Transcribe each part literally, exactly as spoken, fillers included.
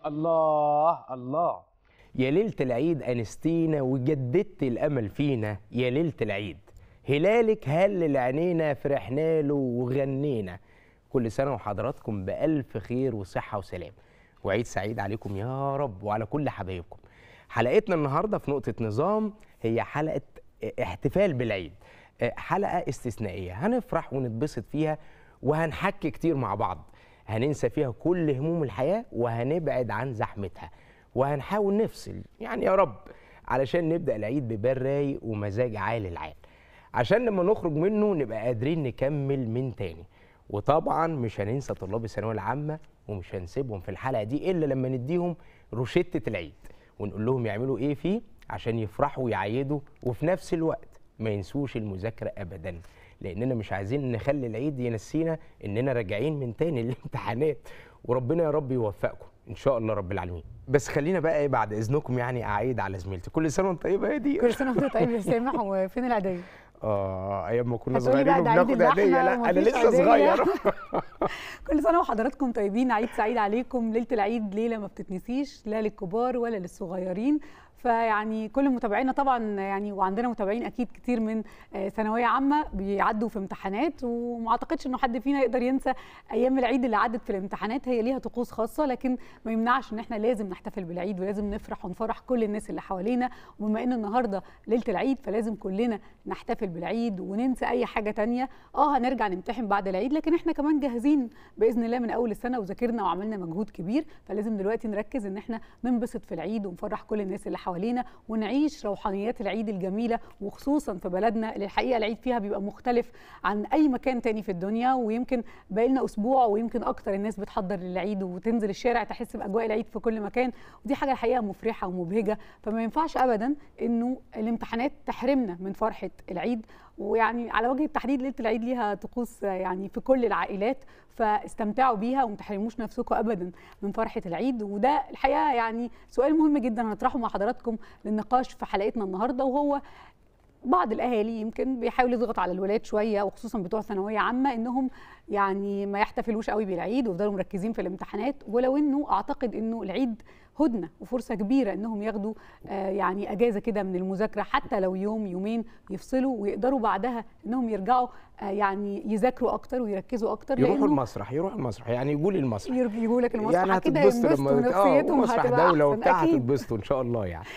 الله الله. يا ليلة العيد أنستينا وجددت الأمل فينا، يا ليلة العيد هلالك هلل عينينا فرحنا له وغنينا. كل سنة وحضراتكم بألف خير وصحة وسلام، وعيد سعيد عليكم يا رب وعلى كل حبايبكم. حلقتنا النهاردة في نقطة نظام هي حلقة احتفال بالعيد، حلقة استثنائية هنفرح ونتبسط فيها وهنحكي كتير مع بعض، هننسى فيها كل هموم الحياة وهنبعد عن زحمتها وهنحاول نفصل يعني يا رب علشان نبدأ العيد ببال رايق ومزاج عالي العال، عشان لما نخرج منه نبقى قادرين نكمل من تاني. وطبعا مش هننسى طلاب الثانوية العامة ومش هنسيبهم في الحلقة دي إلا لما نديهم روشتة العيد ونقول لهم يعملوا إيه فيه عشان يفرحوا ويعيدوا وفي نفس الوقت ما ينسوش المذاكرة أبدا، لأننا مش عايزين نخلي العيد ينسينا إننا راجعين من تاني الامتحانات، وربنا يا رب يوفقكم إن شاء الله رب العالمين. بس خلينا بقى إيه بعد إذنكم يعني أعيد على زميلتي، كل سنة وأنت طيبة يا دي. كل سنة وأنت طيب يا سامح. وفين العيدية؟ اه ايام ما كنا هتقولي صغيرين بقى ده عيد وبناخد عيديه، اللحمة لا انا ومفيش لسه عيدية. صغير. كل سنة وحضراتكم طيبين، عيد سعيد عليكم. ليلة العيد ليلة ما بتتنسيش لا للكبار ولا للصغيرين. فيعني كل متابعينا طبعا يعني، وعندنا متابعين اكيد كتير من ثانويه عامه بيعدوا في امتحانات، وما اعتقدش انه حد فينا يقدر ينسى ايام العيد اللي عدت في الامتحانات. هي ليها طقوس خاصه، لكن ما يمنعش ان احنا لازم نحتفل بالعيد ولازم نفرح ونفرح كل الناس اللي حوالينا. وبما ان النهارده ليله العيد فلازم كلنا نحتفل بالعيد وننسى اي حاجه تانية. اه هنرجع نمتحن بعد العيد، لكن احنا كمان جاهزين باذن الله من اول السنه وذاكرنا وعملنا مجهود كبير، فلازم دلوقتي نركز ان احنا ننبسط في العيد ونفرح كل الناس اللي حوالينا ونعيش روحانيات العيد الجميله، وخصوصا في بلدنا اللي الحقيقه العيد فيها بيبقى مختلف عن اي مكان تاني في الدنيا. ويمكن بقى لنا اسبوع ويمكن اكتر الناس بتحضر للعيد وتنزل الشارع تحس باجواء العيد في كل مكان، ودي حاجه الحقيقه مفرحه ومبهجه. فما ينفعش ابدا انه الامتحانات تحرمنا من فرحه العيد. ويعني على وجه التحديد ليله العيد ليها طقوس يعني في كل العائلات، فاستمتعوا بيها وما تحرموش نفسكم ابدا من فرحه العيد. وده الحقيقه يعني سؤال مهم جدا هنطرحه مع حضراتكم للنقاش في حلقتنا النهارده، وهو بعض الاهالي يمكن بيحاول يضغط على الولاد شويه وخصوصا بتوع ثانويه عامه انهم يعني ما يحتفلوش قوي بالعيد ويفضلوا مركزين في الامتحانات، ولو انه اعتقد انه العيد هدنه وفرصه كبيره انهم ياخدوا آه يعني اجازه كده من المذاكره، حتى لو يوم يومين يفصلوا ويقدروا بعدها انهم يرجعوا آه يعني يذاكروا اكتر ويركزوا اكتر، يروحوا المسرح يروحوا المسرح يعني يجوا لي المسرح يجوا لك المسرح يعني كده هتتبسطوا ينبسطوا لما ونفسيتهم مسرح هتبقى دوله احسن وبتاع، اكيد. هتتبسطوا ان شاء الله يعني.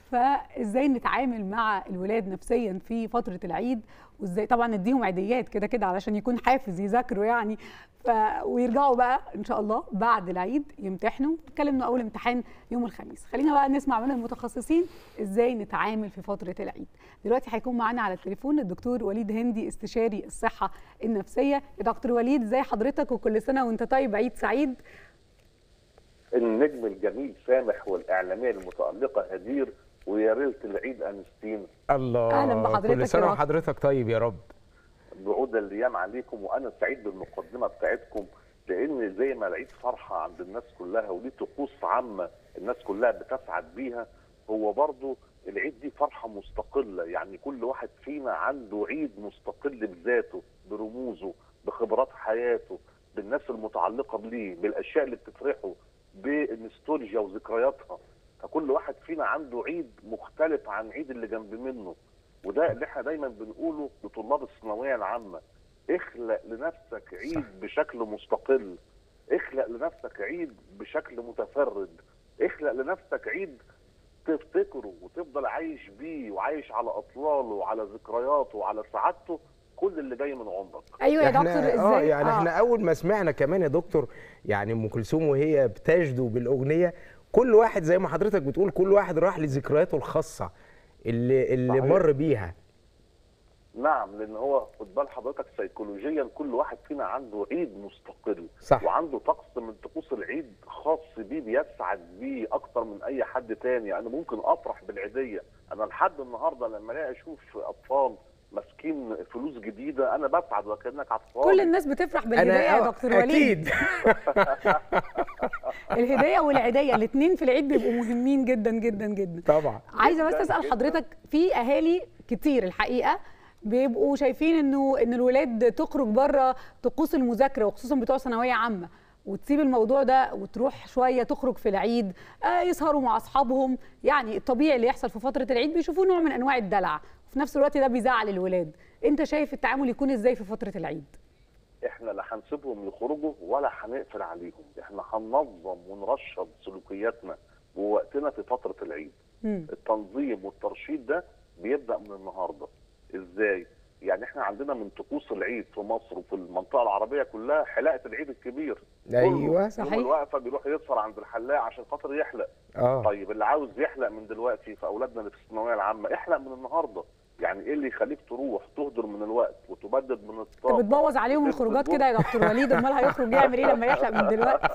فازاي نتعامل مع الولاد نفسيا في فتره العيد، وازاي طبعا نديهم عيديات كده كده علشان يكون حافز يذاكروا يعني ف... ويرجعوا بقى ان شاء الله بعد العيد يمتحنوا. اتكلمنا اول امتحان يوم الخميس، خلينا بقى نسمع من المتخصصين ازاي نتعامل في فتره العيد. دلوقتي هيكون معانا على التليفون الدكتور وليد هندي استشاري الصحه النفسيه. يا دكتور وليد ازاي حضرتك وكل سنه وانت طيب، عيد سعيد. النجم الجميل سامح والاعلاميه المتالقه هدير ويا ليله العيد انستين. الله اهلا بحضرتك. كل سنه وحضرتك طيب يا رب. بعود الايام عليكم، وانا سعيد بالمقدمه بتاعتكم، لان زي ما العيد فرحه عند الناس كلها وليه طقوس عامه الناس كلها بتسعد بيها، هو برضه العيد دي فرحه مستقله، يعني كل واحد فينا عنده عيد مستقل بذاته برموزه بخبرات حياته بالناس المتعلقه بيه بالاشياء اللي بتفرحه بالنستولجيا وذكرياتها. فكل واحد فينا عنده عيد مختلف عن عيد اللي جنب منه، وده اللي احنا دايما بنقوله لطلاب الثانويه العامه. اخلق لنفسك عيد بشكل مستقل، اخلق لنفسك عيد بشكل متفرد، اخلق لنفسك عيد تفتكره وتفضل عايش بيه وعايش على اطلاله وعلى ذكرياته وعلى سعادته كل اللي جاي من عمرك. ايوه يا دكتور ازاي؟ اه يعني آه. احنا اول ما سمعنا كمان يا دكتور يعني ام كلثوم وهي بتجدو بالاغنيه، كل واحد زي ما حضرتك بتقول كل واحد راح لذكرياته الخاصه اللي اللي صحيح. مر بيها. نعم، لان هو خد بال حضرتك سيكولوجيا كل واحد فينا عنده عيد مستقل صح. وعنده طقس من طقوس العيد خاص بيه بيسعد بيه اكتر من اي حد تاني. انا ممكن افرح بالعيديه، انا لحد النهارده لما الاقي اشوف اطفال ماسكين فلوس جديده انا بسعد وكانك عطفان. كل الناس بتفرح بالهديه يا دكتور وليد. اكيد. الهديه والعيديه الاثنين في العيد بيبقوا مهمين جدا جدا جدا. طبعا. عايزه بس اسال حضرتك، في اهالي كتير الحقيقه بيبقوا شايفين انه ان الولاد تخرج بره طقوس المذاكره وخصوصا بتوع ثانويه عامه وتسيب الموضوع ده وتروح شويه تخرج في العيد، آه يسهروا مع اصحابهم، يعني الطبيعي اللي يحصل في فتره العيد بيشوفوه نوع من انواع الدلع، وفي نفس الوقت ده بيزعل الولاد. انت شايف التعامل يكون ازاي في فتره العيد؟ احنا لا هنسيبهم يخرجوا ولا هنقفل عليهم، احنا هننظم ونرشد سلوكياتنا ووقتنا في فتره العيد. مم. التنظيم والترشيد ده بيبدا من النهارده. ازاي؟ يعني احنا عندنا من طقوس العيد في مصر وفي المنطقه العربيه كلها حلاقه العيد الكبير. ايوه صحيح. يوم الوقفه بيروح يسهر عند الحلاق عشان خاطر يحلق. اه طيب اللي عاوز يحلق من دلوقتي في اولادنا اللي في الثانويه العامه، احلق من النهارده. يعني ايه اللي يخليك تروح تهدر من الوقت وتبدد من الطاقه؟ انت بتبوظ عليهم الخروجات كده يا دكتور وليد، امال هيخرج يعمل ايه لما يحلق من دلوقتي؟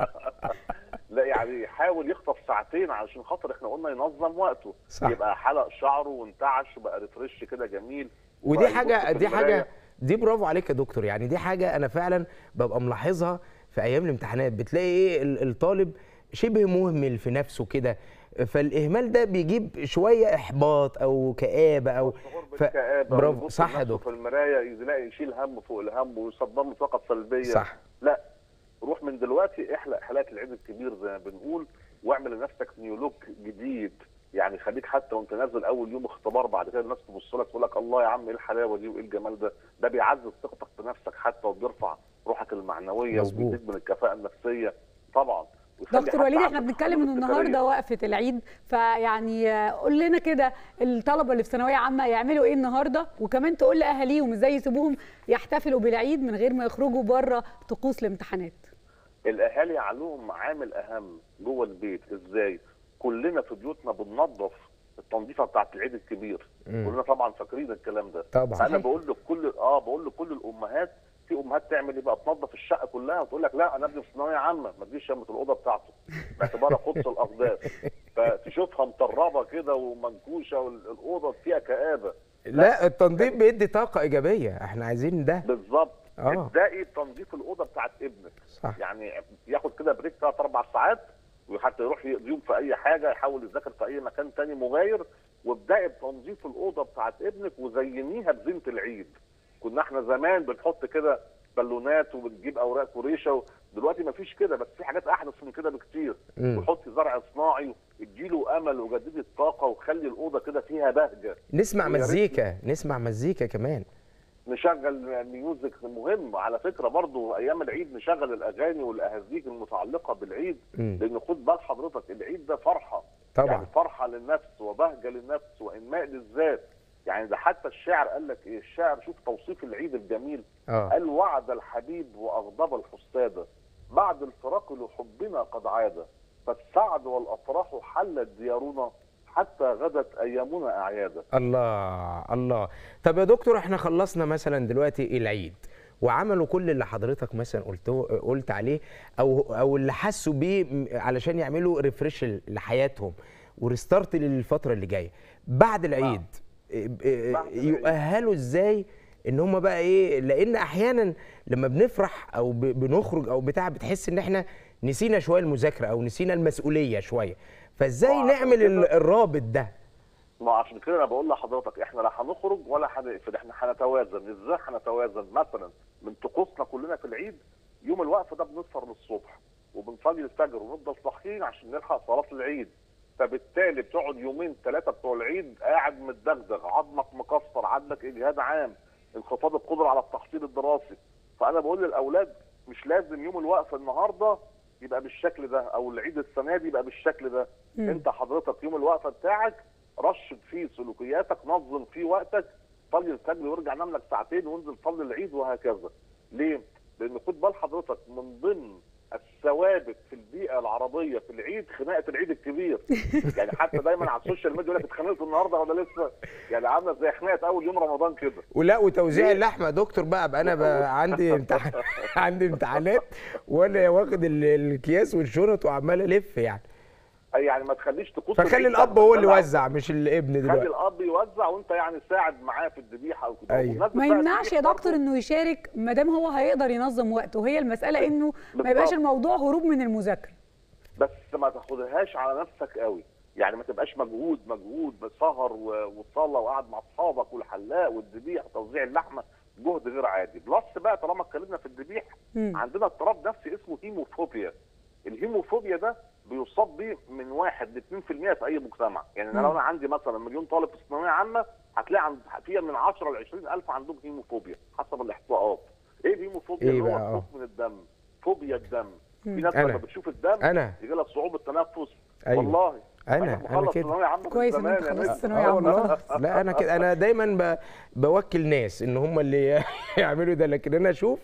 لا يعني يحاول يخطف ساعتين علشان خاطر احنا قلنا ينظم وقته. صح. يبقى حلق شعره وانتعش وبقى ريفرش كده جميل. ودي وبقى حاجه يبص في دي حاجه المراية. دي برافو عليك يا دكتور. يعني دي حاجه انا فعلا ببقى ملاحظها في ايام الامتحانات. بتلاقي ايه ال- الطالب شبه مهمل في نفسه كده، فالاهمال ده بيجيب شويه احباط او كآبه او شعور ف... بالكآبة برافو ويبص صح يا لنفسه دكتور. في المرايه يلاقي يشيل هم فوق الهم ويصدمه طاقه سلبيه. صح. لا، روح من دلوقتي احلق حلاقه العيد الكبير زي ما بنقول، واعمل لنفسك نيو لوك جديد. يعني خليك حتى وانت نازل اول يوم اختبار، بعد كده الناس تبص لك تقول لك الله يا عم ايه الحلاوه دي وايه الجمال ده. ده بيعزز ثقتك بنفسك حتى وبيرفع روحك المعنويه مظبوط. وبيزيد من الكفاءه النفسيه طبعا. ويخلي دكتور حتى وليد احنا عندك بنتكلم انه حضور النهارده ابتكارية. وقفه العيد، فيعني آه، قول لنا كده الطلبه اللي في ثانويه عامه يعملوا ايه النهارده، وكمان تقول لاهاليهم ازاي يسيبوهم يحتفلوا بالعيد من غير ما يخرجوا بره طقوس الامتحانات. الاهالي عليهم عامل اهم جوه البيت. ازاي؟ كلنا في بيوتنا بننظف التنظيفه بتاعت العيد الكبير. مم. كلنا طبعا فاكرين الكلام ده. طبعا. فانا صحيح. بقول لكل اه بقول لكل الامهات، في امهات تعمل ايه بقى؟ تنظف الشقه كلها وتقول لك لا انا ابني في ثانويه عامه ما تجيش شمت الاوضه بتاعته باعتبارها قدس الاقداس. فتشوفها مطربه كده ومنكوشه والاوضه فيها كآبه. لا التنظيف بيدي طاقه ايجابيه، احنا عايزين ده. بالظبط. آه. ابدأي تنظيف الاوضه بتاعت ابنك. صح. يعني ياخد كده بريك ثلاث اربع ساعات، وحتى يروح يقضيهم في اي حاجه، يحاول يذاكر في اي مكان تاني مغاير، وابدأي بتنظيف الاوضه بتاعت ابنك وزينيها بزينه العيد. كنا احنا زمان بنحط كده بالونات وبنجيب اوراق كوريشه، دلوقتي ما فيش كده، بس في حاجات احدث من كده بكتير. مم. وحطي زرع صناعي اديله امل وجددي الطاقه وخلي الاوضه كده فيها بهجه. نسمع ويا ريت مزيكا نسمع مزيكا كمان. نشغل ميوزك مهم على فكره برضو ايام العيد، نشغل الاغاني والاهازيج المتعلقه بالعيد. مم. لان خد بال حضرتك العيد ده فرحه. طبعا. يعني فرحه للنفس وبهجه للنفس وانماء للذات. يعني ده حتى الشاعر قال لك ايه؟ الشاعر شوف توصيف العيد الجميل. اه قال وعد الحبيب واغضب الحساده، بعد الفراق لحبنا قد عاد، فالسعد والافراح حلت ديارنا، حتى غدت ايامنا اعيادا. الله الله. طب يا دكتور احنا خلصنا مثلا دلوقتي العيد وعملوا كل اللي حضرتك مثلا قلت قلت عليه او او اللي حسوا بيه علشان يعملوا ريفريش لحياتهم وريستارت للفتره اللي جايه بعد العيد. يؤهلوا ازاي ان هم بقى ايه؟ لان احيانا لما بنفرح او بنخرج او بتاع بتحس ان احنا نسينا شويه المذاكره او نسينا المسؤوليه شويه، فازاي نعمل الرابط ده؟ ما عشان كده انا بقول لحضرتك احنا لا هنخرج ولا هنقفل، احنا هنتوازن. ازاي هنتوازن؟ مثلا من طقوسنا كلنا في العيد يوم الوقفه ده بنسهر للصبح وبنصلي الفجر ونفضل صاحيين عشان نلحق صلاه العيد. فبالتالي بتقعد يومين ثلاثه بتوع العيد قاعد متدغدغ، عظمك مكسر، عندك اجهاد عام، انخفاض القدره على التحصيل الدراسي. فانا بقول للاولاد مش لازم يوم الوقفه النهارده يبقى بالشكل ده او العيد السنه دي يبقى بالشكل ده. مم. انت حضرتك يوم الوقفه بتاعك رشد فيه سلوكياتك، نظم فيه وقتك، صلي الفجر وارجع نام لك ساعتين وانزل صلي العيد وهكذا. ليه؟ لان خد بال حضرتك من ضمن الثوابت في البيئه العربيه في العيد خناقه العيد الكبير. يعني حتى دايما على السوشيال ميديا يقول لك اتخانقت النهارده ولا لسه؟ يعني عامله زي خناقه اول يوم رمضان كده. ولا وتوزيع اللحمه يا دكتور بقى, بقى انا بقى عندي امتحان عندي امتحانات وانا واخد ال- الاكياس والشنط وعمال الف يعني. يعني ما تخليش تقص فخلي العيد الاب بقى. هو اللي يوزع مش الابن خلي دلوقتي. الاب يوزع وانت يعني ساعد معاه في الذبيحه وكده. أيوة. وبمناسبة ما بقى يمنعش يا الذبيح دكتور برضه، انه يشارك ما دام هو هيقدر ينظم وقته، هي المساله انه ما يبقاش بالظبط. الموضوع هروب من المذاكره. بس ما تاخدهاش على نفسك قوي. يعني ما تبقاش مجهود مجهود بسهر و- وصلاه وقعد مع اصحابك والحلاق والذبيح وتوزيع اللحمه، جهد غير عادي. بلس بقى طالما اتكلمنا في الذبيح، مم. عندنا اضطراب نفسي اسمه هيموفوبيا. الهيموفوبيا ده بيصاب بيه من واحد ل اتنين في المية في اي مجتمع. يعني مم. لو انا عندي مثلا مليون طالب في ثانويه عامه، هتلاقي عند فيها من عشرة ل عشرين ألف عندهم هيموفوبيا حسب الاحصاءات. ايه الهيموفوبيا؟ إيه اللي هو بقى؟ الخوف من الدم، فوبيا الدم. في مم. ناس أنا. لما بتشوف الدم أنا. يجي لها صعوبه تنفس. أيوة. والله أنا أنا أنا مخلص كده. ثانويه عامه من كويس إن زمان أنت يا خلصت ناس. ثانوية اه عامة. والله. لا انا كده، انا دايما ب... بوكل ناس ان هم اللي يعملوا ده، لكن انا اشوف.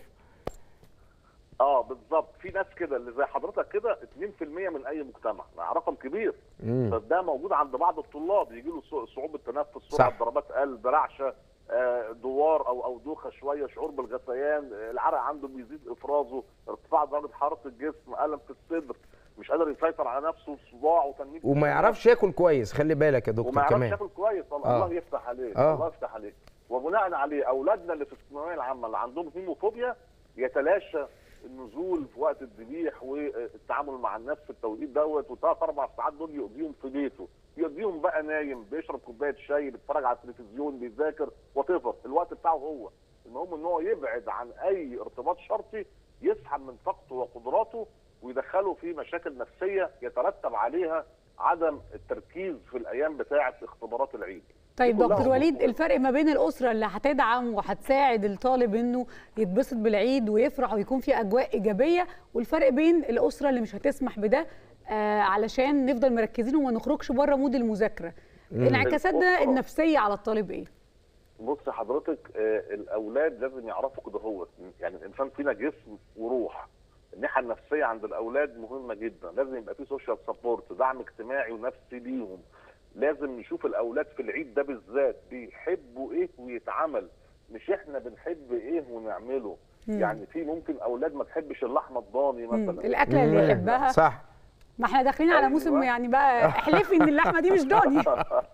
اه بالظبط، في ناس كده اللي زي حضرتك كده اتنين في المية من اي مجتمع، رقم كبير. مم. فده موجود عند بعض الطلاب، يجي له صعوبه تنفس، صح. سرعه ضربات قلب، رعشه، آه، دوار او او دوخه شويه، شعور بالغثيان، آه، العرق عنده بيزيد افرازه، ارتفاع درجه حراره الجسم، الم في الصدر، مش قادر يسيطر على نفسه، صداع وتنميل، وما يعرفش ياكل كويس، خلي بالك يا وما دكتور يعرفش كمان. ياكل كويس. الله, آه. الله يفتح عليك. آه. الله يفتح عليك. وبناء عليه اولادنا اللي في الثانويه العامه اللي عندهم هيموفوبيا يتلاشى النزول في وقت الذبيح والتعامل مع الناس في التوقيت دوت، وثلاث اربع ساعات دول يقضيهم في بيته، يقضيهم بقى نايم، بيشرب كوبايه شاي، بيتفرج على التلفزيون، بيذاكر، وتفر الوقت بتاعه هو. المهم ان هو يبعد عن اي ارتباط شرطي يسحب من طاقته وقدراته ويدخله في مشاكل نفسيه يترتب عليها عدم التركيز في الايام بتاعه اختبارات العيد. طيب كلها دكتور وليد، أمور. الفرق ما بين الاسره اللي هتدعم وهتساعد الطالب انه يتبسط بالعيد ويفرح ويكون في اجواء ايجابيه، والفرق بين الاسره اللي مش هتسمح بده آه علشان نفضل مركزين وما نخرجش بره مود المذاكره، انعكاسات ده الأسرة. النفسيه على الطالب ايه؟ بص حضرتك، آه الاولاد لازم يعرفوا كده، هو يعني الانسان فينا جسم وروح. الناحيه النفسيه عند الاولاد مهمه جدا، لازم يبقى في سوشيال سبورت، دعم اجتماعي ونفسي ليهم. لازم نشوف الاولاد في العيد ده بالذات بيحبوا ايه ويتعمل، مش احنا بنحب ايه ونعمله. مم. يعني في ممكن اولاد ما تحبش اللحمه الضاني مم. مثلا، الاكله اللي مم. يحبها. صح. ما احنا داخلين على أيوة. موسم يعني بقى احلفي ان اللحمه دي مش ضاني.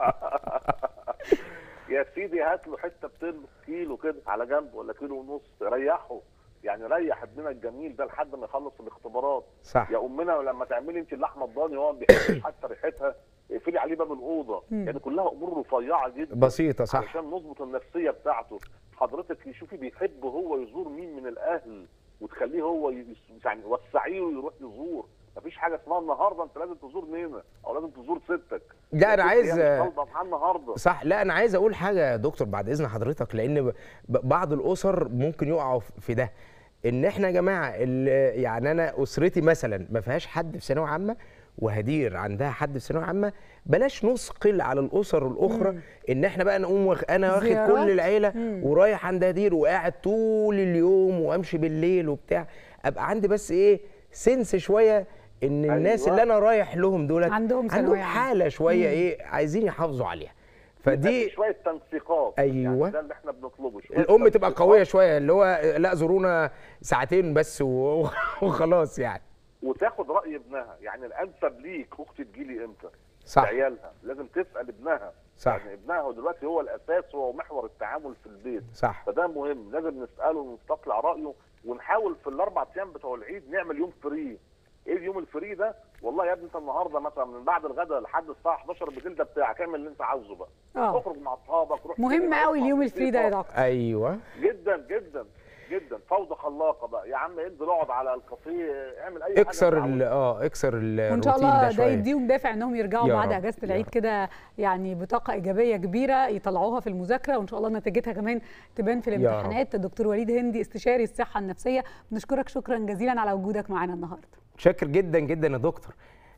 يا سيدي هات له حته بتل كيلو كده على جنب ولا كيلو ونص، ريحه. يعني ريح ابننا الجميل ده لحد ما يخلص الاختبارات. صح. يا امنا لما تعملي انت اللحمه الضاني وهو ما بيحبش حتى ريحتها، اقفلي عليه باب الاوضه. مم. يعني كلها امور رفيعه جدا بسيطه. صح. علشان نظبط النفسيه بتاعته. حضرتك يشوفي بيحب هو يزور مين من الاهل وتخليه هو يس- يعني وسعيه ويروح يزور. مفيش حاجه اسمها النهارده انت لازم تزور نينا او لازم تزور ستك. لا انا عايز النهارده صح. لا انا عايز اقول حاجه يا دكتور بعد اذن حضرتك، لان ب- بعض الاسر ممكن يقعوا في ده، ان احنا يا جماعه ال- يعني انا اسرتي مثلا ما فيهاش حد في ثانويه عامه وهدير عندها حد في ثانويه عامه، بلاش نثقل على الاسر الاخرى. مم. ان احنا بقى نقوم واخ... انا واخد زيارات. كل العيله مم. ورايح عند هدير وقاعد طول اليوم وامشي بالليل وبتاع، ابقى عندي بس ايه سنس شويه ان الناس أيوة. اللي انا رايح لهم دولت عندهم ثانوية عندهم عامة. حاله شويه مم. ايه عايزين يحافظوا عليها. فدي فدي شويه تنسيقات. أيوة. يعني ده اللي احنا بنطلبه، شوية الام تبقى تنسيقات قويه شويه، اللي هو لا زورونا ساعتين بس و- وخلاص يعني. وتاخد راي ابنها. يعني الانسب ليك اختي تجيلي امتى؟ صح. لعيالها لازم تسال ابنها. صح. يعني ابنها هو دلوقتي هو الاساس، هو محور التعامل في البيت. صح. فده مهم، لازم نساله ونستطلع رايه، ونحاول في الاربع ايام بتوع العيد نعمل يوم فري. ايه اليوم الفري ده؟ والله يا ابني انت النهارده مثلا من بعد الغداء لحد الساعه حداشر بالليل ده بتاعك، اعمل اللي انت عاوزه بقى. اه اخرج مع اصحابك، روح مهم سينما، قوي اسمع اليوم الفري ده يا موسيقى. دكتور. ايوه جدا جدا جدا. فوضى خلاقه بقى، يا عم انزل اقعد على الكافيه، اعمل اي حاجه اكسر انت ال- عاوزها. اه اكسر الروتين وان شاء ده الله ده شويه. يديهم دافع انهم يرجعوا يا بعد رب، اجازه يا العيد رب. كده يعني بطاقه ايجابيه كبيره يطلعوها في المذاكره، وان شاء الله نتيجتها كمان تبان في يا الامتحانات. الدكتور وليد هندي استشاري الصحه النفسيه، بنشكرك شكرا جزيلا على وجودك معانا النهارده. شاكر جدا جدا يا دكتور.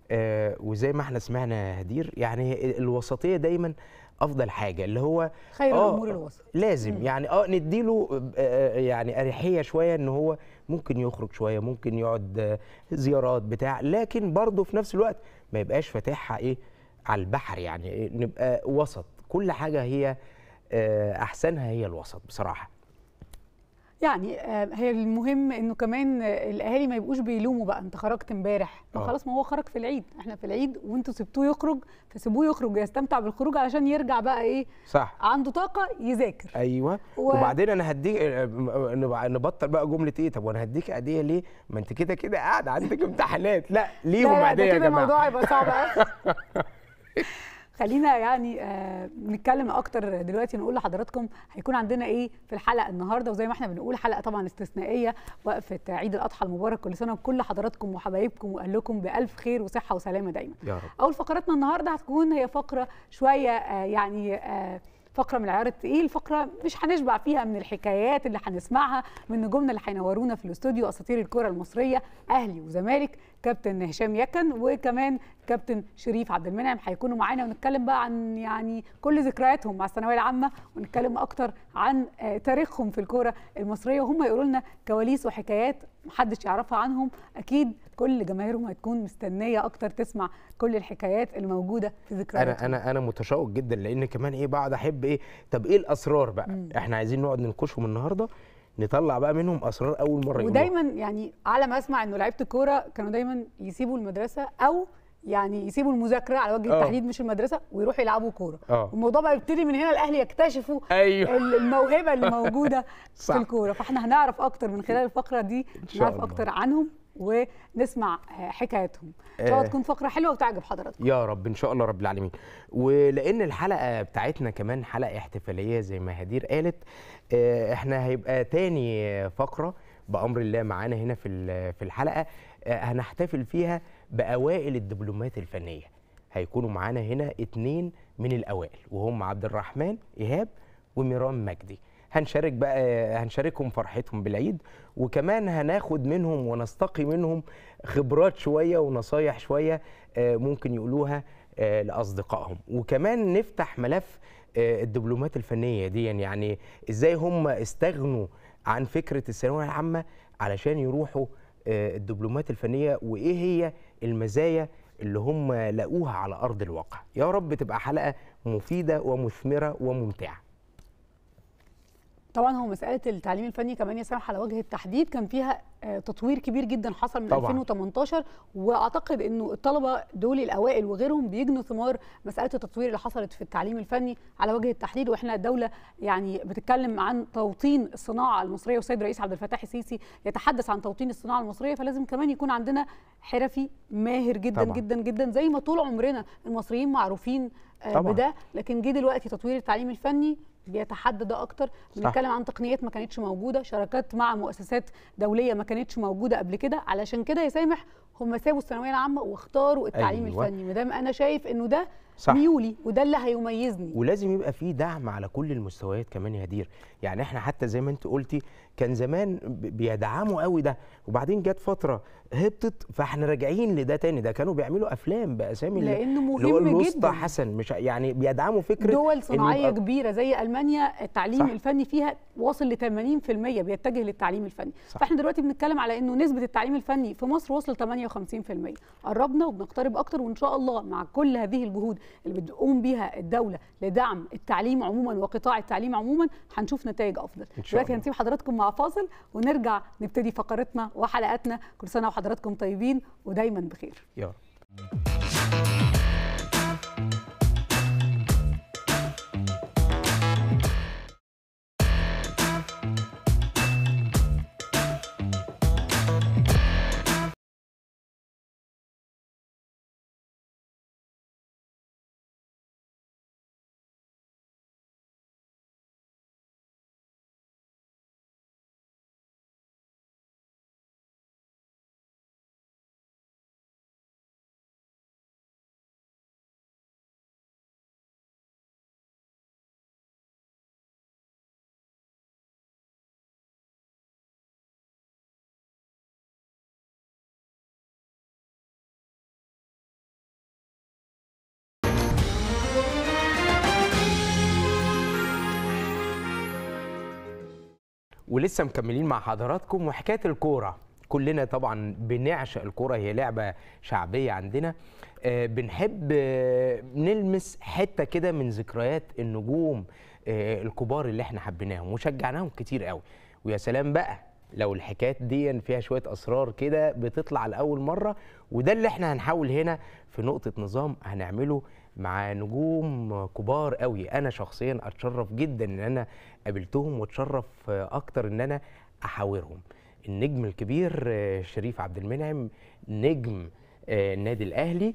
آه وزي ما احنا سمعنا يا هدير، يعني الوسطيه دايما افضل حاجه، اللي هو خير آه الامور الوسط. لازم مم. يعني اه نديله آه يعني اريحيه شويه، ان هو ممكن يخرج شويه، ممكن يقعد آه زيارات بتاع، لكن برضه في نفس الوقت ما يبقاش فاتحها ايه على البحر. يعني إيه، نبقى وسط، كل حاجه هي آه احسنها هي الوسط بصراحه. يعني آه، هي المهم انه كمان آه، الاهالي ما يبقوش بيلوموا بقى انت خرجت امبارح، ما آه. خلاص ما هو خرج في العيد، احنا في العيد وانتوا سبتوه يخرج، فسيبوه يخرج يستمتع بالخروج علشان يرجع بقى ايه صح. عنده طاقه يذاكر. ايوه و- وبعدين انا هديك آه، نبع- نبطل بقى جمله ايه، طب وانا هديك عيديه ليه؟ ما انت كده كده قاعد عندك امتحانات. لا ليهم لا لا، ده عيديه يا كده جماعه. الموضوع هيبقى صعب قوي. خلينا يعني آه نتكلم اكتر دلوقتي، نقول لحضراتكم هيكون عندنا ايه في الحلقه النهارده. وزي ما احنا بنقول حلقه طبعا استثنائيه، وقفه عيد الاضحى المبارك، كل سنه وكل حضراتكم وحبايبكم واهلكم بالف خير وصحه وسلامه دايما يا رب. اول فقراتنا النهارده هتكون هي فقره شويه آه يعني آه فقره من العيار التقيل، فقره مش هنشبع فيها من الحكايات اللي هنسمعها من نجومنا اللي هينورونا في الاستوديو، اساطير الكره المصريه، اهلي وزمالك، كابتن هشام يكن وكمان كابتن شريف عبد المنعم هيكونوا معانا، ونتكلم بقى عن يعني كل ذكرياتهم مع الثانويه العامه، ونتكلم اكتر عن تاريخهم في الكوره المصريه، وهم يقولوا لنا كواليس وحكايات محدش يعرفها عنهم. اكيد كل جماهيرهم هتكون مستنيه اكتر تسمع كل الحكايات اللي موجوده في ذكرياتهم. انا انا انا متشوق جدا، لان كمان ايه بقعد احب ايه طب ايه الاسرار بقى؟ مم. احنا عايزين نقعد ننكشهم النهارده، نطلع بقى منهم اسرار اول مره. ودايما يعني على ما اسمع انه لعيبه الكوره كانوا دايما يسيبوا المدرسه او يعني يسيبوا المذاكره على وجه التحديد مش المدرسه ويروحوا يلعبوا كوره. والموضوع بقى يبتدي من هنا، الاهلي يكتشفوا أيوه. الموهبه اللي موجوده في الكوره. فاحنا هنعرف اكتر من خلال الفقره دي، نعرف اكتر عنهم ونسمع حكاياتهم. ان شاء الله تكون فقره حلوه وتعجب حضراتكم يا رب ان شاء الله رب العالمين. ولان الحلقه بتاعتنا كمان حلقه احتفاليه زي ما هدير قالت، احنا هيبقى تاني فقره بامر الله معانا هنا في في الحلقه هنحتفل فيها باوائل الدبلومات الفنيه. هيكونوا معانا هنا اتنين من الاوائل، وهم عبد الرحمن ايهاب وميرام مجدي. هنشارك بقى هنشاركهم فرحتهم بالعيد، وكمان هناخد منهم ونستقي منهم خبرات شويه ونصايح شويه ممكن يقولوها لاصدقائهم، وكمان نفتح ملف الدبلومات الفنيه دي، يعني ازاي هم استغنوا عن فكره الثانويه العامه علشان يروحوا الدبلومات الفنيه، وايه هي المزايا اللي هم لقوها على ارض الواقع. يا رب تبقى حلقه مفيده ومثمره وممتعه. طبعا هو مساله التعليم الفني كمان يا سامح على وجه التحديد كان فيها تطوير كبير جدا حصل من طبعا. ألفين وتمنتاشر، واعتقد انه الطلبه دول الاوائل وغيرهم بيجنوا ثمار مساله التطوير اللي حصلت في التعليم الفني على وجه التحديد. واحنا الدوله يعني بتتكلم عن توطين الصناعه المصريه، والسيد الرئيس عبد الفتاح السيسي يتحدث عن توطين الصناعه المصريه، فلازم كمان يكون عندنا حرفي ماهر جدا طبعا. جدا جدا زي ما طول عمرنا المصريين معروفين طبعا. بده، لكن جه دلوقتي تطوير التعليم الفني بيتحدى ده اكتر. بنتكلم عن تقنيات ما كانتش موجوده، شراكات مع مؤسسات دوليه ما كانتش موجوده قبل كده. علشان كده يا سامح هم سابوا الثانويه العامه واختاروا التعليم أيوة. الفني، ما دام انا شايف انه ده صح. ميولي وده اللي هيميزني. ولازم يبقى فيه دعم على كل المستويات كمان يا هدير. يعني احنا حتى زي ما انت قلتي كان زمان بيدعموا قوي ده، وبعدين جت فتره هبطت، فاحنا راجعين لده تاني. ده كانوا بيعملوا افلام باسامي لانه مهم جدا حسن، مش يعني بيدعموا فكره دول صناعيه كبيره زي المانيا التعليم صح. الفني فيها واصل ل ثمانين في المية بيتجه للتعليم الفني صح. فاحنا دلوقتي بنتكلم على انه نسبه التعليم الفني في مصر وصل ثمانية وخمسين في المية. قربنا وبنقترب اكتر، وان شاء الله مع كل هذه الجهود اللي بتقوم بيها الدوله لدعم التعليم عموما وقطاع التعليم عموما هنشوف نتائج افضل. دلوقتي هنسيب حضراتكم مع فاصل ونرجع نبتدي فقرتنا وحلقاتنا. كل سنه وحضراتكم طيبين ودايما بخير يا رب. ولسه مكملين مع حضراتكم وحكايه الكوره. كلنا طبعا بنعشق الكوره، هي لعبه شعبيه عندنا. آه بنحب آه نلمس حته كده من ذكريات النجوم آه الكبار اللي احنا حبيناهم وشجعناهم كتير قوي. ويا سلام بقى لو الحكايات دي فيها شويه اسرار كده بتطلع لاول مره، وده اللي احنا هنحاول هنا في نقطه نظام هنعمله مع نجوم كبار قوي. انا شخصيا اتشرف جدا ان انا قابلتهم، واتشرف اكتر ان انا احاورهم. النجم الكبير شريف عبد المنعم، نجم النادي الاهلي،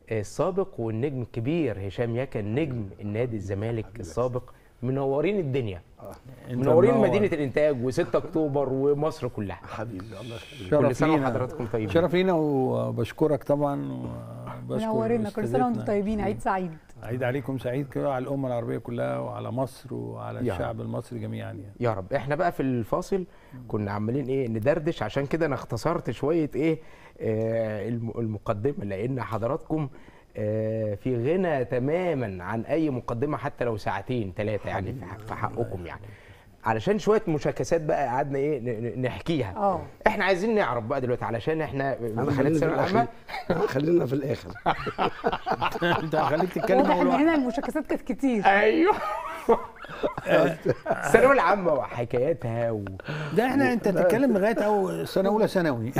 السابق والنجم الكبير هشام يكن نجم النادي الزمالك السابق، منورين الدنيا، منورين مدينه الانتاج و6 اكتوبر ومصر كلها. حبيبي الله يخليك. كل سنه وحضراتكم طيبين. شرف لينا وبشكرك طبعا وبشكر منورنا، كل سنه وانتم أستاذتنا. طيبين، عيد سعيد. عيد عليكم سعيد كده على الامه العربيه كلها وعلى مصر وعلى يا الشعب المصري جميعا يعني. يا رب. احنا بقى في الفاصل كنا عمالين ايه ندردش، عشان كده انا اختصرت شويه ايه آه الم- المقدمه، لان حضراتكم آه في غنى تماما عن اي مقدمه حتى لو ساعتين ثلاثه يعني في حق- في حقكم يعني، علشان شويه مشاكسات بقى قعدنا ايه ن- ن- نحكيها. اه احنا عايزين نعرف بقى دلوقتي، علشان احنا امتحانات خلينا في الثانويه العامه. الآخر. خلينا في الاخر. انت خليك تتكلم واضح اول ان واحد. هنا المشاكسات كانت كتير. ايوه الثانويه العامه وحكاياتها و... ده احنا انت تتكلم لغايه اول سنه اولى ثانوي.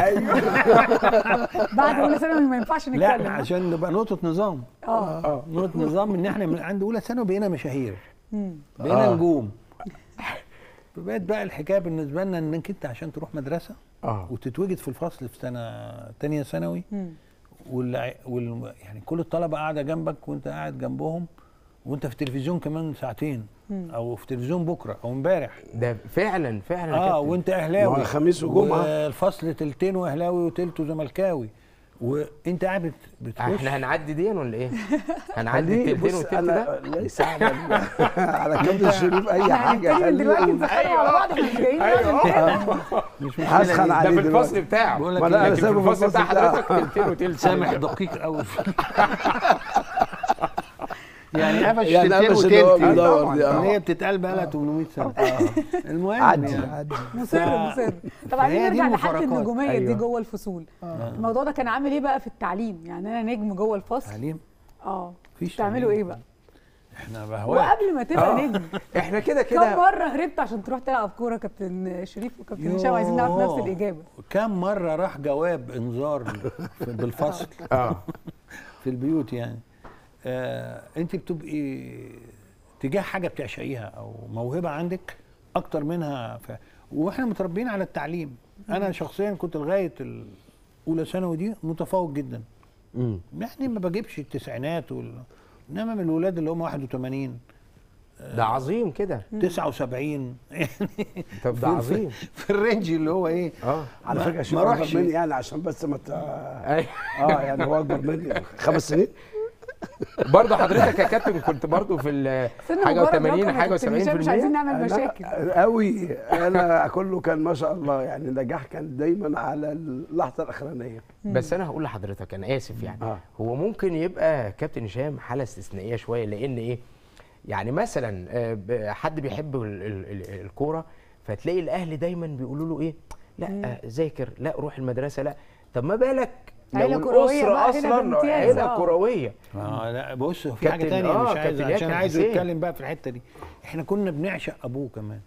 بعد اولى ثانوي ما ينفعش لا نتكلم. عشان نبقى نقطه نظام. اه نقطه نظام ان احنا من عند اولى ثانوي بقينا مشاهير، مم. بقينا آه. نجوم. فبقت بقى الحكايه بالنسبه لنا انك انت عشان تروح مدرسه اه وتتوجد في الفصل في سنه ثانيه ثانوي، مم. وال... وال... يعني كل الطلبه قاعده جنبك وانت قاعد جنبهم، وانت في التلفزيون كمان ساعتين، مم. او في التلفزيون بكره او امبارح. ده فعلا فعلا يا اه كابتن. وانت ما اهلاوي هو خميس وجمعة. والفصل تلتين واهلاوي وتلته زملكاوي، وانت قاعد بت... بتخش. احنا هنعدي دي ولا ايه؟ هنعدي خليه- التلتين بص، والتلت أنا ده؟ ليس على على كابتن شريف اي احنا حاجه. هنبتدي من دلوقتي خليه نسخن على بعض، احنا مش جايين نقعد مش هسخن مشكله. عليه ده في دلوقتي. الفصل بتاعه. بقول لك ما لا، أنا لكن في سايبه في الفصل بتاع الفصل بتاعه. حضرتك تلتين وتلت. سامح دقيق قوي. يعني قفش يعني تلتين قفش اللي هو وتلت بيدور دي، آه. اللي هي بتتقال بقى لها ثمانمائة سنه. المهم عدي يعني. عدي. مصر ف- مصر. طب عايزين فهي دي نرجع لحاله المفارقات. النجوميه أيوة. دي جوه الفصول. الموضوع ده كان عامل ايه بقى في التعليم؟ يعني انا نجم جوه الفصل. تعليم اه مفيش تعملوا تعليم. ايه بقى؟ احنا بهواء. وقبل ما تبقى نجم احنا كده كم كده مره هربت عشان تروح تلعب كوره كابتن شريف وكابتن هشام؟ عايزين نعرف نفس يوه. الاجابه. كم مره راح جواب انذار في- بالفصل اه في البيوت يعني. آه انت بتبقي تجاه حاجه بتعشقيها او موهبه عندك اكتر منها ف... واحنا متربيين على التعليم. انا شخصيا كنت لغايه الاولى ثانوي دي متفوق جدا، مم. يعني ما بجيبش التسعينات وال... انما من الولاد اللي هم واحد وثمانين ده عظيم كده. تسعة وسبعين يعني طب ده في- عظيم. في الرينج اللي هو ايه. اه على ما- فكره شيء ما اكبر روحش. مني يعني، عشان بس ما ت- أيوة. اه يعني هو اكبر مني خمس سنين. برضه حضرتك يا كابتن كنت برضه في ال سن حاجه مجرد و80 رقم يا حاجه كابتن هشام، مش عايزين و70%. نعمل مشاكل. قوي انا كله كان ما شاء الله يعني، النجاح كان دايما على اللحظه الاخرانيه. بس انا هقول لحضرتك انا اسف يعني آه. هو ممكن يبقى كابتن هشام حاله استثنائيه شويه، لان ايه يعني مثلا آه، ب- حد بيحب ال- ال- ال- الكوره، فتلاقي الاهل دايما بيقولوا له ايه لا آه، ذاكر، لا روح المدرسه، لا. طب ما بالك لو عيلة كروية الاسره بقى هنا اصلا بامتياز، عيله آه. كرويه. اه لا بص في حاجه كابتن- تانية آه، مش عايز كابتن عشان ياكن عايزه حسين. يتكلم بقى في الحته دي. احنا كنا بنعشق ابوه كمان.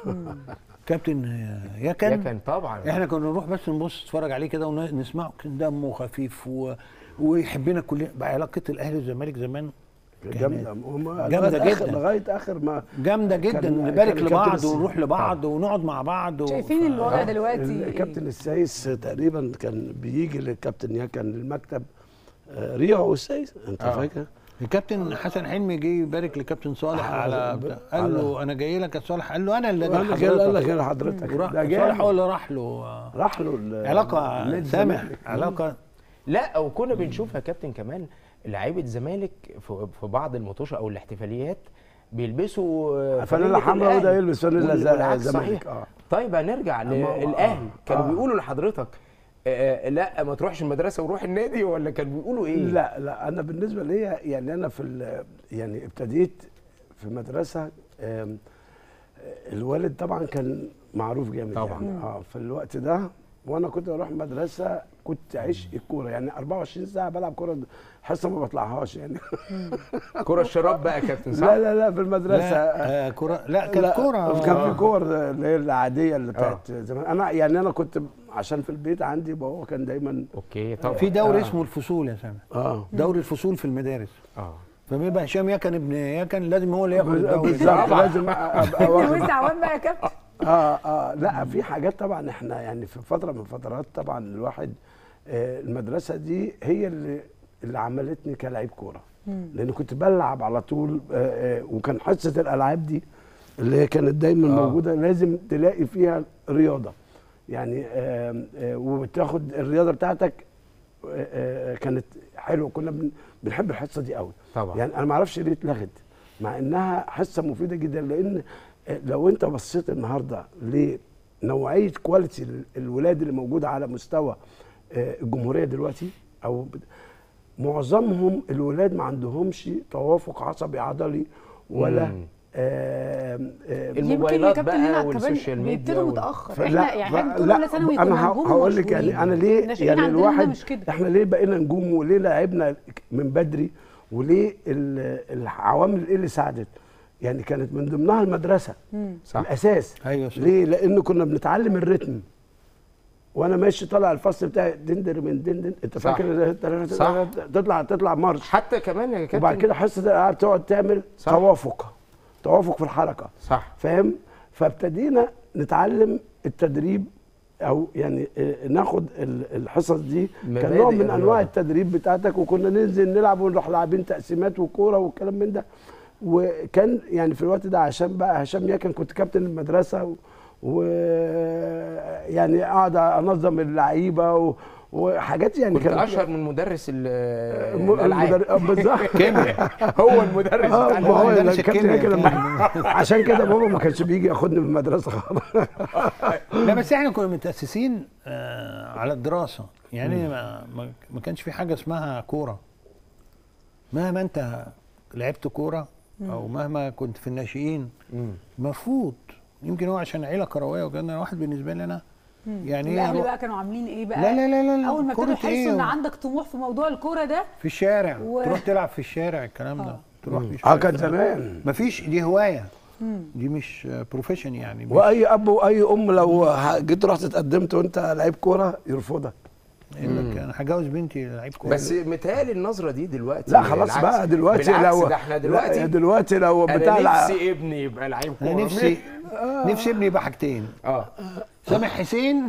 كابتن يكن يكن طبعا. احنا كنا نروح بس نبص نتفرج عليه كده ونسمعه، كان دمه خفيف و... ويحبنا كلنا. بقى علاقه الاهلي والزمالك زمان جامده هم جامدة لغاية آخر- جدا. لغايه اخر ما جامده جدا، كان- نبارك كان لبعض كابتن ونروح الس- لبعض ونقعد مع بعض و... شايفين الوضع دلوقتي إيه؟ الكابتن السايس تقريبا كان بيجي للكابتن يكن المكتب آه، ريعو والسايس انت آه. فاكر؟ الكابتن حسن حلمي جه يبارك لكابتن صالح على بتاع. قال له انا جاي لك يا صالح، قال له انا اللي قال جاي لك قال لك لحضرتك. هنا حضرتك وراح ده صالح هو جامد. اللي راح له. راح له ال- علاقه نادي سامح، الزمالك. علاقه لا وكنا بنشوف يا كابتن كمان لعيبه الزمالك في في بعض المطوشه او الاحتفاليات بيلبسوا فانيلا حمراء وده يلبس فانيلا وال- زي والعكس الزمالك. صحيح. اه طيب هنرجع أما- للاهل، كانوا آه. بيقولوا لحضرتك آه، لا ما تروحش المدرسه وروح النادي، ولا كانوا بيقولوا ايه؟ لا لا انا بالنسبه لي يعني انا في ال- يعني ابتديت في مدرسه آم، الوالد طبعا كان معروف جامد طبعا. يعني اه في الوقت ده، وانا كنت اروح مدرسه كنت عشق الكوره يعني أربعة وعشرين ساعه بلعب كوره، حصه ما بطلعهاش يعني. كرة الشراب بقى يا كابتن صح؟ لا لا لا في المدرسه لا آه كرة، لا كانت لا، كرة. كان في كور اللي هي العاديه اللي بتاعت زمان. انا يعني انا كنت عشان في البيت عندي بابا كان دايما اوكي طبعا. في دوري آه. اسمه الفصول يا سامح، اه دوري الفصول في المدارس. اه فبيبقى هشام يكن ابن يكن لازم هو اللي ياخد الدوري. بالظبط لازم ابقى واخد. وسع وين بقى يا كابتن؟ اه اه لا في حاجات طبعا احنا يعني في فتره من فترات طبعا الواحد آه المدرسه دي هي اللي اللي عملتني كلاعب كوره، لان كنت بلعب على طول. آآ آآ وكان حصه الالعاب دي اللي هي كانت دايما آه. موجوده، لازم تلاقي فيها رياضه يعني، آآ آآ وبتاخد الرياضه بتاعتك. آآ كانت حلوه، كنا بنحب الحصه دي قوي طبعا. يعني انا ما اعرفش ليه اتلغت، مع انها حصه مفيده جدا. لان لو انت بصيت النهارده لنوعيه كواليتي الولاد اللي موجوده على مستوى الجمهوريه دلوقتي، او معظمهم الولاد ما عندهمش توافق عصبي عضلي ولا آه آه الموبايلات بقى والسوشيال ميديا بيبتدوا متاخر. احنا يعني احنا طول اولى ثانوي كنا انا هقول لك يعني انا ليه يعني الواحد احنا ليه بقينا نجوم، وليه لعبنا من بدري، وليه العوامل ايه اللي ساعدت. يعني كانت من ضمنها المدرسه صح. الاساس. ايوه صح. ليه؟ لان كنا بنتعلم الريتم، وانا ماشي طالع الفصل بتاعي دندر من دندن، انت فاكر؟ صح. تطلع تطلع مارش حتى كمان يا كابتن. وبعد كده حصه الالعاب تقعد تعمل صح. توافق توافق في الحركه صح، فاهم؟ فابتدينا نتعلم التدريب، او يعني ناخد الحصص دي كنوع من انواع التدريب بتاعتك. وكنا ننزل نلعب ونروح لاعبين تقسيمات وكوره والكلام من ده. وكان يعني في الوقت ده عشان بقى هشام ياكن كنت كابتن المدرسه، ويعني قاعد انظم اللعيبه و... وحاجات يعني كنت اشهر من مدرس الالعاب بالظبط كيمياء. هو المدرس بتاع الكيمياء. عشان كده بابا ما كانش بيجي ياخدني من المدرسه خالص. لا بس احنا كنا متاسسين على الدراسه يعني. ما, ما كانش في حاجه اسمها كوره. مهما انت لعبت كوره او مهما كنت في الناشئين مرفوض. يمكن هو عشان عيله كرويه وكان واحد بالنسبه لي انا يعني الاهل بقى كانوا عاملين ايه بقى؟ لا لا لا لا اول ما ابتدوا يحسوا إيه؟ ان عندك طموح في موضوع الكوره ده في الشارع و... تروح تلعب في الشارع الكلام ده. تروح في اه كان زمان مفيش دي هوايه. مم. دي مش بروفيشن يعني. مش واي اب واي ام لو جيت رحت اتقدمت وانت لعيب كوره يرفضك. يقول لك انا هجوز بنتي لعيب كوره. بس متهيألي النظره دي دلوقتي لا خلاص بقى دلوقتي لو ده احنا دلوقتي دلوقتي لو بتاع انا نفسي ابني يبقى لعيب كوره. انا نفسي آه. نفسي ابني يبقى حاجتين اه سامح حسين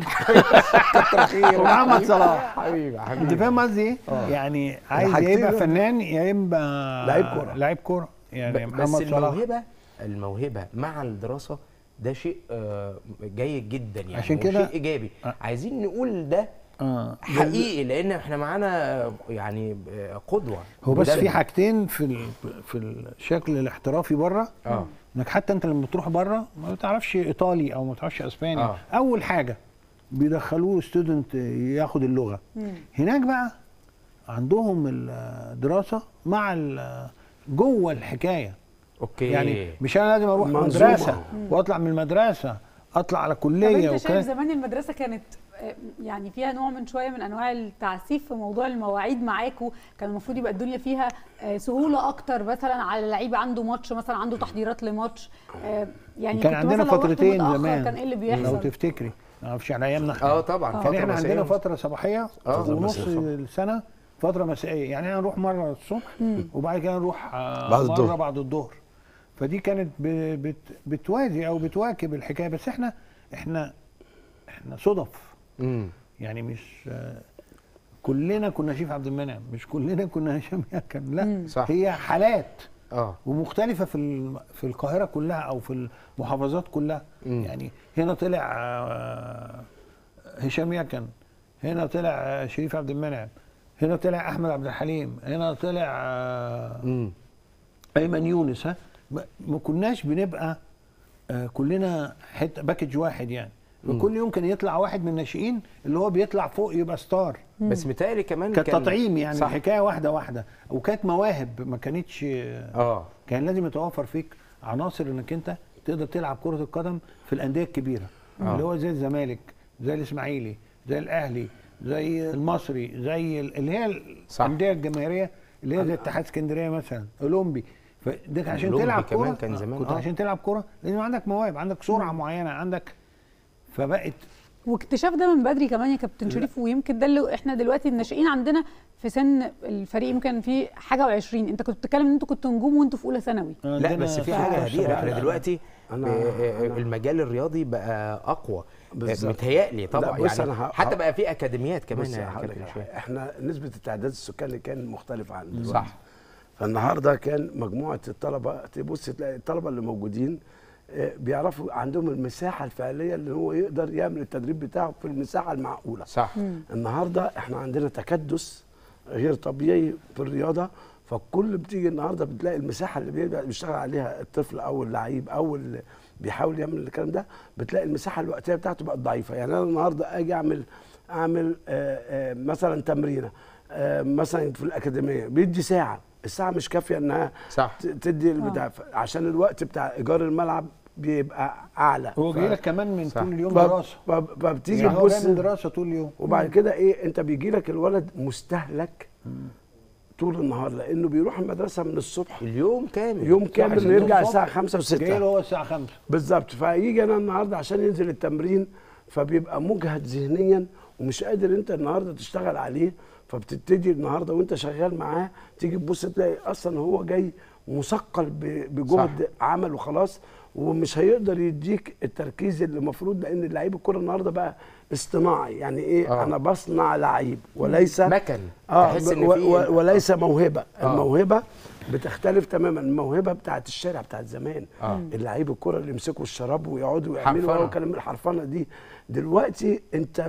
كتر خير ومحمد صلاح. حبيبي حبيبي انت فاهم قصدي ايه؟ يعني عايز يبقى فنان يا اما لعيب كوره لعيب كوره يعني محمد صلاح. بس الموهبه الموهبه مع الدراسه ده شيء جيد جدا يعني، عشان كده شيء ايجابي. آه. عايزين نقول ده آه. حقيقي لان احنا معانا يعني قدوه. هو بس في حاجتين في في الشكل الاحترافي بره اه انك حتى انت لما بتروح بره ما بتعرفش ايطالي او ما بتعرفش اسباني. آه. اول حاجه بيدخلوه ستودنت ياخد اللغه. مم. هناك بقى عندهم الدراسه مع جوه الحكايه. اوكي يعني مش انا لازم اروح منظومة. مدرسه واطلع من المدرسه اطلع على كليه. طب انت شايف زمان المدرسه كانت يعني فيها نوع من شويه من انواع التعسيف في موضوع المواعيد معاكوا؟ كان المفروض يبقى الدنيا فيها سهوله اكتر مثلا على لعيب عنده ماتش مثلا، عنده تحضيرات لماتش يعني. كان عندنا فترتين زمان كان ايه اللي بيحصل لو تفتكري؟ ما اعرفش على ايامنا احنا. اه طبعا كان احنا عندنا فتره صباحيه ونص السنه فتره مسائيه. يعني احنا نروح مره الصبح وبعد كده نروح مره بعد الظهر. فدي كانت بت بتوازي او بتواكب الحكايه. بس احنا احنا احنا صدف. امم يعني مش كلنا كنا شيف عبد المنعم، مش كلنا كنا هشام ياكن، لا صح. هي حالات اه ومختلفه في في القاهره كلها او في المحافظات كلها. مم. يعني هنا طلع هشام ياكن، هنا طلع شريف عبد المنعم، هنا طلع احمد عبد الحليم، هنا طلع مم. ايمن يونس. ها ما كناش بنبقى كلنا حته باكج واحد يعني. وكل يوم كان يطلع واحد من الناشئين اللي هو بيطلع فوق يبقى ستار. بس متهيألي كمان كانت كان تطعيم يعني. صح. الحكايه واحده واحده وكانت مواهب ما كانتش اه كان لازم يتوفر فيك عناصر انك انت تقدر تلعب كره القدم في الانديه الكبيره. آه. اللي هو زي الزمالك، زي الاسماعيلي، زي الاهلي، زي المصري، زي اللي هي الانديه الجماهيريه اللي هي زي اتحاد اسكندريه مثلا، اولمبي. فده عشان تلعب كوره كان زمان كنت آه. عشان تلعب كوره لازم عندك مواهب، عندك سرعه مم. معينه عندك. فبقت واكتشاف ده من بدري كمان يا كابتن شريف، ويمكن ده اللي احنا دلوقتي الناشئين عندنا في سن الفريق يمكن في حاجه وعشرين. انت كنت بتتكلم ان انتوا كنتوا نجوم وانتوا في اولى ثانوي. لا بس في حاجه هديره، احنا دلوقتي أنا أنا المجال الرياضي بقى اقوى متهيألي طبعا بص يعني أنا حتى بقى في اكاديميات كمان يا كابتن شريف. احنا نسبه التعداد السكاني كان مختلف عن دلوقتي. صح. فالنهارده كان مجموعه الطلبه تبص تلاقي الطلبه اللي موجودين بيعرفوا عندهم المساحه الفعليه اللي هو يقدر يعمل التدريب بتاعه في المساحه المعقوله. صح. مم. النهارده احنا عندنا تكدس غير طبيعي في الرياضه، فالكل بتيجي النهارده بتلاقي المساحه اللي بيبدا بيشتغل عليها الطفل او اللعيب او اللي بيحاول يعمل الكلام ده، بتلاقي المساحه الوقتيه بتاعته بقت ضعيفه. يعني انا النهارده اجي اعمل اعمل آآ آآ مثلا تمرينه مثلا في الاكاديميه بيدي ساعه، الساعه مش كافيه انها صح. تدي البتاع، عشان الوقت بتاع ايجار الملعب بيبقى اعلى. هو ف... جاي لك كمان من صح. طول اليوم ف... دراسه، فبتيجي يعني هو جاي تبص من دراسه طول اليوم، وبعد كده ايه انت بيجي لك الولد مستهلك طول النهار، لانه بيروح المدرسه من الصبح اليوم كامل يوم كامل عشان يرجع الصبح الساعه خمسة جاي له و6 هو الساعه خمسة بالظبط. فيجي انا النهارده عشان ينزل التمرين فبيبقى مجهد ذهنيا ومش قادر انت النهارده تشتغل عليه، فبتبتدي النهارده وانت شغال معاه تيجي تبص تلاقي اصلا هو جاي مثقل بجهد صح. عمل وخلاص، ومش هيقدر يديك التركيز اللي المفروض، لان اللعيب الكوره النهارده بقى اصطناعي. يعني ايه آه. انا بصنع لعيب وليس مكن. اه تحس إن و... و... وليس موهبه. آه. الموهبه بتختلف تماما، الموهبه بتاعت الشارع بتاعت زمان. آه. اللعيب الكوره اللي يمسكوا الشراب ويقعدوا يعملوا كلام الحرفنه دي. دلوقتي انت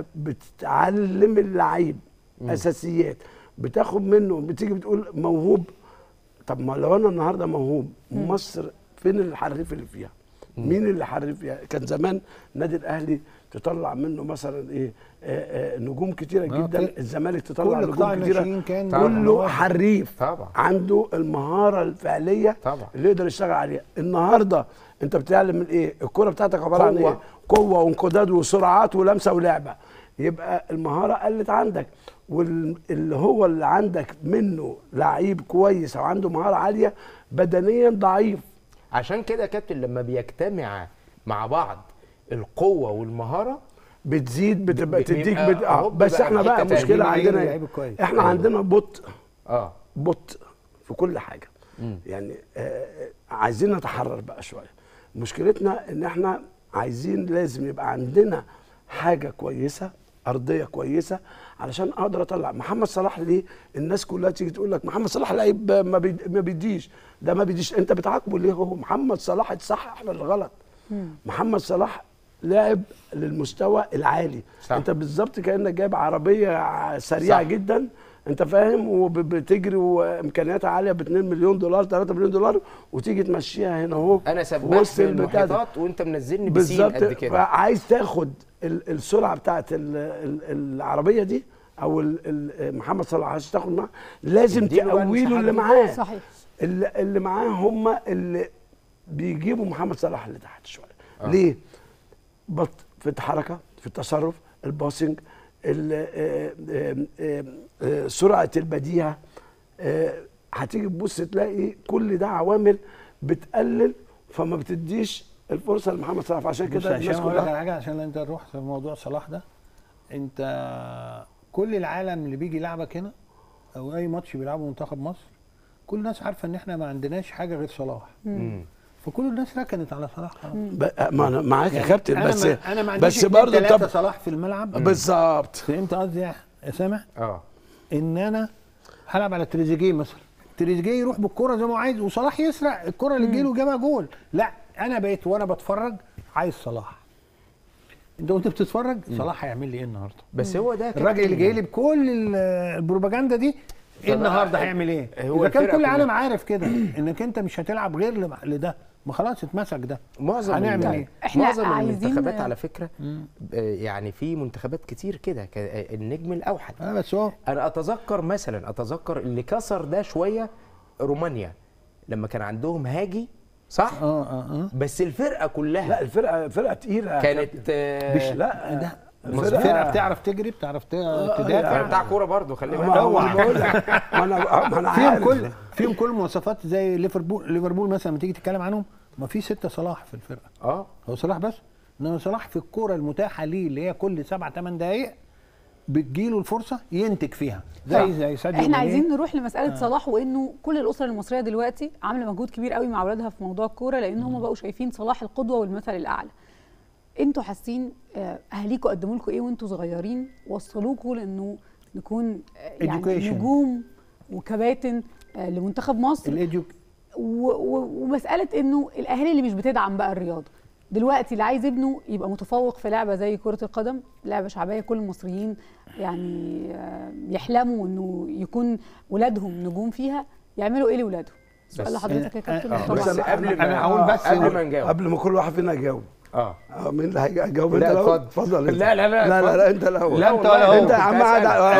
بتعلم اللعيب اساسيات، بتاخد منه، بتيجي بتقول موهوب. طب ما لو انا النهارده موهوب، مصر فين الحريف اللي فيها؟ مين اللي حريف فيها؟ كان زمان النادي الاهلي تطلع منه مثلا ايه آآ آآ نجوم كتيره جدا، الزمالك تطلع نجوم كتيره، كله حريف طبعا عنده المهاره الفعليه طبعا اللي يقدر يشتغل عليها. النهارده انت بتتعلم من ايه؟ الكوره بتاعتك عباره عن ايه؟ قوه وانقضاض وسرعات ولمسه ولعبه. يبقى المهاره قلت عندك، واللي هو اللي عندك منه لعيب كويس او عنده مهاره عاليه بدنيا ضعيف. عشان كده يا كابتن لما بيجتمع مع بعض القوه والمهاره بتزيد، بتبقى تديك بت... آه. بس احنا بقى مشكله عندنا ايه؟ احنا أيوه. عندنا بطء اه بطء في كل حاجه. مم. يعني آه عايزين نتحرر بقى شويه. مشكلتنا ان احنا عايزين لازم يبقى عندنا حاجه كويسه، ارضيه كويسه، علشان اقدر اطلع محمد صلاح. ليه الناس كلها تيجي تقول لك محمد صلاح لعيب ما, بي... ما بيديش، ده ما بيديش، انت بتعاقبه ليه؟ هو محمد صلاح الصح احنا اللي غلط. مم. محمد صلاح لاعب للمستوى العالي. صح. انت بالظبط كانك جايب عربيه سريعه صح. جدا، انت فاهم، وبتجري وامكانياتها عاليه ب اتنين مليون دولار ثلاثة مليون دولار، وتيجي تمشيها هنا اهو انا سباح في المحيطات وانت منزلني بسين قد كده. فعايز تاخد السرعه بتاعت العربيه دي او محمد صلاح عايز تاخد معاه، لازم تقويله اللي معاه. صحيح. اللي, اللي معاه هم اللي بيجيبوا محمد صلاح اللي تحت شويه. آه. ليه؟ بط في الحركه، في التصرف، الباسنج، سرعه البديهه. هتيجي تبص تلاقي كل ده عوامل بتقلل، فما بتديش الفرصه لمحمد صلاح. عشان كده الناس كلها عشان حاجه عشان انت تروح في موضوع صلاح ده، انت كل العالم اللي بيجي يلعبك هنا او اي ماتش بيلعبه منتخب مصر، كل الناس عارفه ان احنا ما عندناش حاجه غير صلاح. مم. فكل الناس ركنت على صلاح خلاص. ما انا معاك يا كابتن، بس أنا ما أنا ما بس برضه طب صلاح في الملعب بالظبط. فهمت قصدي يا سامح؟ اه ان انا هلعب على تريزيجيه مثلا، تريزيجيه يروح بالكره زي ما هو عايز وصلاح يسرق الكره اللي تجيله جابها جول. لا انا بقيت وانا بتفرج عايز صلاح. انت وانت بتتفرج صلاح هيعمل لي ايه النهارده؟ بس هو ده الراجل اللي جاي لي بكل البروباجندا دي ايه النهارده هيعمل ايه؟ اذا كان كل العالم عارف كده انك انت مش هتلعب غير لده، ما خلاص اتمسك ده. معظم هنعمل ايه؟ احنا معظم المنتخبات على فكره يعني في منتخبات كتير كده النجم الاوحد. اه بس هو انا اتذكر مثلا اتذكر اللي كسر ده شويه رومانيا لما كان عندهم هاجي صح؟ اه اه اه بس الفرقه كلها لا الفرقه فرقه تقيله كانت مش لا ده الفرقه بتعرف تجري، بتعرف تدافع، بتاع كوره برضه خلي بالك. هو بقول لك انا انا فيهم كل فيهم كل مواصفات زي ليفربول. ليفربول مثلا لما تيجي تتكلم عنهم ما في ستة صلاح في الفرقه. اه هو صلاح بس انما صلاح في الكوره المتاحه ليه اللي هي كل سبع ثمان دقائق بتجيله الفرصه ينتج فيها زي زي ساديو احنا ماني. عايزين نروح لمساله آه. صلاح، وانه كل الاسر المصريه دلوقتي عامله مجهود كبير قوي مع اولادها في موضوع الكوره، لان هم بقوا شايفين صلاح القدوه والمثل الاعلى. انتوا حاسين اهاليكم قدموا لكم ايه وانتوا صغيرين وصلوكم لانه نكون يعني Education. نجوم وكباتن لمنتخب مصر، ومساله انه الاهالي اللي مش بتدعم بقى الرياضه دلوقتي، اللي عايز ابنه يبقى متفوق في لعبه زي كره القدم، لعبه شعبيه كل المصريين يعني يحلموا انه يكون ولادهم نجوم فيها، يعملوا ايه لاولادهم؟ سؤال لحضرتك يا كابتن. بس قبل انا هقول بس قبل ما نجاوب، قبل ما كل واحد فينا يجاوب اه مين اللي هيجاوب؟ انت الاول؟ اتفضل. لا لا لا لا لا, لا انت الاول. لا انت الاول. انت يا عم قاعد.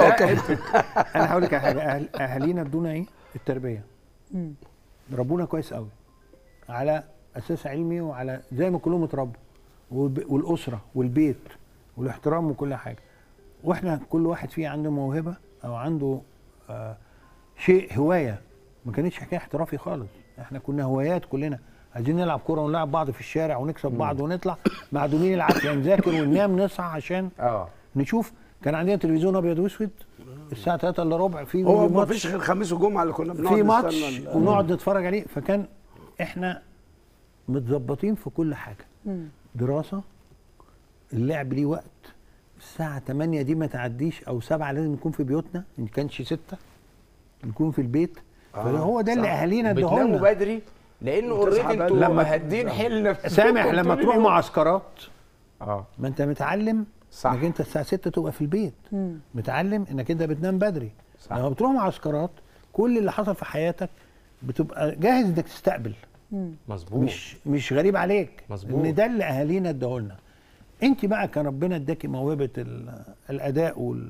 انا هقول لك حاجه. اهالينا ادونا ايه؟ التربيه. ربونا كويس قوي على اساس علمي، وعلى زي ما كلهم اتربوا، والاسره والبيت والاحترام وكل حاجه. واحنا كل واحد فيه عنده موهبه او عنده آه شيء هوايه، ما كانتش حكايه احترافي خالص. احنا كنا هوايات كلنا، عايزين نلعب كوره ونلعب بعض في الشارع ونكسب مم. بعض ونطلع معدومين العافيه، نذاكر وننام نصحى عشان اه نشوف. كان عندنا تلفزيون ابيض واسود الساعه ثلاثة الا ربع، في هو ما فيش غير خميس وجمعه اللي كنا بنقعد في ماتش ونقعد نتفرج عليه. فكان احنا متظبطين في كل حاجه. مم. دراسه، اللعب ليه وقت، الساعه ثمانية دي ما تعديش او سبعة لازم نكون في بيوتنا، ان كانش ستة نكون في البيت. آه فهو ده اللي اهالينا ادوه لنا. بتناموا بدري لانه اوريدي انتوا لما هادين حيلنا سامح لما تروح معسكرات اه ما انت متعلم صح انك انت الساعه ستة تبقى في البيت. مم. متعلم انك انت بتنام بدري. صح. لما بتروح معسكرات كل اللي حصل في حياتك بتبقى جاهز انك تستقبل. مظبوط. مش مش غريب عليك. مظبوط. ان ده اللي اهالينا اداه لنا. انت بقى كان ربنا اداكي موهبه الاداء وال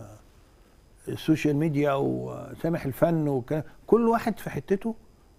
السوشيال ميديا وسامح الفن وكلام، كل واحد في حتته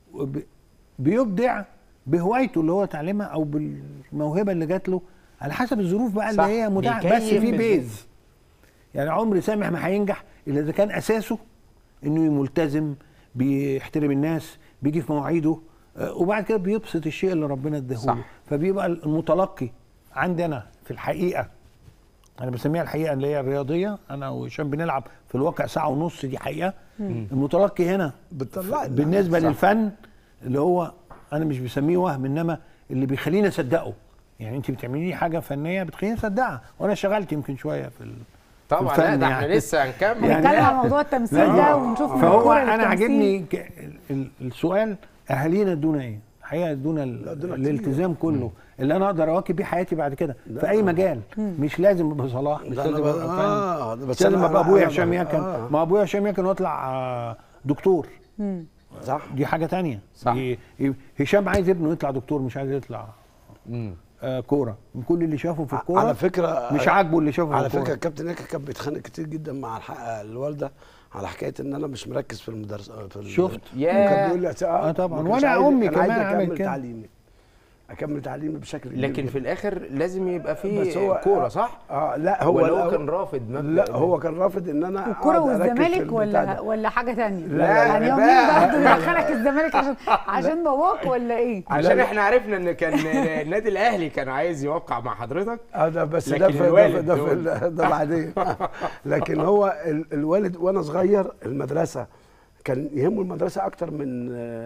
بيبدع بهوايته اللي هو اتعلمها او بالموهبه اللي جات له على حسب الظروف بقى اللي هي متاحه. بس في بيز يعني عمر سامح ما هينجح الا اذا كان اساسه انه ملتزم، بيحترم الناس، بيجي في مواعيده، وبعد كده بيبسط الشيء اللي ربنا اداهوله. فبيبقى المتلقي عندنا في الحقيقه، انا بسميها الحقيقه اللي هي الرياضيه، انا وهشام بنلعب في الواقع ساعه ونص، دي حقيقه. مم. المتلقي هنا بالنسبه للفن اللي هو انا مش بسميه وهم، انما اللي بيخليني اصدقه. يعني انت بتعملي لي حاجه فنيه بتخليني اصدقها، وانا اشتغلت يمكن شويه في طبعا. لا ده احنا لسه هنكمل هنتكلم عن موضوع التمثيل ده ونشوف. فهو انا عاجبني السؤال اهالينا ادونا ايه؟ الحقيقه ادونا الالتزام كله اللي انا اقدر اواكب بيه حياتي بعد كده في اي مجال. مم. مش لازم ابقى صلاح، مش لازم ابقى آه مش لازم ابقى ابويا هشام يكن. آه. ما ابويا هشام يكن واطلع دكتور. مم. صح، دي حاجه تانية. صح. هشام عايز ابنه يطلع دكتور، مش عايز يطلع آه كوره. من كل اللي شافه في الكوره على فكره مش عاجبه اللي شافه في على الكوره. فكره الكابتن ناكا كان بيتخانق كتير جدا مع الوالده على حكايه ان انا مش مركز في المدرسه. في شفت؟ كان بيقول لي اه طبعا، وانا امي كمان عملت كده. تعليمي اكمل تعليمي بشكل كبير لكن جدا. في الاخر لازم يبقى فيه كوره صح؟ اه لا هو ولا هو كان رافض مبدأ؟ لا هو كان رافض ان انا الكوره والزمالك ولا ولا حاجه ثانيه؟ لا يعني يومين برضه يدخلك الزمالك عشان عشان باباك ولا ايه؟ عشان احنا عرفنا ان كان النادي الاهلي كان عايز يوقع مع حضرتك. اه ده بس ده في ده في ده بعدين. لكن هو الوالد وانا صغير المدرسه كان يهمه المدرسه اكتر من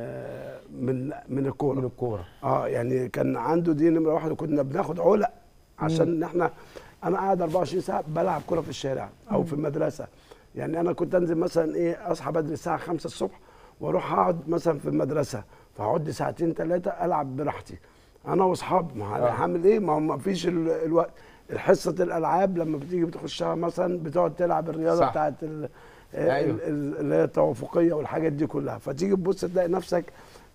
من من الكوره. من الكوره اه يعني كان عنده دي نمره واحد، وكنا بناخد علق عشان احنا انا قاعد أربعة وعشرين ساعه بلعب كوره في الشارع او مم. في المدرسه. يعني انا كنت انزل مثلا ايه اصحى بدري الساعه خمسة الصبح واروح اقعد مثلا في المدرسه، فاقعد ساعتين ثلاثه العب براحتي انا واصحابي. ما هعمل ايه؟ ما هو ما فيش الوقت. حصه الالعاب لما بتيجي بتخشها مثلا بتقعد تلعب الرياضه بتاعت أيوه. اللي هي التوافقيه والحاجات دي كلها، فتيجي تبص تلاقي نفسك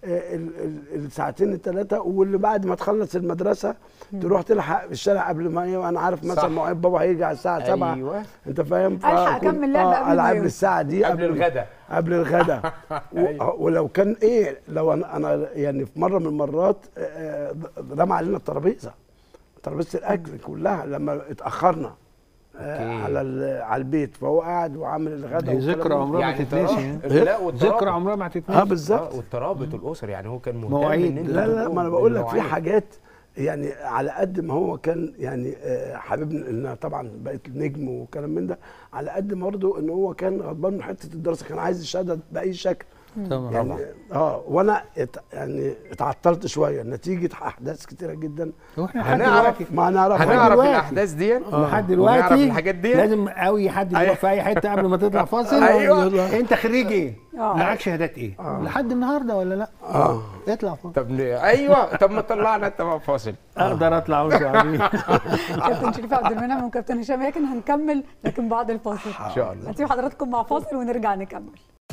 الساعتين الثلاثه، واللي بعد ما تخلص المدرسه م. تروح تلحق في الشارع قبل ما ايه، وانا عارف مثلا مواعيد بابا هيجي على الساعه سبعة. أيوه. انت فاهم؟ الحق اكمل لعب قبل العاب للساعه دي قبل الغداء قبل الغداء ولو كان ايه لو انا انا يعني في مره من المرات رمى علينا الترابيزه ترابيزه الاكل كلها لما اتاخرنا على على البيت، فهو قاعد وعامل الغداء. ذكرى عمرها ما تتنسي. لا ذكرى عمرها ما تتنسي. اه بالظبط. والترابط الاسري يعني هو كان مهتم مواعيد. لا لا ما انا بقول لك في حاجات يعني على قد ما هو كان يعني آه، حاببني ان طبعا بقيت نجم وكلام من ده، على قد ما برضه ان هو كان غضبان من حته الدراسه، كان عايز الشهاده باي شكل. طبعا يعني اه وانا ات يعني اتعطلت شويه نتيجه احداث كتيره جدا. واحنا لحد هنعرف دلوقتي ما نعرف هنعرف دلوقتي. الاحداث دي لحد ونعرف دلوقتي الحاجات دي. لازم قوي حد يروح أيوة. في اي حته قبل ما تطلع فاصل. أيوة. انت خريج ايه؟ آه. معاك شهادات ايه؟ لحد النهارده ولا لا؟ اه اطلع فاصل. طب ن- ايوه طب ما طلعنا انت بقى فاصل. اقدر اطلع وانتوا قاعدين. كابتن شريف عبد المنعم وكابتن هشام ياكن هنكمل لكن بعد الفاصل ان شاء الله. هنسيب حضراتكم مع فاصل ونرجع نكمل.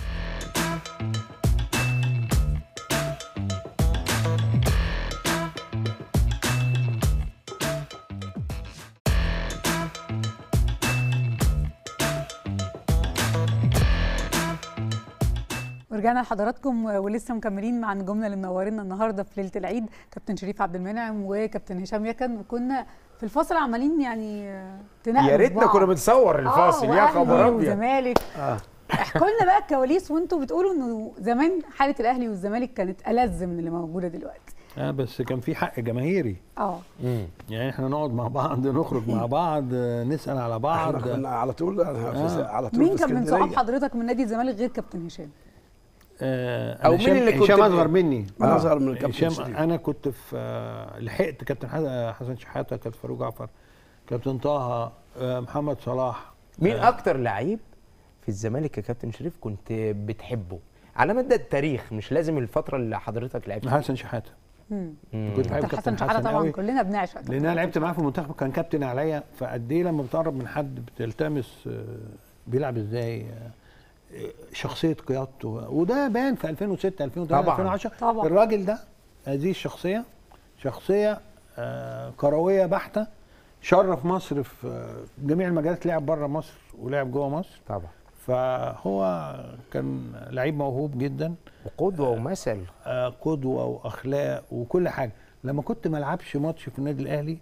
ورجعنا لحضراتكم ولسه مكملين مع نجومنا اللي منورينا النهارده في ليله العيد، كابتن شريف عبد المنعم وكابتن هشام يكن. وكنا في الفاصل عمالين يعني تناقشوا يا ريتنا كنا بنصور الفاصل يا خبر ابيض. وزمالك. اه احكوا لنا بقى الكواليس وانتوا بتقولوا انه زمان حاله الاهلي والزمالك كانت ألذ من اللي موجوده دلوقتي. اه بس كان في حق جماهيري، اه مم. يعني احنا نقعد مع بعض، نخرج مع بعض، نسال على احنا بعض. كنا على طول آه. على طول مين في كان من اسكندرية. صحاب حضرتك من نادي الزمالك غير كابتن هشام؟ آه أو أنا مين هشام- اللي كنت هشام ب- اصغر مني. انا اصغر من الكابتن هشام شريف. انا كنت في آه، لحقت كابتن ح- حسن شحاته، كابتن فاروق جعفر، كابتن طه، آه، محمد صلاح. مين آه، اكتر لعيب في الزمالك يا كابتن شريف كنت بتحبه على مدى التاريخ، مش لازم الفتره اللي حضرتك لعبت فيها؟ حسن شحاته. مم. كنت بحب كابتن كابتن حسن شحاته حسن طبعا قوي، كلنا بنعشق كابتن لان انا حسن لعبت معاه شحاتة. في المنتخب، كان كابتن عليا، فقد ايه لما بتقرب من حد بتلتمس آه، بيلعب ازاي، آه، شخصيه قيادته، وده بان في ألفين وستة ألفين وثمانية طبعاً. ألفين وعشرة. طبعاً. الراجل ده هذه الشخصيه شخصيه آه، كرويه بحته، شرف مصر في آه، جميع المجالات، لعب بره مصر ولعب جوه مصر، طبعا. فهو كان لعيب موهوب جدا، وقدوه ومثل. آه، قدوه واخلاق وكل حاجه. لما كنت ما العبش ماتش في النادي الاهلي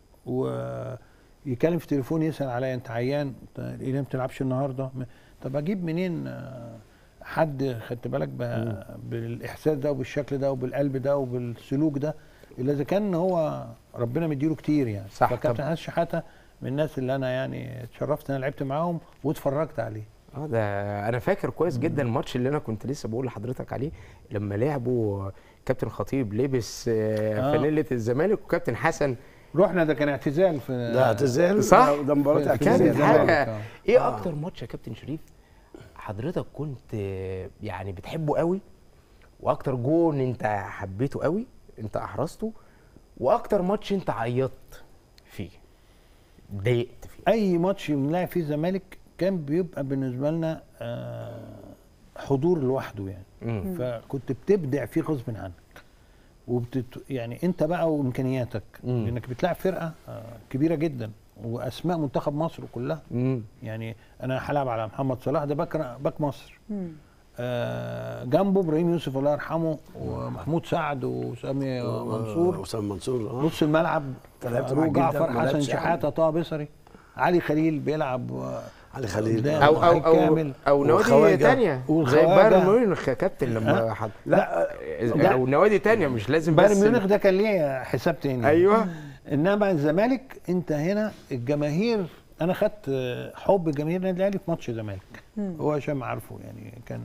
ويكلم في تليفون يسال عليا، انت عيان، انت ليه ما بتلعبش النهارده؟ م- طب اجيب منين آه، حد خدت بالك ب- بالاحساس ده وبالشكل ده وبالقلب ده وبالسلوك ده، الا اذا كان هو ربنا مديله كتير يعني. صح. فكابتن طب- حسن شحاته من الناس اللي انا يعني اتشرفت ان انا لعبت معاهم واتفرجت عليه. اه ده انا فاكر كويس جدا الماتش اللي انا كنت لسه بقول لحضرتك عليه، لما لعبوا كابتن خطيب لبس آه، آه. فانيله الزمالك وكابتن حسن. رحنا، ده كان اعتزال في ده اعتزال، صح؟ ده- ده مباراه كان اعتزال. كانت الزمالك، حاجه. آه. ايه آه. اكتر ماتش يا كابتن شريف حضرتك كنت آه، يعني بتحبه قوي، واكتر جون انت حبيته قوي انت احرزته، واكتر ماتش انت عيطت فيه اتضايقت فيه؟ اي ماتش بنلعب فيه الزمالك كان بيبقى بالنسبه لنا آه، حضور لوحده يعني. مم. فكنت بتبدع فيه غصب عنك، وبتت يعني انت بقى وامكانياتك، مم. لانك بتلعب فرقه آه، كبيره جدا واسماء منتخب مصر كلها. مم. يعني انا هلعب على محمد صلاح، ده باك باك مصر، مم. آه، جنبه ابراهيم يوسف الله يرحمه ومحمود سعد وسامي منصور، وسام منصور اه نص الملعب أنت لعبت فاروق معاه جداً، جعفر، ما حسن لعبتش شحاته، طه بصري، علي خليل بيلعب آه، علي خليل قدام. او او او كامل. او نوادي والخواجة. تانية زي والخواجة. بايرن ميونخ يا كابتن لما حد لا او نوادي تانية مش لازم بايرن بس ميونخ ده كان ليه حساب تاني. ايوه. انما الزمالك انت هنا الجماهير، انا خدت حب جماهير النادي الاهلي في ماتش الزمالك، هو هشام عارفه يعني. كان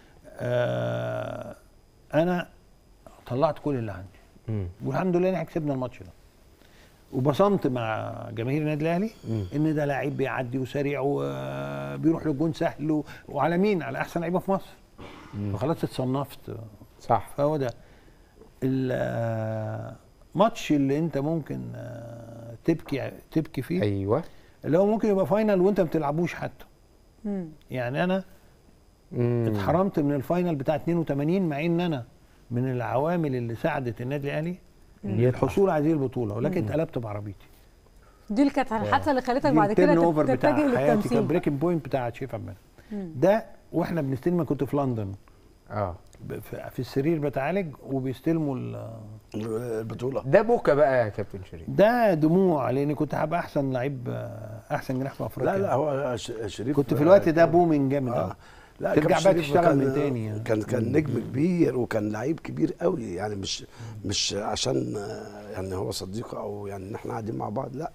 آه انا طلعت كل اللي عندي، مم. والحمد لله احنا كسبنا الماتش ده، وبصمت مع جماهير النادي الاهلي ان ده لعيب بيعدي وسريع وبيروح للجون سهل و- وعلى مين؟ على احسن لعيبه في مصر. فخلاص اتصنفت. صح. فهو ده الماتش اللي انت ممكن آه، تبكي تبكي فيه، ايوه. اللي هو ممكن يبقى فاينل وانت ما بتلعبوش حتى. مم. يعني انا مم. اتحرمت من الفاينل بتاع اتنين وتمانين، مع ان انا من العوامل اللي ساعدت النادي الاهلي للحصول على هذه البطوله، ولكن اتقلبت بعربيتي. دي اللي كانت الحادثه اللي خلتك دي بعد التيرن كده اوفر تت- بتاع تتجه حياتي، كان للتمثيل. بريكنج بوينت بتاع شريف عبد المنعم. ده واحنا بنستلم، كنت في لندن اه ب- في في السرير بتعالج وبيستلموا ال- البطوله. ده بوكا بقى يا كابتن شريف. ده دموع، لان كنت هبقى احسن لعيب، آه، احسن جناح في افريقيا. لا لا هو ش- شريف كنت في الوقت ده بومينج جامد آه. قوي. لا ترجع كابتن بقى شريف تشتغل كان- من تاني يعني. كان كان نجم كبير وكان لعيب كبير قوي يعني، مش مش عشان آه، يعني هو صديقه او يعني ان احنا قاعدين مع بعض، لا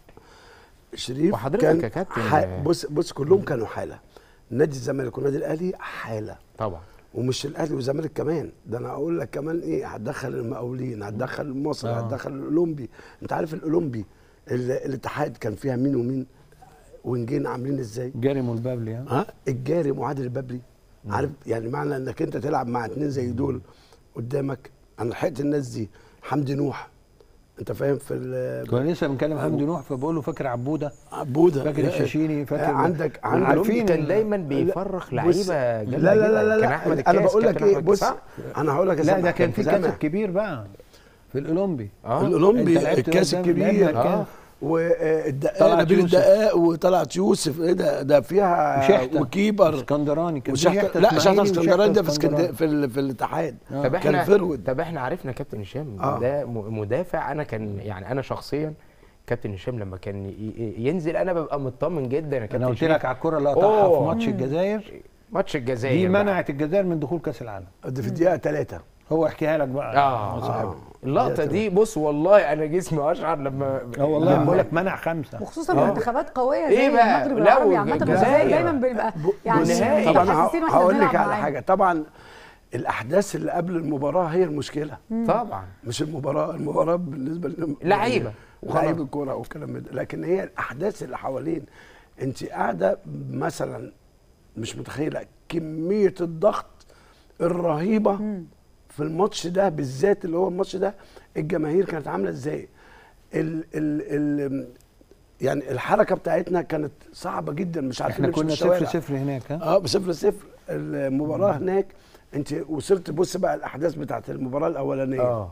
شريف وحضرتك كان يا كابتن- ح- بص بص كلهم كانوا حاله، نادي الزمالك والنادي الاهلي حاله، طبعا. ومش الاهلي والزمالك كمان، ده انا اقول لك كمان ايه، هتدخل المقاولين، هتدخل مصر، آه. هتدخل الاولمبي. انت عارف الاولمبي ال- الاتحاد كان فيها مين ومين ونجين عاملين ازاي؟ جارم والبابلي ها. ها الجاري وعادل البابلي. عارف يعني معنى انك انت تلعب مع اتنين زي دول قدامك، انا لحقت الناس دي، حمدي نوح، انت فاهم في ال- كنا لسه بنكلم حمدي نوح فبقول له فاكر عبوده، عبوده فاكر الشاشيني، فاكر عندك عندك عارفين كان دايما بيفرخ بص- لعيبه لا جامده لا لا جداً. لا, كان لا احمد انا الكاس، بقول لك كابتن ايه، أحمد بص صح؟ انا هقول لك يا لا سامح، ده كان في سامح. كاس الكبير بقى في الاولمبي. اه الاولمبي أنت لعبت الكاس قدام- لعبنا الكبير الكاس. اه والدقاق طلعت نبيل يوسف. الدقاق وطلعت يوسف، ايه ده ده فيها وشحتة وكيبر اسكندراني كان في وشحتة، شحتة لا شحتة إسماعيلي اسكندراني ده في وشحتة اسكندريه في, ال- في الاتحاد آه. طب كان احنا فرود. طب احنا عرفنا كابتن هشام آه. ده م- مدافع. انا كان يعني انا شخصيا كابتن هشام لما كان ي- ي- ينزل انا ببقى مطمن جدا يا كابتن انا قلت شريف. لك على الكره اللي قطعها أوه. في ماتش الجزائر، ماتش الجزائر دي بقى. منعت الجزائر من دخول كاس العالم. ده في الدقيقه ثلاثة. هو احكيها لك بقى اه, يا صاحبي. آه. اللقطه دي بص والله انا جسمي اشعر لما اه والله لما- بقول لك منع خمسه. وخصوصا آه. منتخبات قويه إيه زي بقى؟ المغرب لو العربي عامه الجزائر. الجزائر دايما بيبقى يعني ونهائي. طب انا حاسين واحنا هقول لك بنلعب على معاهم. حاجه، طبعا الاحداث اللي قبل المباراه هي المشكله، طبعا مش المباراه، المباراه بالنسبه لنا لعيبة وخلاص. لعيب الكوره والكلام ده، لكن هي الاحداث اللي حوالين. انت قاعده مثلا مش متخيله كميه الضغط الرهيبه في الماتش ده بالذات، اللي هو الماتش ده الجماهير كانت عامله ازاي، ال ال ال يعني الحركه بتاعتنا كانت صعبه جدا، مش عارفين احنا نمشي في كنا الشوارع. صفر صفر هناك ها. اه بصفر صفر المباراه هناك. انت وصلت بص بقى الاحداث بتاعت المباراه الاولانيه. اه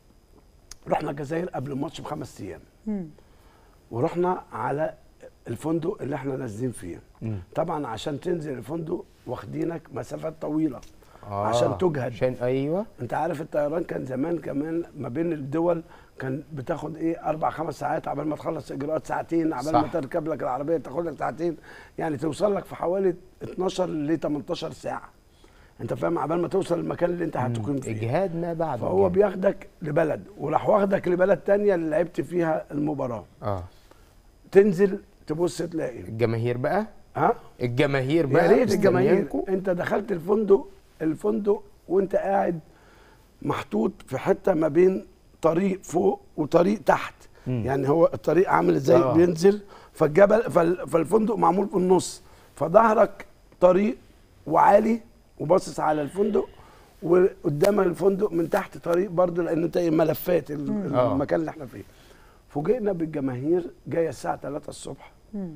رحنا الجزائر قبل الماتش بخمس ايام، مم. ورحنا على الفندق اللي احنا نازلين فيه. مم. طبعا عشان تنزل الفندق واخدينك مسافات طويله آه. عشان تجهد. عشان ايوه انت عارف الطيران كان زمان كمان ما بين الدول كان بتاخد ايه اربع خمس ساعات عبال ما تخلص اجراءات، ساعتين عبال صح. ما تركب لك العربيه تاخد لك ساعتين، يعني توصل لك في حوالي اتناشر ل تمنتاشر ساعه. انت فاهم عبال ما توصل المكان اللي انت هتقيم فيه. اجهاد ما بعد فهو الجهاد. بياخدك لبلد وراح واخدك لبلد تانية اللي لعبت فيها المباراه. اه تنزل تبص تلاقي الجماهير بقى ها الجماهير يا بقى ريت الجماهير. مستنيانكوا. انت دخلت الفندق الفندق وانت قاعد محطوط في حته ما بين طريق فوق وطريق تحت. مم. يعني هو الطريق عامل ازاي آه. بينزل، فالجبل فال- فالفندق معمول في النص، فظهرك طريق وعالي وباصص على الفندق، وقدام الفندق من تحت طريق برضه، لان انت ملفات ال- آه. المكان اللي احنا فيه. فوجئنا بالجماهير جايه الساعه تلاتة الصبح مم.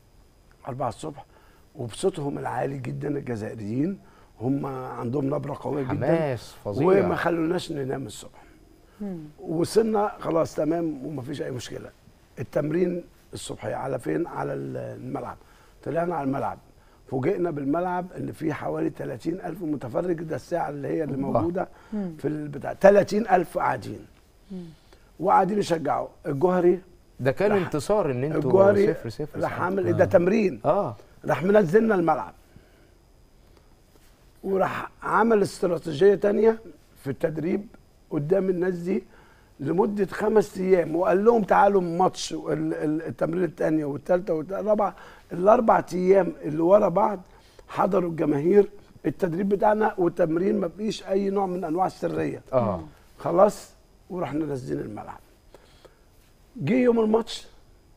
أربعة الصبح، وبصوتهم العالي جدا. الجزائريين هم عندهم نبره قويه جدا، حماس فظيع. وما خلوناش ننام الصبح. مم. وصلنا خلاص تمام ومفيش اي مشكله. التمرين الصبحيه على فين؟ على الملعب. طلعنا على الملعب، فوجئنا بالملعب ان في حوالي تلاتين ألف متفرج، ده الساعه اللي هي اللي الله. موجوده في البتاع، تلاتين ألف قاعدين وقاعدين يشجعوا. الجوهري ده كان راح- انتصار ان انتوا الجوهري صفر صفر راح صحيح. عامل ايه، ده تمرين، اه راح منزلنا الملعب وراح عمل استراتيجيه تانية في التدريب قدام الناس دي لمده خمس ايام، وقال لهم تعالوا ماتش ال- ال- التمرين الثانيه والثالثه والرابعه، الاربع ايام اللي ورا بعض حضروا الجماهير التدريب بتاعنا والتمرين، ما فيش اي نوع من انواع السريه. اه خلاص ورحنا نازلين الملعب. جه يوم الماتش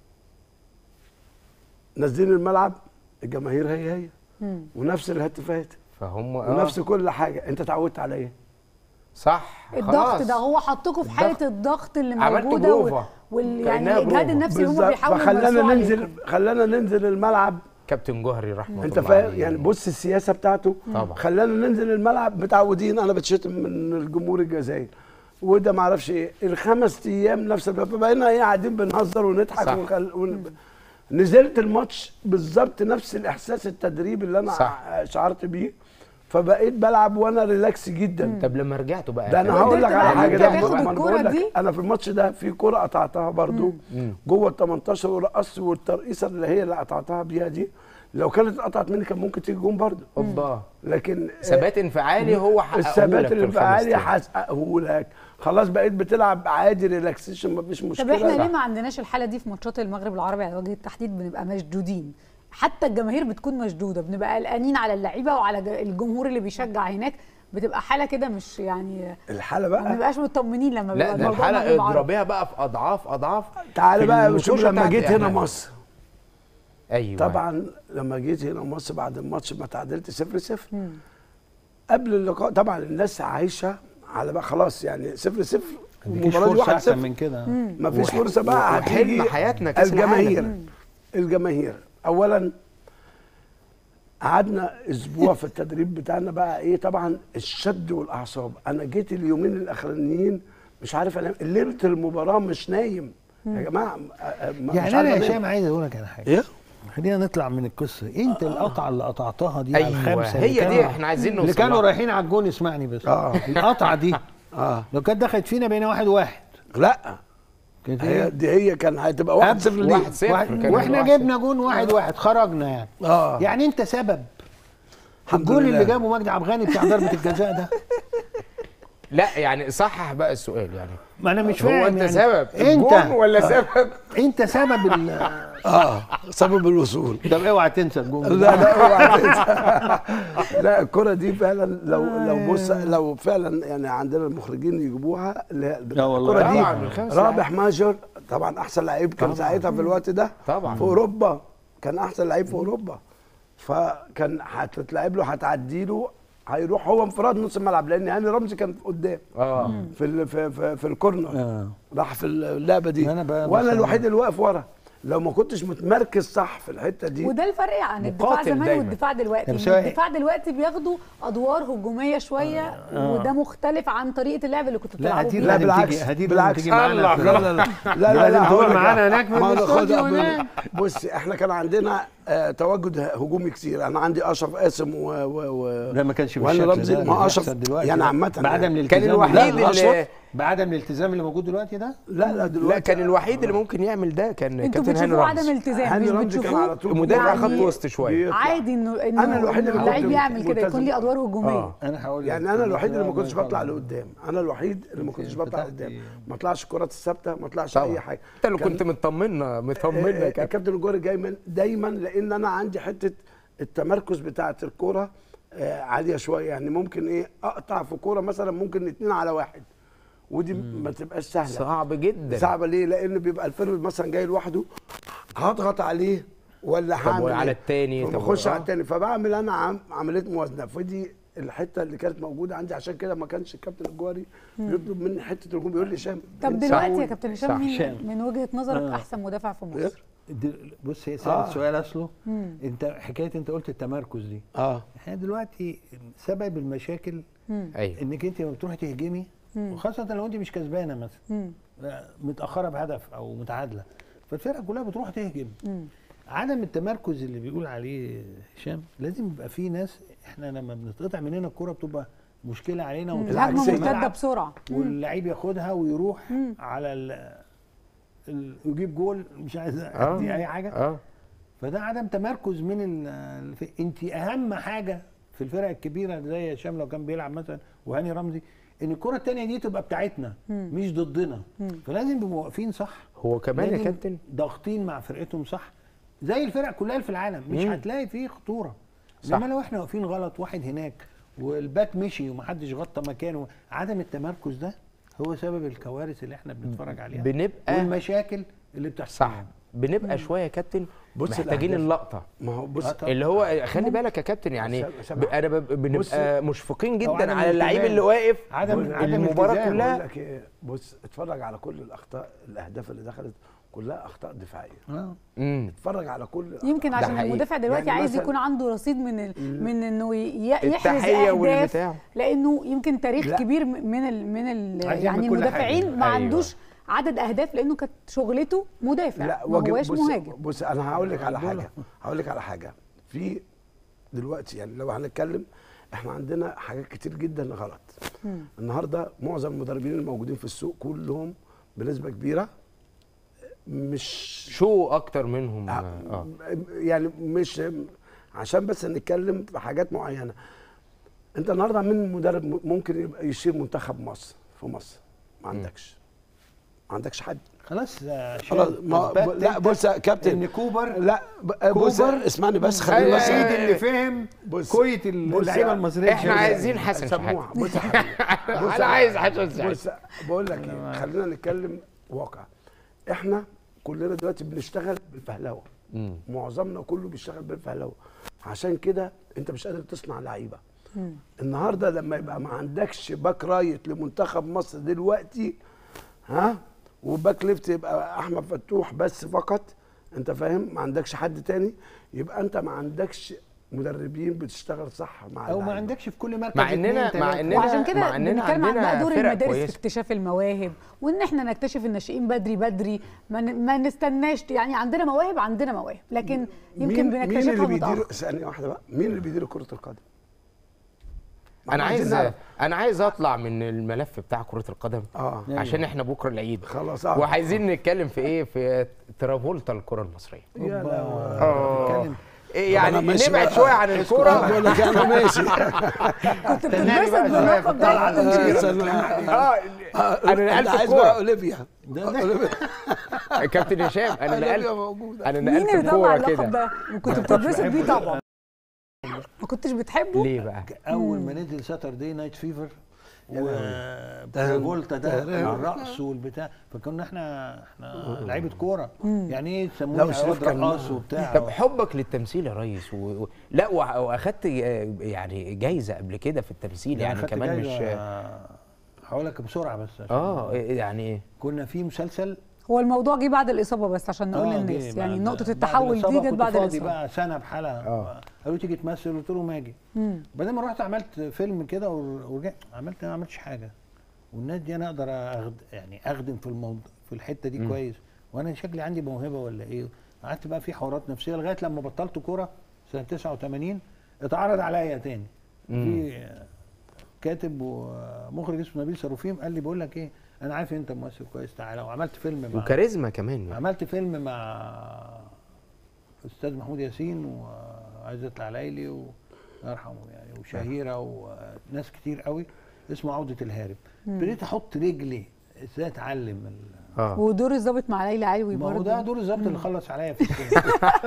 نازلين الملعب، الجماهير هي هي مم. ونفس الهتافات فهم آه. ونفس كل حاجه. انت اتعودت على ايه؟ صح الضغط خلاص. ده هو حطكم في حاله الضغط اللي عملتوا موجوده وال... بروفا. وال... يعني كأنها الاجهاد بروفا. النفسي هم بالظبط. بيحاولوا فخلانا يمارسوه ننزل عليكم. خلانا ننزل الملعب. كابتن جوهري رحمه انت الله فاهم عليه. يعني بص السياسه بتاعته. طبعا. خلانا ننزل الملعب متعودين. انا بتشتم من الجمهور الجزائري وده ما اعرفش ايه، الخمس ايام نفس البقى. فبقينا ايه قاعدين بنهزر ونضحك صح. ونخل... ون... نزلت الماتش بالظبط نفس الاحساس التدريب اللي انا صح. شعرت بيه، فبقيت بلعب وانا ريلاكس جدا. طب لما رجعتوا بقى ده انا قدرت هقول لك بقى على إن حاجه، أنت ده تاخد ما انا الكرة بقول لك دي؟ انا في الماتش ده في كرة قطعتها برضو مم. جوه ال تمنتاشر ورقصت، والترقيصه اللي هي اللي قطعتها بيها دي لو كانت اتقطعت مني كان ممكن تيجي جون برضه. اوبا، لكن ثبات انفعالي هو حققه لك الثبات في الانفعالي الخمس هحققه لك. خلاص بقيت بتلعب عادي ريلاكسيشن مفيش مشكله. طب احنا ليه ما عندناش الحاله دي في ماتشات المغرب العربي على وجه التحديد؟ بنبقى مشدودين، حتى الجماهير بتكون مشدوده، بنبقى قلقانين على اللعيبه وعلى الجمهور اللي بيشجع هناك، بتبقى حاله كده مش يعني الحاله ما بقى بنبقاش مطمنين لما لا بيبقى ده الموضوع الحلقه مغرب عربي. اضربيها بقى في اضعاف اضعاف. تعالى في بقى الماتشات شوف لما بتاعت جيت هنا إحنا. مصر. ايوه طبعا لما جيت هنا مصر بعد الماتش ما تعادلت صفر صفر، قبل اللقاء طبعا الناس عايشه على بقى خلاص يعني صفر صفر، مفيش المباراه دي فرصه واحد احسن صفر، من كده. مفيش وح- فرصه بقى. وحلم هتيجي حياتنا كأس الجماهير العالم. الجماهير اولا قعدنا اسبوع في التدريب بتاعنا بقى ايه، طبعا الشد والاعصاب. انا جيت اليومين الاخرانيين مش عارف انام، ليله المباراه مش نايم يا جماعه. مش يعني عارف انا يا أنام. هشام عايز اقول لك على حاجه. ايه خلينا نطلع من القصه. انت القطعه اللي قطعتها دي ايوه على الخمسه اللي هي كانوا- دي احنا عايزين نوصل اللي كانوا لها. رايحين على الجون، اسمعني بس. اه القطعه دي اه لو كانت دخلت فينا بقينا واحد واحد. لا كانت هي هي دي هي كان هتبقى واحد صفر ليه. واحد صفر واحد كان واحنا واحد جبنا جون واحد واحد خرجنا يعني. اه يعني انت سبب الحمد الجول لله. اللي جابه مجدي عبد الغني بتاع ضربه الجزاء ده. لا يعني صحح بقى السؤال يعني ما انا مش فاهم هو انت يعني. سبب انت الجون ولا سبب؟ انت سبب ال... اه سبب الوصول. طب اوعى تنسى الجون. لا لا اوعى تنسى. لا الكرة دي فعلا لو لو بص لو فعلا يعني عندنا المخرجين يجيبوها اللي هي لا والله. الكرة طبعاً، دي الخمس رابح ماجر طبعا احسن لعيب كان طبعاً. ساعتها في الوقت ده طبعاً. في اوروبا، كان احسن لعيب في اوروبا، فكان هتتلعب له هتعدي له هيروح هو انفراد نص الملعب لان هاني رمزي كان قدام اه في ال في في, في الكورنر آه. راح في اللعبه دي أنا بقى وانا بصراحة- الوحيد اللي واقف ورا. لو ما كنتش متمركز صح في الحته دي وده الفرق عن الدفاع مقاتل زمان دايماً. والدفاع دلوقتي. طب إن سؤال- الدفاع دلوقتي بياخدوا ادوار هجوميه شويه آه. وده مختلف عن طريقه اللعب اللي كنتوا لا بتلعبوا هدي بيها. لا لازم بالعكس تيجي- هدي بالعكس لازم تيجي معانا الله، في- لا لا لا لا لا لازم لا تقول هقول لك. معانا هناك في ما الاستوديو ناخدها بال- هناك. بص احنا كان عندنا آه تواجد هجومي كتير. انا عندي اشرف قاسم و و و ده ما كانش وهاني بالشكل رمزي. ده ما اللي اشرف بيحصل دلوقتي يعني ده. عامه بعدم يعني. الالتزام كان الوحيد لا، اللي أشرف. بعدم الالتزام اللي موجود دلوقتي ده. لا لا دلوقتي لا كان الوحيد اللي ممكن يعمل ده كان انتوا كابتن هاني بتشوفوا عدم رمزي. التزام هاني مش رمزي كان على بتشوفوه طول مدافع يعني خط وسط شويه. بيطلع. عادي انه انه أنا الوحيد اللي اللعيب كنت يعمل كده يكون ملتزم. ليه ادوار هجوميه. آه. انا هقول يعني انا الوحيد اللي ما كنتش بطلع لقدام. انا الوحيد اللي ما كنتش بطلع فتحت- لقدام. ما طلعش الكرات الثابته، ما طلعش طبعا اي حاجه. انت اللي كان- كنت مطمنا مطمنا يا كابتن. الكابتن الجوهري دايما دايما لان انا عندي حته التمركز بتاعه الكوره آه عاليه شويه. يعني ممكن ايه اقطع في كوره مثلا ممكن اتنين على واحد، ودي ما تبقاش سهله. صعب جدا. صعبه ليه؟ لان بيبقى الفيرود مثلا جاي لوحده هضغط عليه ولا طب هعمل وعلى إيه؟ التاني؟ طب فبخش آه. على التاني فبعمل انا عم عمليه موازنه. فدي الحته اللي كانت موجوده عندي. عشان كده ما كانش الكابتن الجوهري بيطلب مني حته الهجوم، بيقول لي هشام طب أنت دلوقتي قول. يا كابتن صح، هشام هشام. مين من وجهه نظرك آه. احسن مدافع في إيه؟ مصر؟ دل- بص هي سألت آه. سؤال اصله. انت حكايه انت قلت التمركز دي. اه احنا دلوقتي سبب المشاكل ايوه انك انت لما بتروحي تهجمي وخاصه لو انت مش كسبانه مثلا مم. لا، متاخره بهدف او متعادله فالفرقه كلها بتروح تهجم. عدم التمركز اللي بيقول عليه هشام لازم يبقى فيه ناس. احنا لما بنتقطع مننا الكوره بتبقى مشكله علينا وتبقى الهجمه في مرتده الملعب، بسرعه. واللعيب ياخدها ويروح على ال ال- يجيب جول مش عايز آه. ادي اي حاجه. اه فده عدم تمركز من ال الف... انت اهم حاجه في الفرق الكبيره زي هشام لو كان بيلعب مثلا وهاني رمزي ان الكره الثانيه دي تبقى بتاعتنا مش ضدنا. فلازم يبقوا واقفين صح. هو كمان يا لازم كابتن ضاغطين مع فرقتهم صح زي الفرق كلها اللي في العالم. مش مم. هتلاقي فيه خطوره. صح. انما لو احنا واقفين غلط واحد هناك والباك مشي ومحدش غطى مكانه عدم التمركز ده هو سبب الكوارث اللي احنا بنتفرج عليها بنبقى والمشاكل اللي بتحصل. صح بنبقى شويه يا كابتن بص محتاجين الأهداف. اللقطه ما هو بص آه طبعاً. اللي هو خلي بالك يا كابتن يعني سامع- سامع. ب- انا ب- بص- بنبقى مشفقين أو جدا عدم على اللعيب الالتزام. اللي واقف عدم عدم المباراه التزام. كلها. بقول لك إيه، بص اتفرج على كل الاخطاء الاهداف اللي دخلت كلها اخطاء دفاعيه. آه. امم اتفرج على كل الأخطاء. يمكن عشان حقيقي. المدافع دلوقتي يعني عايز مثلاً- يكون عنده رصيد من ال... من انه ي- يحرز التحية اهداف والبتاع. لانه يمكن تاريخ لا. كبير من ال... من ال... عايز يعني يعمل كل المدافعين حاجة. ما أيوة. عندوش عدد اهداف لانه كانت شغلته مدافع لا ما واجب- هواش بص مهاجم. بص انا هقول لك على حاجه هقول لك على حاجه في دلوقتي يعني لو هنتكلم احنا عندنا حاجات كتير جدا غلط. النهارده معظم المدربين الموجودين في السوق كلهم بنسبه كبيره مش شو اكتر منهم اه يعني مش عشان بس نتكلم في حاجات معينه. انت النهارده مين مدرب ممكن يبقى يشيل منتخب مصر في مصر؟ ما عندكش ما عندكش حد. خلاص خلاص ما ب... لا بص يا كابتن ان كوبر لا ب... بص اسمعني بس خليني بس الوحيد اللي فهم كويت اللعيبه المصريه. احنا عايزين حسن شحاته. بص يا حبيبي بص انا عايز حسن شحاته. بص بقول لك ايه، خلينا نتكلم واقع. احنا كلنا دلوقتي بنشتغل بالفهلوه، معظمنا كله بيشتغل بالفهلوه، عشان كده انت مش قادر تصنع لعيبه. النهارده لما يبقى ما عندكش باك رايت لمنتخب مصر دلوقتي، ها، وباك ليفت يبقى احمد فتوح بس فقط، انت فاهم، ما عندكش حد تاني، يبقى انت ما عندكش مدربين بتشتغل صح مع او ما عندكش في كل مركز. مع اننا مع اننا وعشان كده مع اننا بنتكلم عن بقى دور المدارس كويسة. في اكتشاف المواهب، وان احنا نكتشف الناشئين بدري بدري، ما, ن... ما نستناش. يعني عندنا مواهب عندنا مواهب لكن يمكن بنكتشفها متاخر. ثانيه واحده بقى، مين اللي بيدير كره القدم؟ انا عايز انا عايز اطلع من الملف بتاع كره القدم اه عشان احنا بكره العيد خلاص اه وعايزين نتكلم في ايه، في ترافولتا الكره المصريه. اه يعني نبعد شويه عن الكوره. بقول لك انا ماشي. كنت بتنبسط باللقب ده. اه انا نقلت الكوره. اوليفيا كابتن هشام، انا نقلت انا مين نقلت اللي طلع الكوره اللقب كده. ده وكنت بتنبسط بيه طبعا؟ ما كنتش بتحبه؟ ليه بقى؟ اول ما نزل ساتردي نايت فيفر وترافولتا ده الرقص والبتاع، فكنا احنا احنا لعيبه كوره. يعني ايه تسموني عواد رقاص وبتاع. طب حبك للتمثيل يا ريس و... و... لا واخدت يعني جايزه قبل كده في التمثيل، يعني كمان مش هقول لك بسرعه بس. اه يعني ايه؟ كنا في مسلسل، هو الموضوع جه بعد الاصابه بس عشان نقول للناس، يعني نقطه التحول دي جت بعد الاصابه. بقى سنه بحالها. اه قالوا تيجي تمثل، قلت له ما اجي. بعدين ما رحت عملت فيلم كده ورجعت عملت ما عملتش حاجه. والناس دي انا اقدر أخد يعني اخدم في الموضوع في الحته دي مم. كويس، وانا شكلي عندي موهبه ولا ايه. قعدت بقى في حوارات نفسيه لغايه لما بطلت كوره سنه تسعة وثمانين. اتعرض عليا تاني مم. في كاتب ومخرج اسمه نبيل صاروفيم، قال لي بقول لك ايه، انا عارف انت ممثل كويس، تعالى. وعملت فيلم مع وكاريزما كمان يعني. عملت فيلم مع استاذ محمود ياسين وعزت العلايلي الله يرحمه يعني وشهيره وناس كتير قوي، اسمه عوده الهارب. ابتديت احط رجلي ازاي اتعلم. اه ودور الظابط مع ليلى علوي برضه. ما هو ده دور الظابط اللي خلص عليا في السينما.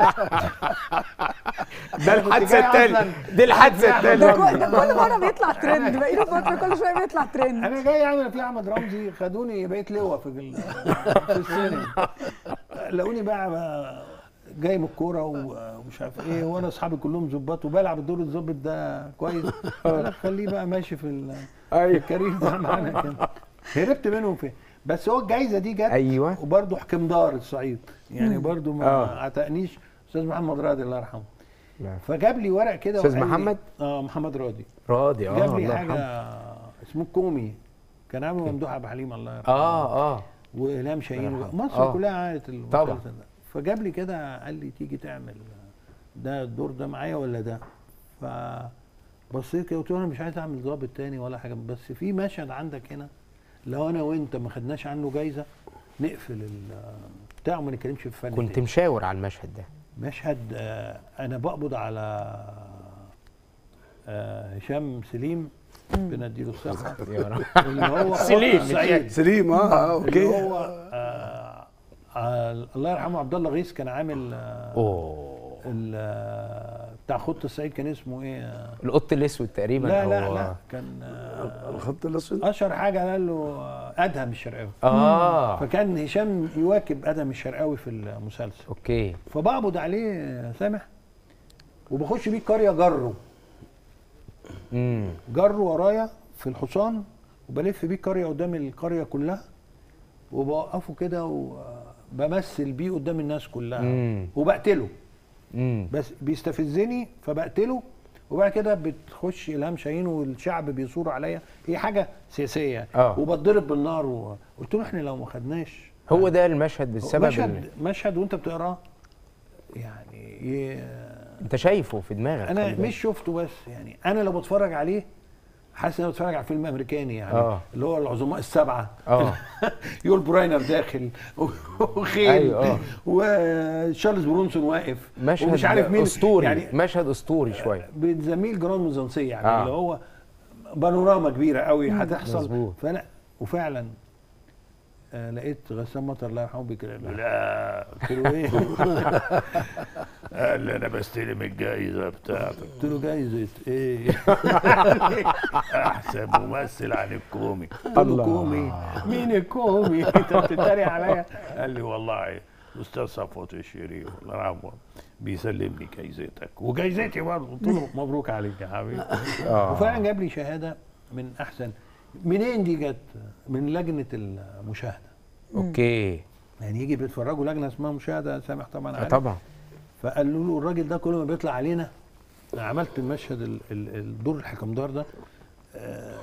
ده الحادثه الثانيه، دي الحادثه الثانيه. ده كل مره بيطلع ترند، بقى له فتره كل شويه بيطلع ترند. انا جاي اعمل في احمد رمزي، خدوني بقيت لواء في في السينما. لقوني بقى جاي من الكوره ومش عارف ايه، وانا اصحابي كلهم ظباط وبلعب الدور الظابط ده كويس. خليه بقى ماشي في الكارير ده معانا كده. هربت منهم فين؟ بس هو الجايزه دي جت. ايوه. وبرده حكمدار الصعيد يعني برده ما عتقنيش استاذ محمد راضي الله يرحمه. فجاب لي ورق كده. استاذ محمد؟ اه محمد راضي. راضي اه جاب لي حاجه اسمه كومي، كان عامل ممدوح عبد الحليم الله يرحمه. اه اه والهام شاهين، مصر آه. كلها عادت المسلسل ده. فجاب لي كده قال لي تيجي تعمل ده الدور ده معايا ولا ده؟ فبصيت كده قلت له انا مش عايز اعمل ضابط تاني ولا حاجه، بس في مشهد عندك هنا لو انا وانت ما خدناش عنه جايزه نقفل بتاع وما نتكلمش في الفن. كنت تاني. مشاور على المشهد ده. مشهد آه انا بقبض على آه هشام سليم بنديله الصحه اللي هو سليم سليم اه اوكي اللي هو آه آه الله يرحمه عبد الله غيث كان عامل اوه بتاع خط الصعيد، كان اسمه ايه؟ القط الاسود تقريبا. لا لا لا كان آه الخط الاسود اشهر حاجه قال له ادهم الشرقاوي. اه فكان هشام يواكب ادهم الشرقاوي في المسلسل. اوكي. فبقبض عليه سامح وبخش بيه قريه جره. امم جره ورايا في الحصان وبلف بيه قريه قدام القريه كلها وبوقفه كده وبمثل بيه قدام الناس كلها. مم. وبقتله. مم. بس بيستفزني فبقتله، وبعد كده بتخش الهام شاهين والشعب بيثور عليا، هي حاجه سياسيه. آه. وبتضرب بالنار وقلت له احنا لو ما خدناش. هو ده المشهد بالسبب مشهد اللي... مشهد وانت بتقراه يعني ي... انت شايفه في دماغك. انا مش شفته بس يعني انا لو بتفرج عليه حاسس ان انا بتفرج على فيلم امريكاني يعني آه. اللي هو العظماء السبعه اه يول براينر داخل وخيل أيوة، آه. وشارلز برونسون واقف مشهد ومش عارف مين اسطوري يعني مشهد اسطوري شويه. بنسميه الجراند ميزانسيه يعني آه. اللي هو بانوراما كبيره قوي هتحصل. مظبوط. فانا وفعلا آه لقيت غسان مطر الله يرحمه بيتكلم لا قلت له ايه؟ قال لي انا بستلم الجايزه بتاعتك. قلت له جايزه ايه؟ احسن ممثل عن الكومي. قلت له الله. كومي؟ مين الكومي؟ انت بتتريق عليا؟ قال لي والله الاستاذ صفوت الشريف الله يرحمه بيسلمني جايزتك وجايزتي برضه. قلت له مبروك عليك يا حبيبي. وفعلا جاب لي شهاده من احسن. منين دي جت؟ من لجنه المشاهده. اوكي. يعني يجي بيتفرجوا لجنه اسمها مشاهده، سامح طبعا آه عارف. طبعا. فقالوا له الراجل ده كل ما بيطلع علينا، أنا عملت المشهد ال- ال- الدور الحكمدار ده آه،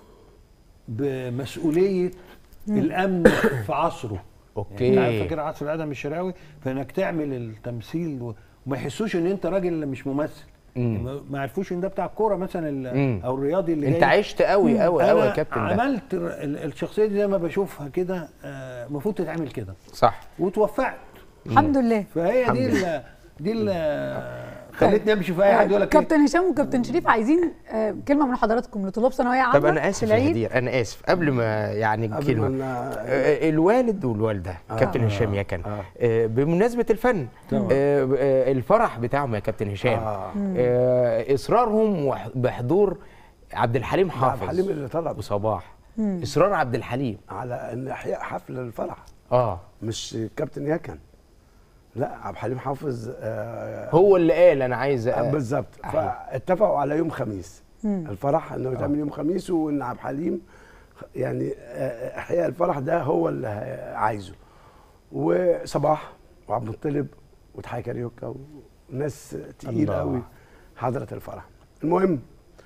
بمسؤوليه الامن في عصره. اوكي. يعني عارف فاكر عصر ادم الشراوي، فانك تعمل التمثيل و- وما يحسوش ان انت راجل مش ممثل. مم. ما- ما عرفوش ان ده بتاع الكوره مثلا ال- مم. او الرياضي اللي انت جاي. عشت قوي قوي قوي يا أنا كابتن ده. عملت ال- ال- الشخصيه دي زي ما بشوفها كده، آه، المفروض تتعمل كده صح. وتوفقت. الحمد لله. فهي دي ال دي ال خلتني امشي في اي حد يقول لك كابتن هشام وكابتن شريف عايزين آه، كلمه من حضراتكم لطلاب ثانويه عامه. طب انا اسف في يا العيد. هدير، انا اسف قبل ما يعني قبل كلمه ما ن- آه، الوالد والوالده آه. كابتن هشام يكن آه. آه، بمناسبه الفن طبعا. آه، آه، الفرح بتاعهم يا كابتن هشام آه. آه، اصرارهم وح- بحضور عبد الحليم عبد حافظ الحليم اللي طلب وصباح. اصرار عبد الحليم. على ان احياء حفل الفرح، اه مش كابتن يكن. لا، عبد الحليم حافظ آه هو اللي قال انا عايز آه، أ- بالظبط. فاتفقوا على يوم خميس الفرح، انه يتعمل يوم خميس، وان عبد الحليم يعني آه، احياء الفرح ده هو اللي عايزه. وصباح وعبد المطلب وتحية كاريوكا وناس تقيله قوي حضرت الفرح. المهم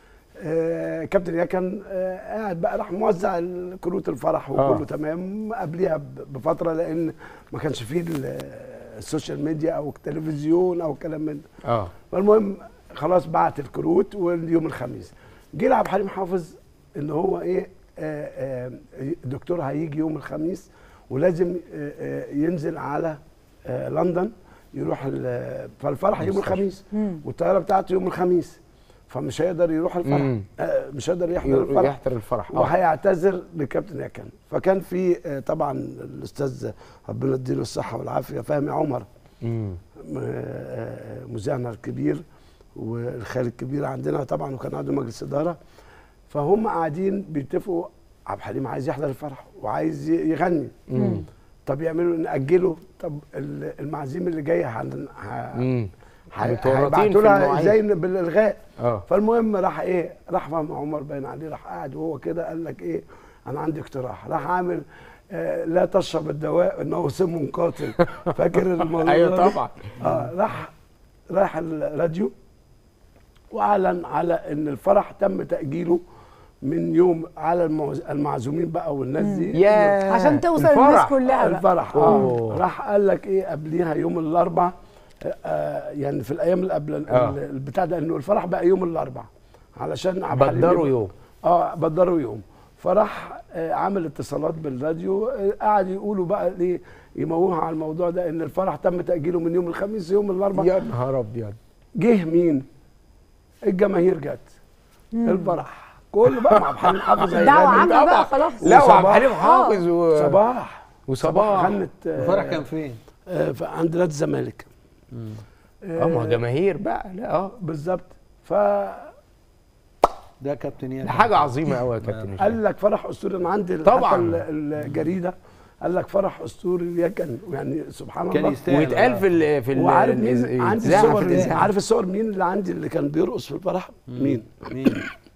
آه كابتن يكن آه قاعد بقى راح موزع كروت الفرح وكله آه. تمام قبليها ب- بفتره، لان ما كانش فيه ال- السوشيال ميديا او التلفزيون او كلام من ده. اه فالمهم خلاص بعت الكروت، واليوم الخميس جه عبد الحليم حافظ ان هو ايه آه آه الدكتور هيجي يوم الخميس ولازم آه آه ينزل على آه لندن يروح ال- فالفرح يوم الخميس والطياره بتاعته يوم الخميس، فمش هيقدر يروح الفرح. مم. آه مش هيقدر يحضر الفرح يحضر الفرح اه وهيعتذر لكابتن يكن. فكان في آه طبعا الاستاذ ربنا يديله الصحه والعافيه فهمي عمر مم. آه، مذيعنا الكبير والخالد الكبير عندنا طبعا، وكان عضو مجلس اداره. فهم قاعدين بيتفقوا عبد الحليم عايز يحضر الفرح وعايز ي- يغني. مم. طب يعملوا ناجله. طب ال- المعازيم اللي جايه هن- ه- مم. هي- متورطين هيبعتوا في لها المواعيد. ازاي بالالغاء. اه فالمهم راح ايه راح فهم عمر باين عليه، راح قاعد وهو كده قال لك ايه انا عندي اقتراح. راح عامل آه لا تشرب الدواء انه سم قاتل. فاكر الموضوع ايوه ده؟ طبعا. اه راح راح الراديو واعلن على ان الفرح تم تاجيله من يوم على المعز- المعزومين بقى والناس دي. يا عشان توصل الفرح. الناس كلها بقى. الفرح اه أوه. راح قال لك ايه قبليها يوم الاربع آه يعني في الايام اللي قبل آه. ال- البتاع ده انه الفرح بقى يوم الاربع علشان عبد الحليم بدروا يبقى- يوم. اه بدروا يوم. فراح آه عمل اتصالات بالراديو آه قعد يقولوا بقى ليه يموهوا على الموضوع ده ان الفرح تم تاجيله من يوم الخميس يوم الاربع. يا نهار ابيض. جه مين؟ الجماهير جت الفرح كله بقى مع عبد الحليم حافظ دعوه هيغني. عامه بقى خلاص. لا وعبد وصباح. الحليم حافظ و... صباح وصباح. غنت آه، الفرح كان فين؟ آه، ف- عند نادي الزمالك. اه ما هو جماهير بقى. لا اه بالظبط. ف ده كابتن ياسر. ده حاجه عظيمه قوي يا كابتن هشام. قال لك فرح اسطوري. انا عندي طبعاً. حتى ال- الجريده قال لك فرح اسطوري يكن، يعني سبحان كان الله. يستاهل. ويتقال في ال في ال وعارف مين الإذاعة- عندي في الصور الإذاعة. عارف الصور مين اللي عندي اللي كان بيرقص في الفرح؟ مين؟ مين؟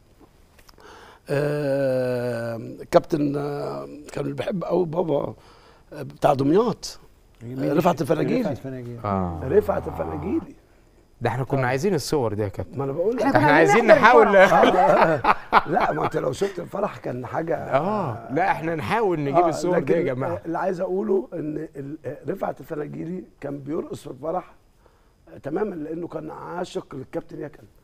آه كابتن آه كان بيحب قوي بابا آه، بتاع دمياط مين؟ رفعت الفناجيلي. رفعت الفناجيلي. اه رفعت الفناجيلي. ده احنا كنا عايزين الصور دي يا كابتن. ما انا بقول لك إحنا كنا احنا عايزين نحضر نحاول الفرح. لا ما انت لو شفت الفرح كان حاجه اه لا احنا نحاول نجيب آه، الصور دي يا لكن جماعه. اللي عايز اقوله ان ال- رفعت الفناجيلي كان بيرقص في الفرح آه، تماما، لانه كان عاشق للكابتن يكن.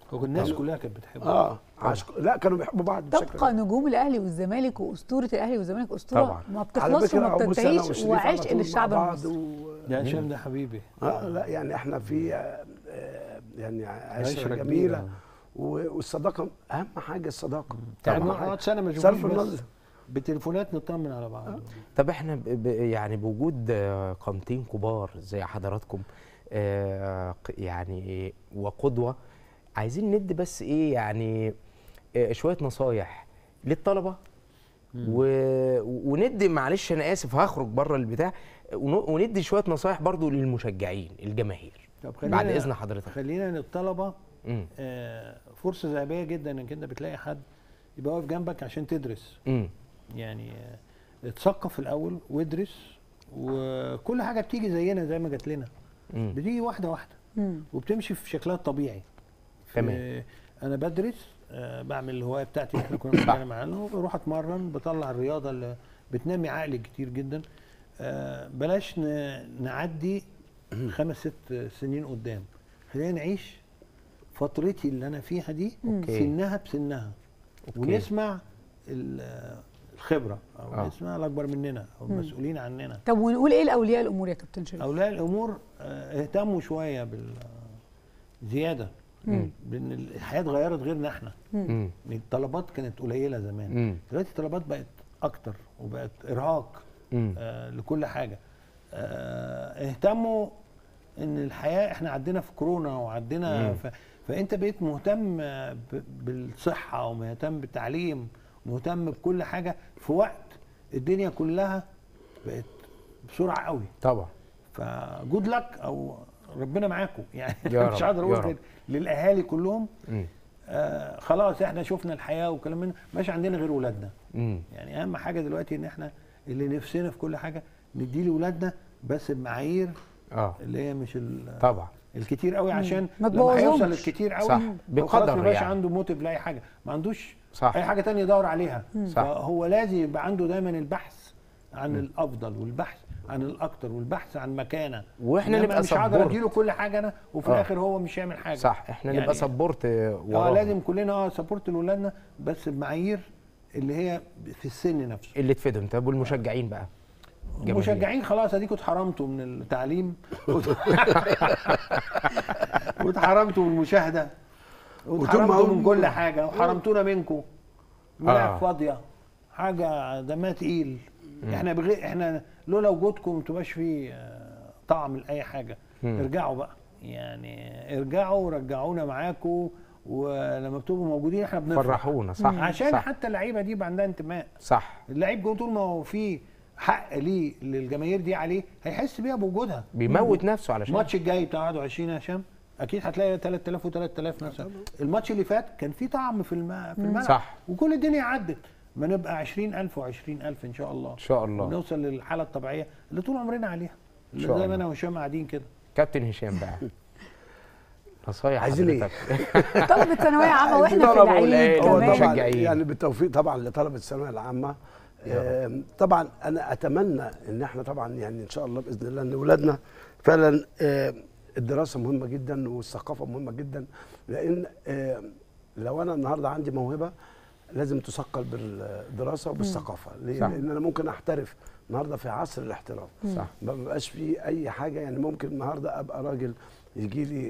والناس كلها كانت بتحبه. اه عشق... لا كانوا بيحبوا بعض بشكل تبقى نجوم الاهلي والزمالك واسطوره الاهلي والزمالك اسطوره طبعا. ما بتخلصش وما بتنتهيش، وعشق للشعب المصري. و... يا هشام ده حبيبي. اه لا يعني احنا في آه يعني عشره عشرة جميله كبيرة. والصداقه اهم حاجه، الصداقه يعني أهم نقعد حاجة. سنه ما صرف نشوفوش بس النظر. بتليفونات نطمن على بعض. طب احنا ب ب يعني بوجود آه، قامتين كبار زي حضراتكم آه، ق- يعني وقدوه، عايزين ندي بس ايه يعني آه، شويه نصايح للطلبه، و... وندي معلش انا اسف هخرج بره البتاع، ون- وندي شويه نصايح برضو للمشجعين الجماهير طب بعد خلينا- اذن حضرتك. خلينا للطلبه امم آه، فرصه ذهبيه جدا انك انت بتلاقي حد يبقى واقف جنبك عشان تدرس. امم يعني آه، اتثقف الاول وادرس، وكل حاجه بتيجي زينا زي ما جات لنا، امم بتيجي واحده واحده مم. وبتمشي في شكلها الطبيعي. تمام. آه، انا بدرس، آه، بعمل الهوايه بتاعتي اللي احنا كنا بنتكلم عنها، بروح اتمرن، بطلع الرياضه اللي بتنمي عقلي كتير جدا. آه، بلاش ن- نعدي خمس ست سنين قدام، خلينا نعيش فترتي اللي انا فيها دي أوكي. سنها بسنها، أوكي. ونسمع ال- الخبره او آه. نسمع الاكبر مننا او المسؤولين عننا. طب ونقول ايه لاولياء الامور يا كابتن شريف؟ اولياء الامور آه، اهتموا شويه بالزياده، مم. لان الحياه اتغيرت غيرنا احنا. امم الطلبات كانت قليله زمان، امم دلوقتي الطلبات بقت اكتر وبقت ارهاق امم آه لكل حاجه. آه اهتموا ان الحياه، احنا عدينا في كورونا وعدينا مم. ف... فانت بقيت مهتم آه، ب... بالصحه ومهتم بالتعليم ومهتم بكل حاجه في وقت الدنيا كلها بقت بسرعه قوي. طبعا. فجود لك او ربنا معاكم يعني. يا مش رب، هقدر يا اقول رب. غير للاهالي كلهم امم آه خلاص احنا شفنا الحياه وكلام من مش عندنا غير ولادنا. امم يعني اهم حاجه دلوقتي ان احنا اللي نفسنا في كل حاجه نديه لاولادنا، بس بمعايير اه اللي هي مش ال- طبعا الكتير قوي، عشان ما لما هيوصل تبوظهمش. للكتير قوي صح. هو بقدر خلاص ما بقاش يعني. عنده موتيف لاي حاجه، ما عندوش صح. اي حاجه تانية يدور عليها. صح. فهو لازم يبقى عنده دايما البحث عن الافضل والبحث عن الاكتر والبحث عن مكانه، واحنا إنما نبقى مش هقدر support. اديله كل حاجه انا وفي آه. الاخر هو مش هيعمل حاجه. صح، احنا يعني نبقى سبورت اه وراه، لازم كلنا اه سبورت لاولادنا، بس بمعايير اللي هي في السن نفسه. اللي تفيدهم. طب والمشجعين بقى؟ جماهير. المشجعين خلاص اديكوا اتحرمتوا من التعليم واتحرمتوا من المشاهده واتحرمتوا من كل حاجه وحرمتونا منكم. ملاعب آه. فاضيه، حاجه دمها تقيل. احنا بغير احنا لولا وجودكم ما تبقاش فيه آه، طعم لاي حاجه. مم. ارجعوا بقى، يعني ارجعوا ورجعونا معاكم، ولما بتبقوا موجودين احنا بنفرح. فرحونا. صح. عشان صح. حتى اللعيبه دي يبقى عندها انتماء. صح. اللعيب جوه طول ما هو فيه حق ليه للجماهير دي عليه، هيحس بيها بوجودها. بيموت نفسه علشان الماتش الجاي بتاع واحد وعشرين يا هشام اكيد هتلاقي ثلاثة آلاف وثلاثة آلاف مثلا. الماتش اللي فات كان فيه طعم في الم... في الملعب، صح. وكل الدنيا عدت. ما نبقى عشرين ألف وعشرين ألف ان شاء الله، ان شاء الله ونوصل للحاله الطبيعيه اللي طول عمرنا عليها، إن اللي شاء زي الله. ما انا وهشام قاعدين كده. كابتن هشام بقى نصايح عايزين إيه؟ حضرتك. طلبة ثانوية عامة واحنا في طلبة العيد والأهالي هو كمان. طبعا مشجعين. يعني بالتوفيق طبعا لطلبه الثانويه العامه. آم، طبعا انا اتمنى ان احنا طبعا يعني ان شاء الله باذن الله ان اولادنا فعلا آم، الدراسه مهمه جدا والثقافه مهمه جدا، لان آم، لو انا النهارده عندي موهبه لازم تثقل بالدراسه وبالثقافه. ليه؟ صح. لان انا ممكن احترف النهارده في عصر الاحتراف. صح. ما بقاش في اي حاجه، يعني ممكن النهارده ابقى راجل يجي لي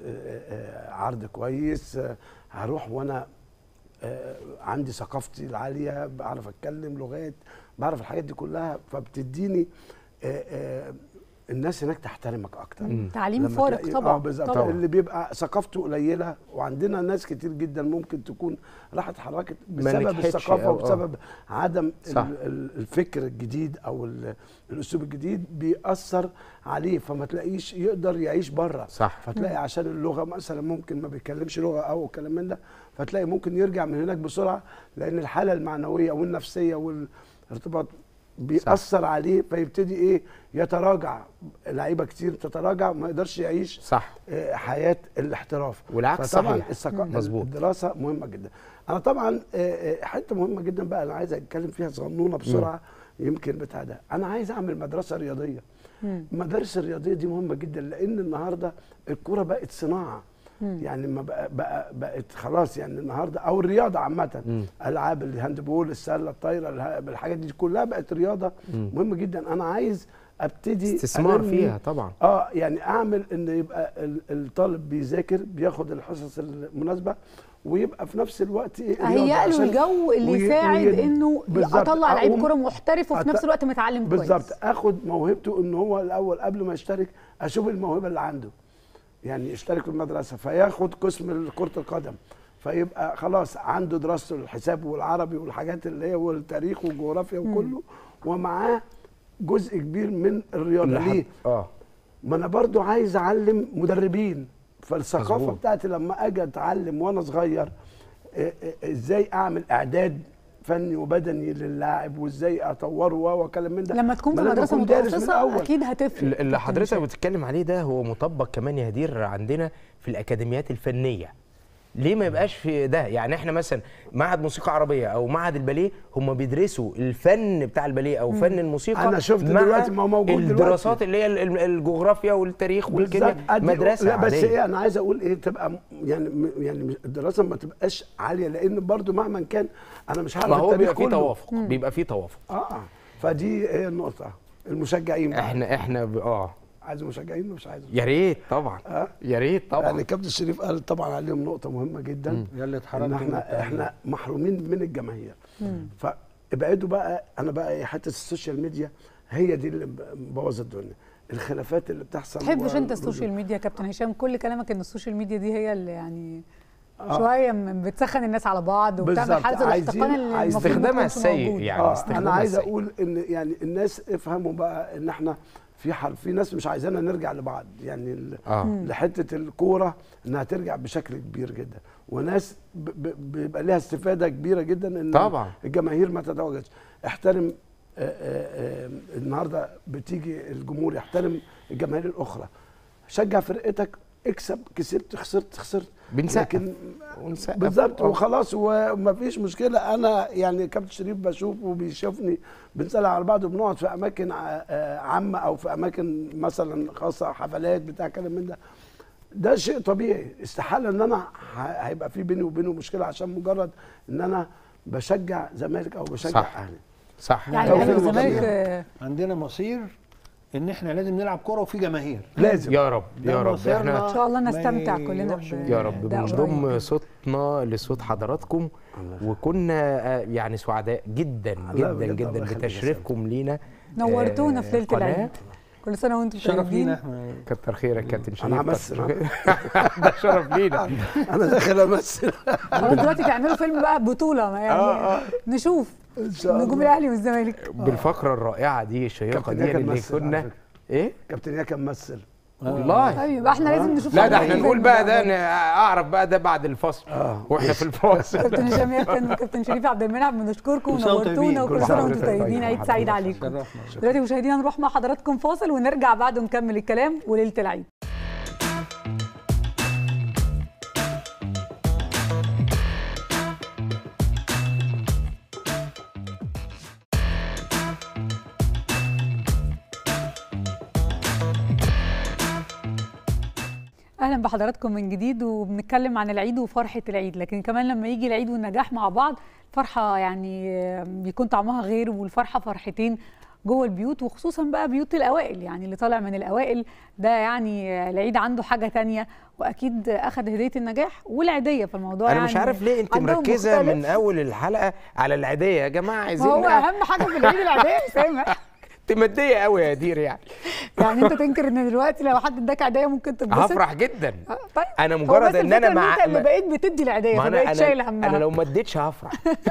عرض كويس، آه، هروح وانا آه، عندي ثقافتي العاليه، بعرف اتكلم لغات، بعرف الحاجات دي كلها، فبتديني آه، آه، الناس هناك تحترمك اكتر. مم. تعليم لما فارق تلاقي- طبعا. اه بالظبط. طبعا. اللي بيبقى ثقافته قليله، وعندنا ناس كتير جدا ممكن تكون راحت اتحركت بسبب نجحتش الثقافه أو- آه. وبسبب عدم صح. ال- ال- الفكر الجديد او ال- الاسلوب الجديد بيأثر عليه، فما تلاقيش يقدر يعيش بره. صح. فتلاقي عشان اللغه مثلا ممكن ما بيتكلمش لغه او كلام من ده، فتلاقي ممكن يرجع من هناك بسرعه، لان الحاله المعنويه والنفسيه والارتباط بيأثر عليه، فيبتدي ايه يتراجع. لعيبه كتير تتراجع وما يقدرش يعيش صح. آه، حياه الاحتراف. والعكس فطبعاً صحيح. الثقا- مظبوط. الدراسه مهمه جدا. انا طبعا آه، آه، حته مهمه جدا بقى انا عايز اتكلم فيها صغنونه بسرعه، يمكن بتاع ده. انا عايز اعمل مدرسه رياضيه. مم. المدارس الرياضيه دي مهمه جدا، لان النهارده الكوره بقت صناعه. يعني ما بقى بقى بقت خلاص يعني النهارده، او الرياضه عامه، العاب الهاندبول، السله، الطايره، الحاجات دي كلها بقت رياضه مهمه جدا. انا عايز ابتدي استثمار فيها طبعا. اه يعني اعمل ان يبقى الطالب بيذاكر، بياخد الحصص المناسبه، ويبقى في نفس الوقت هيئ له الجو اللي وي... يساعد وي... انه اطلع لعيب كوره محترف وفي نفس الوقت متعلم كويس. بالظبط، اخد موهبته ان هو الاول قبل ما يشترك اشوف الموهبه اللي عنده. يعني يشترك في المدرسه فياخد قسم كره القدم، فيبقى خلاص عنده دراسته الحساب والعربي والحاجات اللي هي والتاريخ والجغرافيا وكله، ومعاه جزء كبير من الرياضه. ليه؟ اه ما انا برضو عايز اعلم مدربين، فالثقافه مزبوط. بتاعتي لما اجي اتعلم وانا صغير ازاي اعمل اعداد فني وبدني للاعب، وازاي اطوره وكلام من ده. لما تكون في مدرسه متخصصه اكيد هتفرق. اللي حضرتك بتتكلم عليه ده هو مطبق كمان يا هدير عندنا في الاكاديميات الفنيه. ليه ما يبقاش في ده؟ يعني احنا مثلا معهد موسيقى عربيه او معهد الباليه، هم بيدرسوا الفن بتاع الباليه او فن الموسيقى. انا شفت دلوقتي ما موجود دلوقتي الدراسات اللي هي الجغرافيا والتاريخ والكيمياء، مدرسه لا بس عادية. ايه انا عايز اقول ايه، تبقى يعني يعني الدراسه ما تبقاش عاليه، لان برضو مهما كان انا مش هعرف التاريخ كله. بيبقى فيه توافق، بيبقى فيه توافق. اه فدي هي النقطه. المشجعين بقى. احنا احنا ب... اه عايز مشجعين مش عايز؟ يا ريت طبعا. أه؟ يا ريت طبعا. يعني كابتن شريف قال طبعا عليهم نقطه مهمه جدا، يلا اتحركنا ان احنا احنا محرومين من الجماهير. فابعدوا بقى. انا بقى حته السوشيال ميديا هي دي اللي مبوظه الدنيا، الخلافات اللي بتحصل. ما تحبش انت السوشيال ميديا يا كابتن هشام؟ كل كلامك ان السوشيال ميديا دي هي اللي يعني آه. شويه بتسخن الناس على بعض وبتعمل حاله الاحتقان اللي المفروض استخدامها السيء. يعني آه. انا عايز اقول ان يعني الناس افهموا بقى ان احنا في حرف في ناس مش عايزانا نرجع لبعض، يعني آه. لحته الكوره انها ترجع بشكل كبير جدا، وناس بيبقى لها استفاده كبيره جدا ان طبعا الجماهير ما تتواجدش. احترم آآ آآ النهارده بتيجي الجمهور يحترم الجماهير الاخرى، شجع فرقتك، اكسب، كسبت، خسرت خسرت، بنسقف بالظبط وخلاص ومفيش مشكله. انا يعني كابتن شريف بشوفه وبيشوفني، بنسال على بعض وبنقعد في اماكن عامه او في اماكن مثلا خاصه، حفلات بتاع كلام من ده. ده شيء طبيعي، استحاله ان انا هيبقى في بيني وبينه مشكله عشان مجرد ان انا بشجع زمالك او بشجع اهلي. صح. يعني الزمالك عندنا مصير ان احنا لازم نلعب كوره وفي جماهير، لازم. يا رب يا رب احنا ان شاء الله نستمتع كلنا يا رب. بنضم صوتنا لصوت حضراتكم، وكنا يعني سعداء جدا جدا جدا بتشريفكم لينا. نورتونا في ليله العيد. كل سنه وانتم طيبين. شرف لينا احنا. كتر خيرك كابتن شريف. انا همثل. ده شرف لينا. انا داخل امثل. دلوقتي تعملوا فيلم بقى بطوله يعني آه آه. نشوف نجوم الاهلي والزمالك بالفقره الرائعه دي الشيقه دي اللي كنا ايه كابتن ياكا ممثل والله. طيب يبقى احنا لازم نشوف. لا ده احنا نقول بقى ده اعرف بقى ده بعد الفاصل آه. واحنا في الفاصل. كابتن هشام يكن وكابتن شريف عبد المنعم بنشكركم ونورتونا وكل سنه وانتم طيبين. عيد سعيد عليكم. دلوقتي مشاهدينا نروح مع حضراتكم فاصل ونرجع بعده نكمل الكلام وليله العيد. اهلا بحضراتكم من جديد، وبنتكلم عن العيد وفرحه العيد، لكن كمان لما يجي العيد والنجاح مع بعض فرحه يعني بيكون طعمها غير، والفرحه فرحتين جوه البيوت، وخصوصا بقى بيوت الاوائل، يعني اللي طالع من الاوائل ده يعني العيد عنده حاجه تانية، واكيد اخذ هديه النجاح والعيديه في الموضوع. انا يعني مش عارف ليه انت مركزه مختلف. من اول الحلقه على العيديه يا جماعه. عايزين هو اهم حاجه في العيد العيديه. سامح تمديه قوي يا دير يعني. يعني انت تنكر ان دلوقتي لو حد اداك عيديه ممكن تتبسط؟ هفرح جدا. طيب انا مجرد ان انا مع انت اللي بقيت بتدي العيديه فبقيت شايل همها. انا لو ما اديتش هفرح.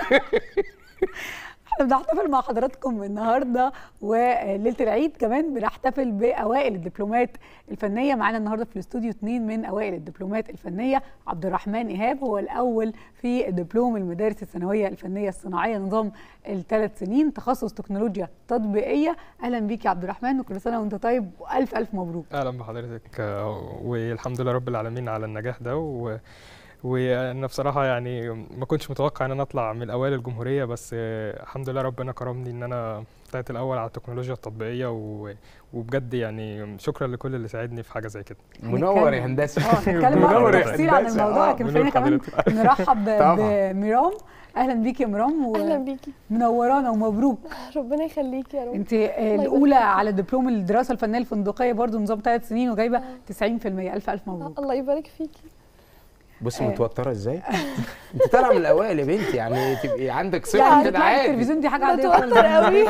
احنا بنحتفل مع حضراتكم النهارده وليله العيد، كمان بنحتفل باوائل الدبلومات الفنيه. معانا النهارده في الاستوديو اثنين من اوائل الدبلومات الفنيه. عبد الرحمن ايهاب هو الاول في دبلوم المدارس الثانويه الفنيه الصناعيه نظام الثلاث سنين، تخصص تكنولوجيا تطبيقيه. اهلا بيك يا عبد الرحمن وكل سنه وانت طيب والف الف مبروك. اهلا بحضرتك والحمد لله رب العالمين على النجاح ده و وانا بصراحه يعني ما كنتش متوقع ان انا اطلع من اوائل الجمهوريه، بس الحمد لله ربنا كرمني ان انا طلعت الاول على التكنولوجيا التطبيقيه، وبجد يعني شكرا لكل اللي ساعدني في حاجه زي كده. منور يا هندسه. اه هنتكلم بقى بالتفصيل عن الموضوع، لكن خلينا كمان نرحب بميرام. اهلا بيكي يا ميرام. و... اهلا بيكي، منورانا ومبروك. ربنا يخليكي يا رب. انت الاولى على دبلوم الدراسه الفنيه الفندقيه برضو نظام ثلاث سنين وجايبه تسعين في المية. الف الف مبروك. الله يبارك فيكي. بصي متوتره ازاي؟ انت طالعه من الاوائل يا بنتي، يعني تبقي عندك ثقه كده عادي. التلفزيون دي حاجه عاديه. بتوتر قوي.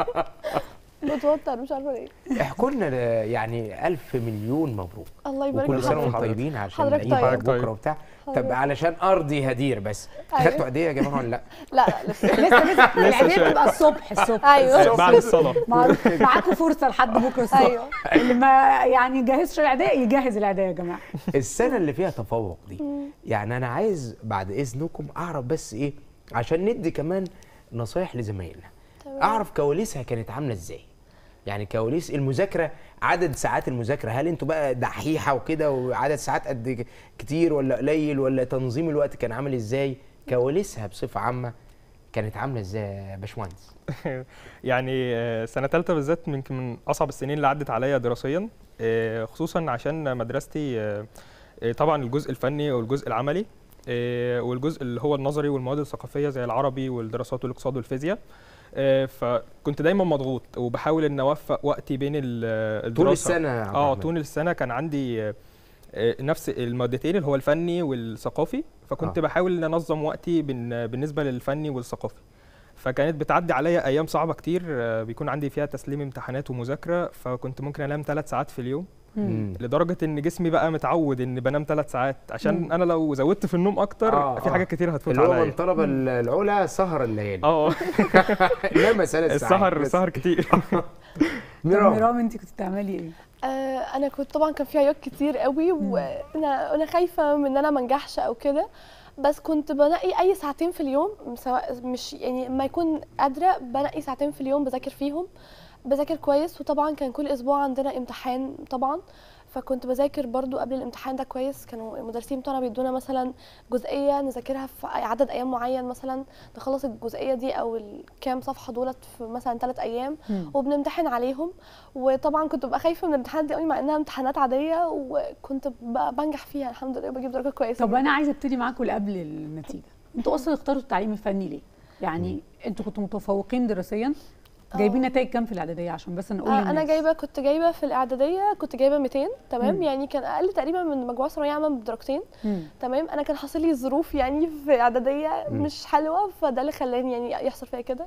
بتوتر مش عارفه ليه. احكوا لنا يعني الف مليون مبروك. الله يبارك فيك. وكل سنه وانتم طيبين عشان حضرتك العيد بكره وبتاع. طب علشان ارضي هدير بس، خدتوا عيديه يا جماعه ولا لا؟ لا لسه لسه لسه العيديه بتبقى الصبح الصبح. ايوه بعد الصلاه. معاكم فرصه لحد بكره الصبح. ايوه. اللي ما يعني جهزش العيديه يجهز العيديه يا جماعه. السنه اللي فيها تفوق دي، يعني انا عايز بعد اذنكم اعرف بس ايه، عشان ندي كمان نصايح لزمايلنا. اعرف كواليسها كانت عامله ازاي؟ يعني كواليس المذاكره، عدد ساعات المذاكره، هل انتوا بقى دحيحه وكده وعدد ساعات قد كتير ولا قليل، ولا تنظيم الوقت كان عامل ازاي؟ كواليسها بصفه عامه كانت عامله ازاي يا باشمهندس؟ يعني سنه ثالثه بالذات يمكن من اصعب السنين اللي عدت عليا دراسيا، خصوصا عشان مدرستي طبعا الجزء الفني والجزء العملي والجزء اللي هو النظري والمواد الثقافيه زي العربي والدراسات والاقتصاد والفيزياء. فكنت دايما مضغوط وبحاول ان اوفق وقتي بين الدراسه طول السنه. اه طول السنه كان عندي نفس المادتين اللي هو الفني والثقافي، فكنت آه. بحاول ان انظم وقتي بالنسبه للفني والثقافي. فكانت بتعدي عليا ايام صعبه كتير بيكون عندي فيها تسليم امتحانات ومذاكره، فكنت ممكن انام ثلاث ساعات في اليوم. مم. لدرجه ان جسمي بقى متعود ان بنام ثلاث ساعات، عشان مم. انا لو زودت في النوم اكتر آه في حاجات كتير هتفوت عليا. اللي هو من طلب العلا سهر الليالي. اه نام ثلاث ساعات. السهر سهر كتير. ميرام ميرام انت كنت بتعملي ايه؟ آه انا كنت طبعا كان في عيوب كتير قوي، وانا انا خايفه من ان انا ما انجحش او كده، بس كنت بنقي اي ساعتين في اليوم، سواء مش يعني ما يكون قادره بنقي ساعتين في اليوم بذاكر فيهم، بذاكر كويس. وطبعا كان كل اسبوع عندنا امتحان طبعا، فكنت بذاكر برضو قبل الامتحان ده كويس. كانوا المدرسين بتوعنا بيدونا مثلا جزئيه نذاكرها في عدد ايام معين، مثلا نخلص الجزئيه دي او الكام صفحه دولت في مثلا ثلاث ايام م. وبنمتحن عليهم. وطبعا كنت ببقى خايفه من الامتحانات دي قوي مع انها امتحانات عاديه، وكنت بنجح فيها الحمد لله وبجيب درجه كويسه. طب انا عايزه ابتدي معاكم قبل النتيجه. انتوا اصلا اختاروا التعليم الفني ليه؟ يعني انتوا كنتوا متفوقين دراسيا، جايبين نتائج كام في الاعداديه عشان بس نقول آه انا جايبه كنت جايبه في الاعداديه كنت جايبه مئتين تمام. مم. يعني كان اقل تقريبا من مجموعه ثانويه عامه بدرجتين. مم. تمام. انا كان حاصل لي ظروف يعني في اعداديه مش حلوه، فده اللي خلاني يعني يحصل فيا كده.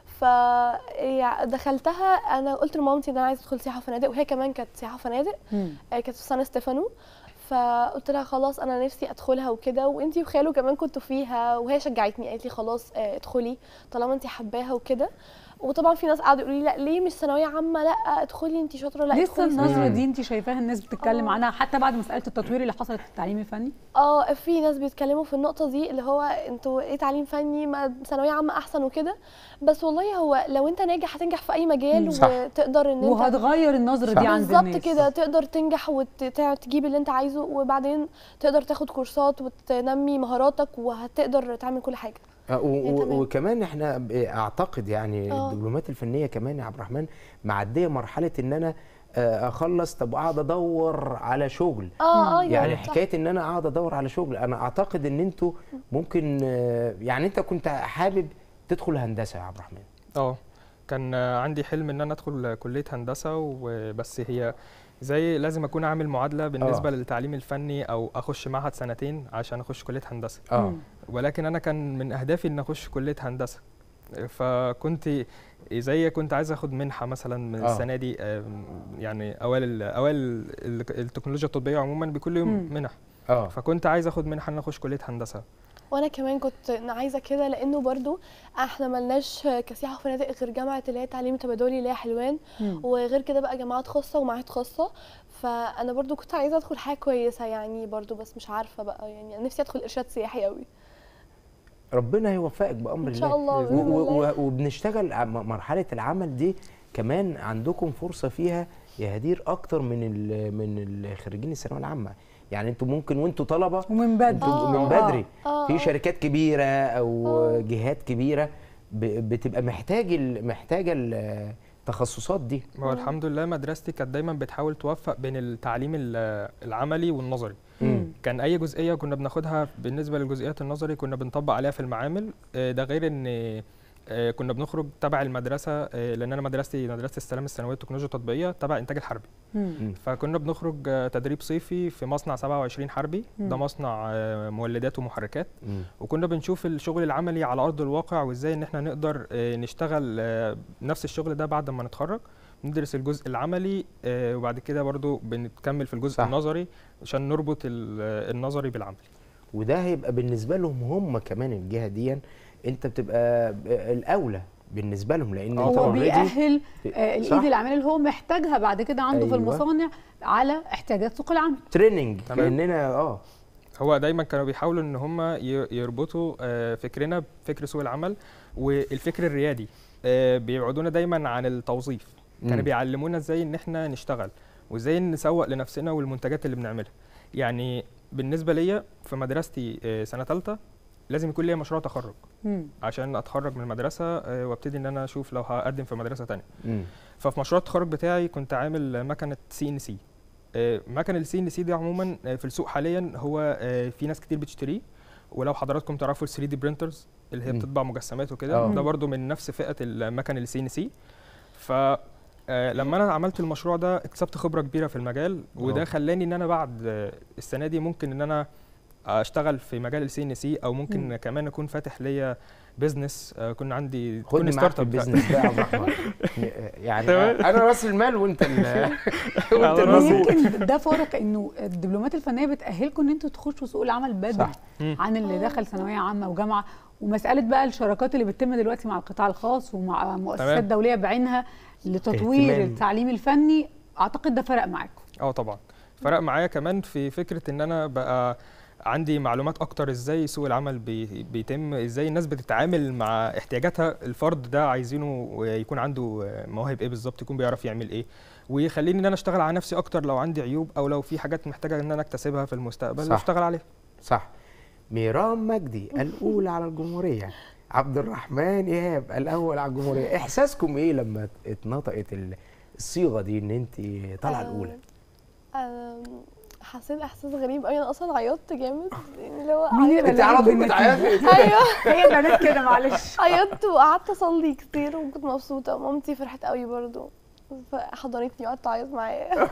فدخلتها انا قلت لمامتي ان انا عايزه ادخل سياحه وفنادق، وهي كمان كانت سياحه وفنادق. آه كانت في سان ستيفانو. فقلت لها خلاص انا نفسي ادخلها وكده، وانتي وخاله كمان كنتوا فيها، وهي شجعتني قالت لي خلاص آه ادخلي طالما انتي حباها وكده. وطبعا في ناس قعدوا يقولوا لي لا ليه مش ثانويه عامه، لا ادخلي انت شاطره، لا لسه النظره دي انت شايفاها الناس بتتكلم عنها حتى بعد مساله التطوير اللي حصلت في التعليم الفني؟ اه في ناس بيتكلموا في النقطه دي اللي هو انتوا ايه تعليم فني، ما ثانويه عامه احسن وكده. بس والله هو لو انت ناجح هتنجح في اي مجال. صح. وتقدر ان انت وهتغير النظره دي عند الناس بالظبط كده، تقدر تنجح وتجيب اللي انت عايزه، وبعدين تقدر تاخد كورسات وتنمي مهاراتك وهتقدر تعمل كل حاجه. وكمان احنا اعتقد يعني أوه. الدبلومات الفنيه كمان يا عبد الرحمن معديه مرحله ان انا اخلص طب اقعد ادور على شغل. اه يعني صح. حكايه ان انا اقعد ادور على شغل، انا اعتقد ان انتوا ممكن يعني انت كنت حابب تدخل هندسه يا عبد الرحمن. اه كان عندي حلم ان انا ادخل كليه هندسه، وبس هي زي لازم اكون عامل معادله بالنسبه أوه. للتعليم الفني او اخش معهد سنتين عشان اخش كليه هندسه. اه ولكن انا كان من اهدافي ان اخش كليه هندسه، فكنت زي كنت عايز اخد منحه مثلا من أوه. السنه دي، يعني اوائل اوائل التكنولوجيا التطبيقيه عموما بيكون لهم منح. اه فكنت عايز اخد منحه ان اخش كليه هندسه. وانا كمان كنت عايزه كده، لانه برضو احنا ملناش كسياحه وفنادق غير جامعه اللي هي تعليم تبادلي اللي هي حلوان، مم. وغير كده بقى جامعات خاصه ومعاهد خاصه. فانا برضو كنت عايزه ادخل حاجه كويسه يعني برضو، بس مش عارفه بقى يعني نفسي ادخل ارشاد سياحي قوي. ربنا يوفقك بامر الله ان شاء الله. الله. وبنشتغل مرحله العمل دي كمان عندكم فرصه فيها يا هدير اكتر من من الخريجين الثانويه العامه. يعني انتوا ممكن وانتوا طلبه ومن بدري انتوا من آه، بدري آه، في آه. شركات كبيره او آه. جهات كبيره ب- بتبقى محتاج ال- محتاجه التخصصات دي. هو الحمد لله مدرستي كانت دايما بتحاول توفق بين التعليم ال- العملي والنظري. مم. كان اي جزئيه كنا بناخدها بالنسبه للجزئيات النظري كنا بنطبق عليها في المعامل. آه، ده غير ان آه، كنا بنخرج تبع المدرسه، آه، لان انا مدرستي مدرسه السلام الثانويه التكنولوجيا التطبيقيه تبع انتاج الحربي. مم. فكنا بنخرج آه، تدريب صيفي في مصنع سبعة وعشرين حربي. مم. ده مصنع آه، مولدات ومحركات. مم. وكنا بنشوف الشغل العملي على ارض الواقع وازاي ان احنا نقدر آه، نشتغل آه، نفس الشغل ده بعد ما نتخرج. ندرس الجزء العملي آه، وبعد كده برضو بنكمل في الجزء صح. النظري عشان نربط ال- آه، النظري بالعملي. وده هيبقى بالنسبه لهم هم كمان الجهه دي انت بتبقى ب- الاولى بالنسبه لهم، لان آه انت هو طبعاً. already- بيأهل آه، صح. الايد العامله اللي هو محتاجها بعد كده عنده أيوة. في المصانع على احتياجات سوق العمل. تريننج تمام. كاننا اه هو دايما كانوا بيحاولوا ان هم ي- يربطوا آه، فكرنا بفكر سوق العمل والفكر الريادي. آه، بيبعدونا دايما عن التوظيف. مم. كانوا بيعلمونا ازاي ان احنا نشتغل وازاي نسوق لنفسنا والمنتجات اللي بنعملها. يعني بالنسبه ليا في مدرستي آه، سنه ثالثه لازم يكون ليا مشروع تخرج مم. عشان اتخرج من المدرسه آه، وابتدي ان انا اشوف لو هقدم في مدرسه تانية. مم. ففي مشروع التخرج بتاعي كنت عامل مكنه سي ان سي. مكنه السي ان سي دي عموما آه، في السوق حاليا هو آه، في ناس كتير بتشتريه. ولو حضراتكم تعرفوا ال ثري دي برينترز اللي هي مم. بتطبع مجسمات وكده، آه. ده برضو من نفس فئه المكن السي ان سي. ف آه، لما انا عملت المشروع ده اكتسبت خبره كبيره في المجال، وده آه. خلاني ان انا بعد آه، السنه دي ممكن ان انا اشتغل في مجال السي ان سي، او ممكن مم. كمان اكون فاتح ليا بيزنس، كنا عندي خدني معاك ستارت في اب. البيزنس بقى يا عبد الرحمن. يعني تمام. انا راس المال وانت ال وانت على راسي. المظبوط. يمكن ده فارق انه الدبلومات الفنيه بتاهلكم ان انتوا تخشوا سوق العمل بدري صح. عن اللي دخل ثانويه عامه وجامعه. ومساله بقى الشراكات اللي بتتم دلوقتي مع القطاع الخاص ومع مؤسسات تمام. دوليه بعينها لتطوير اهتمام. التعليم الفني، اعتقد ده فرق معاكم. اه طبعا فرق معايا كمان في فكره ان انا بقى عندي معلومات اكتر ازاي سوق العمل بي بيتم، ازاي الناس بتتعامل مع احتياجاتها. الفرد ده عايزينه يكون عنده مواهب ايه بالظبط، يكون بيعرف يعمل ايه، ويخليني ان انا اشتغل على نفسي اكتر لو عندي عيوب او لو في حاجات محتاجه ان انا اكتسبها في المستقبل صح. واشتغل عليها. صح. ميرام مجدي الاولى على الجمهوريه، عبد الرحمن ايهاب الاول على الجمهوريه، احساسكم ايه لما اتنطقت ال- الصيغه دي ان انت طالعه الاولى؟ آم، حسيت احساس غريب قوي. انا اصلا عيطت جامد، يعني اللي هو مين اللي عيطت. انت على طول بالنتيجة. بتعيطي. ايوه هي البنات كده معلش. عيطت وقعدت اصلي كتير وكنت مبسوطه. مامتي فرحت قوي برضو فحضنتني وقعدت اعيط معايا.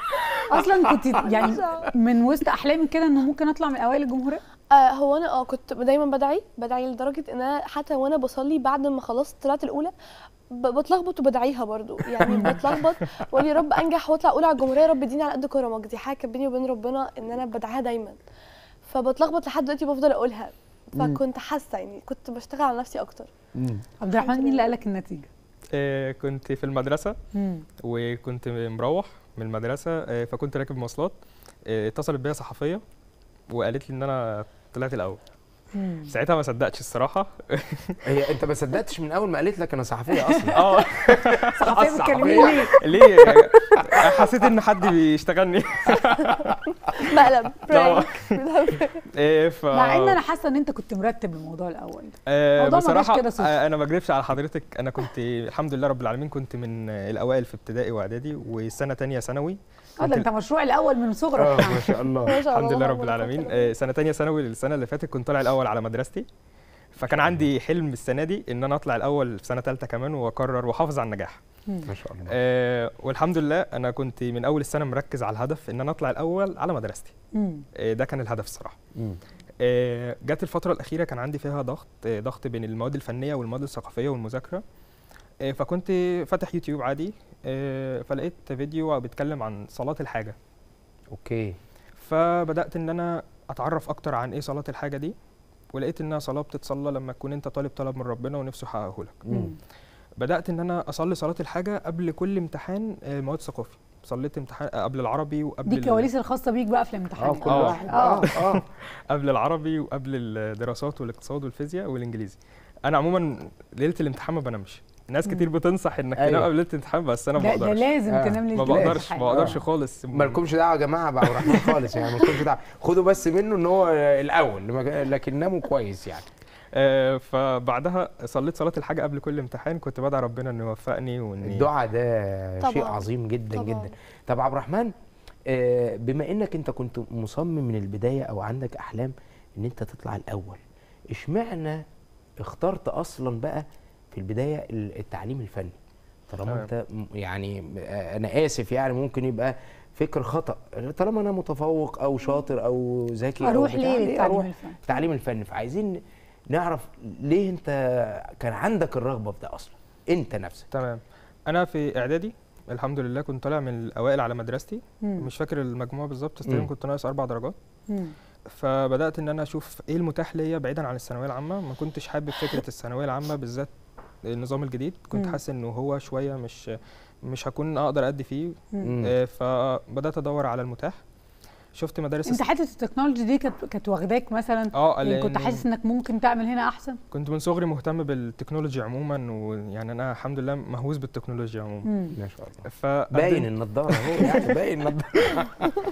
اصلا كنت يعني من وسط احلامي كده انه ممكن اطلع من اوائل الجمهوريه. آه هو انا اه كنت دايما بدعي بدعي لدرجه ان انا حتى وانا بصلي بعد ما خلصت طلعت الاولى ب- بتلخبط وبدعيها برضو، يعني بتلخبط واقول يا رب انجح واطلع اولى على الجمهوريه، يا رب اديني على قد كرمك. دي حاجه كانت بيني وبين ربنا ان انا بدعيها دايما، فبتلخبط لحد دلوقتي بفضل اقولها. فكنت حاسه يعني كنت بشتغل على نفسي اكتر. عبد الرحمن مين اللي قال لك النتيجه؟ آه، كنت في المدرسه مم. وكنت مروح من المدرسه، آه، فكنت راكب مواصلات، آه، اتصلت بيا صحفيه وقالت لي ان انا طلعت الاول. مم. ساعتها ما صدقتش الصراحه. هي انت ما صدقتش من اول ما قالت لك انا صحفيه اصلا؟ اه صحفيه بتكلميني ليه؟ ليه؟ حسيت ان حد بيشتغلني. مقلب طبعا. برانك. إيه ف مع ان انا حاسه ان انت كنت مرتب الموضوع الاول. آه، الموضوع ما جاش بصراحه كده صدفة. آه، انا ما اكذبش على حضرتك، انا كنت الحمد لله رب العالمين كنت من آه، الاوائل في ابتدائي واعدادي وسنه تانية ثانوي. اه ده انت مشروع الاول من اه صغرك. ما شاء الله. ما شاء الله. الحمد لله رب الله العالمين. أكبر. آه، سنه تانية ثانوي السنه اللي فاتت كنت طالع الاول على مدرستي، فكان عندي حلم السنه دي ان انا اطلع الاول في سنه ثالثه كمان واكرر واحافظ على النجاح. ما شاء الله. آه، والحمد لله انا كنت من اول السنه مركز على الهدف ان انا اطلع الاول على مدرستي. مم. آه، ده كان الهدف الصراحه. مم. آه، جت الفترة الأخيرة كان عندي فيها ضغط، آه، ضغط بين المواد الفنية والمواد الثقافية والمذاكرة. آه، فكنت فاتح يوتيوب عادي، آه، فلقيت فيديو بيتكلم عن صلاة الحاجة، اوكي. فبدأت إن أنا أتعرف أكتر عن إيه صلاة الحاجة دي، ولقيت إنها صلاة بتتصلى لما تكون أنت طالب طلب من ربنا ونفسه يحققه لك. مم. بدأت إن أنا أصلي صلاة الحاجة قبل كل امتحان آه، مواد ثقافي. صليت امتحان آه، قبل العربي وقبل دي ال- الكواليس الخاصه بيك بقى في اه الامتحانات. كل آه. واحد اه اه قبل العربي وقبل الدراسات والاقتصاد والفيزياء والانجليزي. انا عموما ليله الامتحان ما بنامش، ناس كتير بتنصح انك أيوة. تنام قبل ليله الامتحان، بس انا ما ده, ده بقدرش. لازم آه. تنام ليله ما بقدرش الامتحان. ما بقدرش آه. خالص. مالكمش دعوه يا جماعه بقى ورحمن خالص يعني، مالكمش دعوه، خدوا بس منه ان هو الاول، لكن ناموا كويس يعني. آه فبعدها صليت صلاه الحاجه قبل كل امتحان، كنت بدعي ربنا انه يوفقني وان الدعاء ده طبعاً. شيء عظيم جدا طبعاً. جدا. طب عبد الرحمن، آه، بما انك انت كنت مصمم من البدايه او عندك احلام ان انت تطلع الاول، اشمعنى اخترت اصلا بقى في البدايه التعليم الفني؟ طالما تمام. انت م- يعني آه، انا اسف يعني ممكن يبقى فكر خطا، طالما انا متفوق او شاطر او ذكي اروح او بتاع، ليه للتعليم اروح الفني؟ التعليم الفني؟ فعايزين نعرف ليه انت كان عندك الرغبه في ده اصلا انت نفسك. تمام. انا في اعدادي الحمد لله كنت طالع من الاوائل على مدرستي، مم. مش فاكر المجموع بالظبط، بس مم. تقريبا كنت ناقص اربع درجات. مم. فبدات ان انا اشوف ايه المتاح ليا بعيدا عن الثانويه العامه. ما كنتش حابب فكره الثانويه العامه بالذات النظام الجديد، كنت مم. حاسس انه هو شويه مش مش هكون اقدر ادي فيه. مم. آه، فبدات ادور على المتاح، شفت مدارس انت حته التكنولوجي دي كانت كانت واخداك مثلا؟ اه يعني كنت لأن حاسس انك ممكن تعمل هنا احسن؟ كنت من صغري مهتم بالتكنولوجيا عموما، ويعني انا الحمد لله مهووس بالتكنولوجيا عموما. مم. ما شاء الله. فقدمت- باين النضاره اهو يعني، باين النضاره.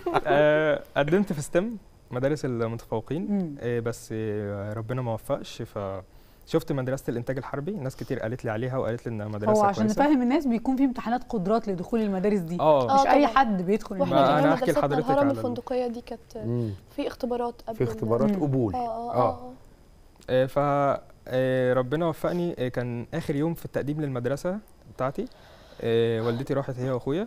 آه، قدمت في ستيم مدارس المتفوقين. مم. آه، بس آه، ربنا ما وفقش. فشفت مدرسه الانتاج الحربي، ناس كتير قالت لي عليها وقالت لي انها مدرسه هو عشان كويسه. نفهم الناس بيكون في امتحانات قدرات لدخول المدارس دي، اه مش آه، اي طبعاً. حد بيدخل ما واحنا المدارس. أنا كمان هحكي مدرستنا لحضرتك الهرم على ال- الفندقيه دي كانت مم. في اختبارات قبل في ال- اختبارات مم. قبول. اه اه اه اه آه، ف آه، ربنا وفقني. آه، كان اخر يوم في التقديم للمدرسه بتاعتي. آه، والدتي راحت هي واخويا،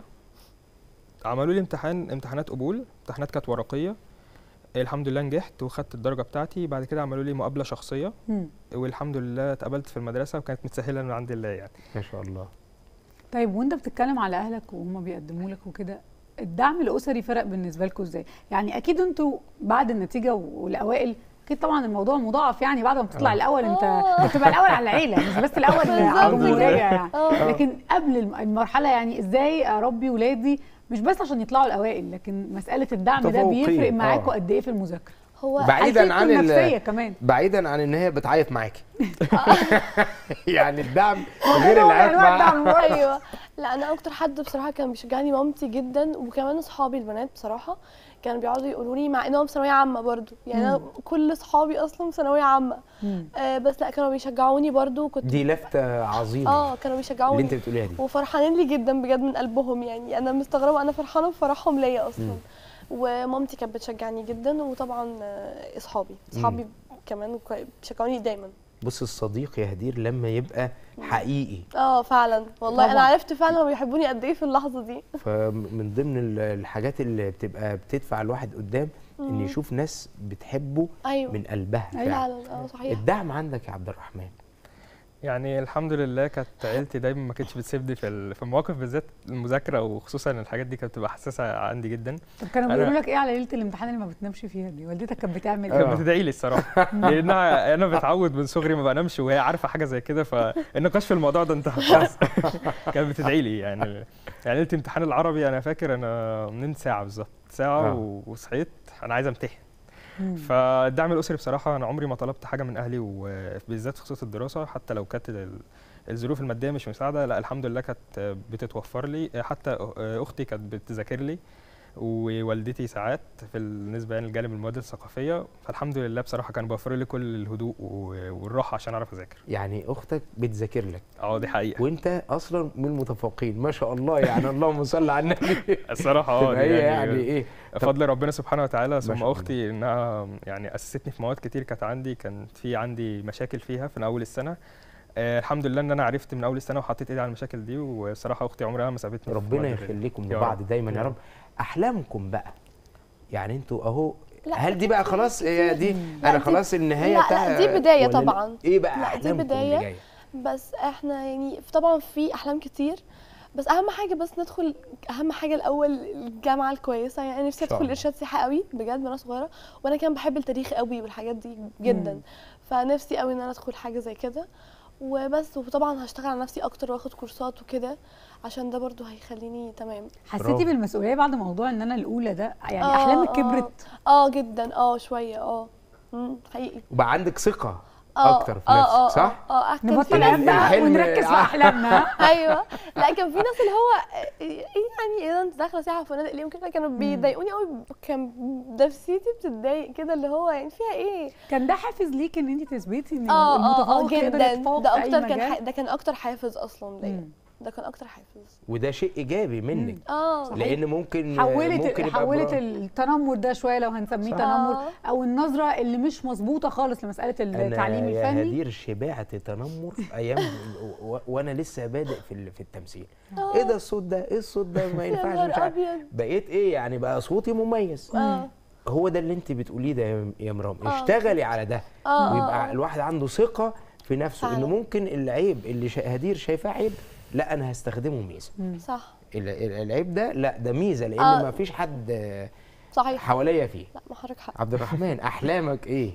عملوا لي امتحان امتحانات قبول، امتحانات كانت ورقيه. آه، الحمد لله نجحت وخدت الدرجه بتاعتي. بعد كده عملوا لي مقابله شخصيه، مم. والحمد لله اتقبلت في المدرسه، وكانت متسهله من عند الله يعني. ما شاء الله. طيب وانت بتتكلم على اهلك وهم بيقدموا لك وكده، الدعم الاسري فرق بالنسبه لكم ازاي؟ يعني اكيد انتوا بعد النتيجه والاوائل اكيد طبعا الموضوع مضاعف، يعني بعد ما بتطلع آه. الاول انت آه. بتبقى الاول على العيله، مش بس الاول على بالظبط الجمهوريه كده. يعني. آه. لكن قبل الم- المرحله، يعني ازاي اربي ولادي مش بس عشان يطلعوا الاوائل، لكن مساله الدعم ده متفوقين. بيفرق معاكوا آه. قد ايه في المذاكره؟ هو بعيدا أكيد عن في ال- النفسيه كمان. بعيدا عن ان هي بتعيط معاكي. يعني الدعم غير نوع من العيط أنواع معاها. الدعم. ايوه. لا انا اكتر حد بصراحه كان بيشجعني مامتي جدا، وكمان اصحابي البنات بصراحه كانوا بيقعدوا يقولوا لي، مع انهم ثانويه عامه برضو، يعني انا كل اصحابي اصلا ثانويه عامه. مم. آه بس لا كانوا بيشجعوني برضو، كنت دي لفته عظيمه اه كانوا اللي بيشجعوني انت بتقوليها دي. وفرحانين لي جدا بجد من قلبهم. يعني انا مستغربه، انا فرحانه بفرحهم ليا اصلا. مم. ومامتي كانت بتشجعني جدا، وطبعا آه، اصحابي اصحابي كمان كوي- بيشجعوني دايما. بص، الصديق يا هدير لما يبقى حقيقي، اه فعلا والله طبعاً. انا عرفت فعلا هم بيحبوني قد ايه في اللحظه دي. فمن ضمن ال- الحاجات اللي بتبقى بتدفع الواحد قدام ان مم. يشوف ناس بتحبه ايوه من قلبها فعلا. فعلا اه صحيح. الدعم عندك يا عبد الرحمن؟ يعني الحمد لله كانت عيلتي دايما ما كانتش بتسيبني في ال- في المواقف بالذات المذاكره، وخصوصا الحاجات دي كانت بتبقى حساسه عندي جدا. طب كانوا أنا- بيقولوا لك ايه على ليله الامتحان اللي ما بتنامش فيها دي؟ والدتك كانت بتعمل كانت ايه؟ آه. بتدعي لي الصراحه، لانها انا متعود من صغري ما بنامش، وهي عارفه حاجه زي كده، فالنقاش في الموضوع ده انتهى خلاص. كانت بتدعي لي يعني. يعني ليله امتحان العربي انا فاكر انا نمت ساعه بالظبط، ساعه آه. و- وصحيت انا عايز امتحن. مم. فالدعم الاسري بصراحه انا عمري ما طلبت حاجه من اهلي، وبالذات في خصوص الدراسه، حتى لو كانت ال- الظروف الماديه مش مساعده، لا الحمد لله كانت بتتوفر لي. حتى اختي كانت بتذاكر لي، ووالدتي ساعات في بالنسبه يعني للجانب المواد الثقافيه، فالحمد لله بصراحه كانوا بيوفروا لي كل الهدوء و- والراحه عشان اعرف اذاكر. يعني اختك بتذاكر لك اه دي حقيقه. وانت اصلا من المتفوقين ما شاء الله، يعني اللهم صل على النبي. الصراحه اه تبقى دي هي يعني ايه؟ فضل ربنا سبحانه وتعالى، ثم شاء اختي انها يعني اسستني في مواد كتير كانت عندي كان في عندي مشاكل فيها في اول السنه. آه الحمد لله ان انا عرفت من اول السنه وحطيت ايدي على المشاكل دي، وبصراحه اختي عمرها ما سابتني. في ربنا مواد ال- يخليكم يا لبعض رب. دايما يا يا رب. احلامكم بقى، يعني انتوا اهو، لا، هل دي بقى خلاص هي دي لا، انا دي- خلاص النهايه لا، لا، بتاع دي بداية ولا لا؟ طبعاً. ايه بقى لا، دي احلامكم بداية. اللي جايه؟ بس احنا يعني طبعا في احلام كتير، بس اهم حاجه بس ندخل، اهم حاجه الاول الجامعه الكويسه. يعني انا نفسي إن شاء ادخل الله. ارشاد سياحه قوي بجد وانا صغيره، وانا كان بحب التاريخ قوي والحاجات دي جدا. مم. فنفسي قوي ان انا ادخل حاجه زي كده وبس. وطبعا هشتغل على نفسي اكتر واخد كورسات وكده، عشان ده برضو هيخليني تمام. حسيتي برافو. بالمسؤوليه بعد موضوع ان انا الاولى ده؟ يعني آه، احلامك آه. كبرت؟ اه جدا، اه شويه، اه مم، حقيقي. وبقى عندك ثقه اكتر في نفسك، صح؟ اه اه كان نبطل في ناس عيب بقى الحلم- ونركز في احلامنا. ايوه لا كان في ناس اللي هو ايه يعني ايه انت داخله سياحه وفنادق ليه وكده، كانوا بيضايقوني قوي، كان نفسيتي بتتضايق كده اللي هو يعني فيها ايه. كان ده حافز ليكي ان انت تثبتي ان اه اه المتفوق يقدر جدا، يتفوق ده في اي اكتر كان مجال؟ ح... ده كان اكتر حافز اصلا ليا، مم. ده كان اكتر حافز. وده شيء ايجابي منك، اه لان ممكن حولت ممكن يبقى حولت برا- التنمر ده شويه لو هنسميه صح. تنمر، آه. او النظره اللي مش مظبوطه خالص لمساله التعليم أنا يا الفني. هدير شبعت تنمر في ايام و- وانا لسه بادئ في ال- في التمثيل. ايه ده الصوت ده؟ ايه الصوت ده؟ ما يا ينفعش، نهار مش عارف. أبيض. بقيت ايه يعني، بقى صوتي مميز. اه هو ده اللي انت بتقوليه ده يا- يا مرام، آه. اشتغلي على ده، آه، ويبقى آه. الواحد عنده ثقه في نفسه، انه فعلا. ممكن العيب اللي شا- هدير شايفاه عيب، لا انا هستخدمه ميزه. صح ال- ال- العيب ده لا ده ميزه، لان آه. ما فيش حد آه، صحيح. حواليا فيه. لا ما حضرتك حق. عبد الرحمن، احلامك ايه؟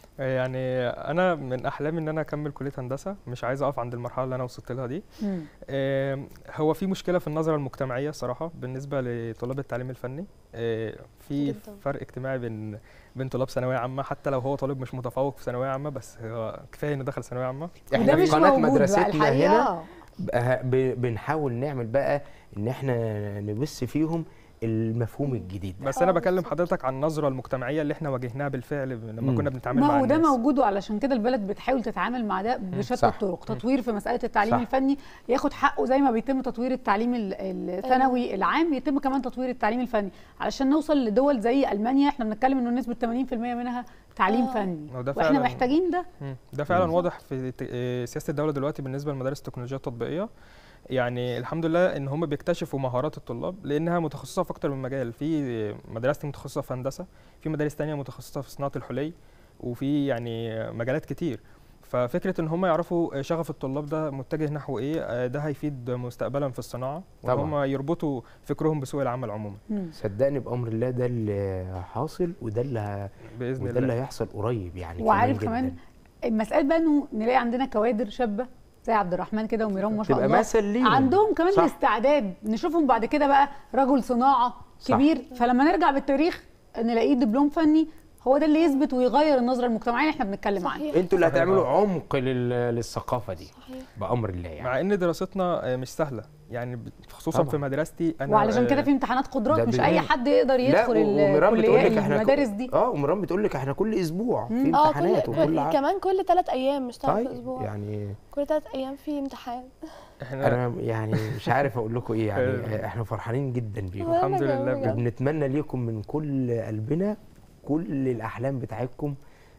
يعني انا من احلامي ان انا اكمل كليه هندسه، مش عايز اقف عند المرحله اللي انا وصلت لها دي. مم. آم، هو في مشكله في النظره المجتمعيه صراحه بالنسبه لطلاب التعليم الفني. آه، في جداً. فرق اجتماعي بين بين طلاب ثانويه عامه، حتى لو هو طالب مش متفوق في ثانويه عامه، بس هو كفايه انه دخل ثانويه عامه. وده احنا في مش قناه موجود بقى مدرستنا الحقيقة. هنا بقى ب- بنحاول نعمل بقى ان احنا نبث فيهم المفهوم الجديد ده. بس انا بكلم حضرتك عن النظره المجتمعيه اللي احنا واجهناها بالفعل لما مم. كنا بنتعامل ما مع هو ده الناس. موجود، وعلشان كده البلد بتحاول تتعامل مع ده بشتى صح. الطرق، تطوير في مساله التعليم صح. الفني ياخد حقه زي ما بيتم تطوير التعليم ال- الثانوي العام، يتم كمان تطوير التعليم الفني علشان نوصل لدول زي المانيا. احنا بنتكلم انه نسبه ثمانين بالمية منها تعليم آه. فني، وده واحنا فعلاً- محتاجين ده. مم. ده فعلا واضح في ت- آه، سياسه الدوله دلوقتي بالنسبه لمدارس التكنولوجيا التطبيقيه. يعني الحمد لله ان هم بيكتشفوا مهارات الطلاب لانها متخصصه في اكتر من مجال. في مدرستي متخصصه في هندسه، في مدارس تانية متخصصه في صناعه الحلي، وفي يعني مجالات كتير. ففكره ان هم يعرفوا شغف الطلاب ده متجه نحو ايه، آه، ده هيفيد مستقبلا في الصناعه، وان طبعاً. هم يربطوا فكرهم بسوق العمل عموما. مم. صدقني بامر الله ده اللي حاصل، وده اللي ه- باذن وده اللي الله. هيحصل قريب يعني. وعارف جداً. كمان مساله بقى انه نلاقي عندنا كوادر شابه زي عبد الرحمن كده وميرام ما شاء تبقى الله، مثل ليهم. عندهم كمان صح. الاستعداد نشوفهم بعد كده بقى رجل صناعه صح. كبير، فلما نرجع بالتاريخ نلاقيه دبلوم فني، هو ده اللي يثبت ويغير النظره المجتمعيه اللي احنا بنتكلم عنها. صحيح. انتوا اللي صحيح. هتعملوا عمق لل- للثقافه دي صحيح. بامر الله يعني. مع ان دراستنا آه، مش سهله يعني، ب- خصوصا طبعاً. في مدرستي انا. وعلشان كده آه، في امتحانات ده قدرات، مش بال- اي حد يقدر لا، يدخل وميرام بتقول الكليات لك احنا المدارس دي. اه وميرام بتقول لك احنا كل اسبوع في اه امتحانات كل, وكل كل ع- كمان كل ثلاث ايام مش ثلاث طيب اسبوع، يعني كل ثلاث ايام في امتحان. احنا انا يعني مش عارف اقول لكم ايه يعني. آه. احنا فرحانين جدا بيكم، وأنا الحمد كمان لله بجد. وبنتمنى ليكم من كل قلبنا كل الاحلام بتاعتكم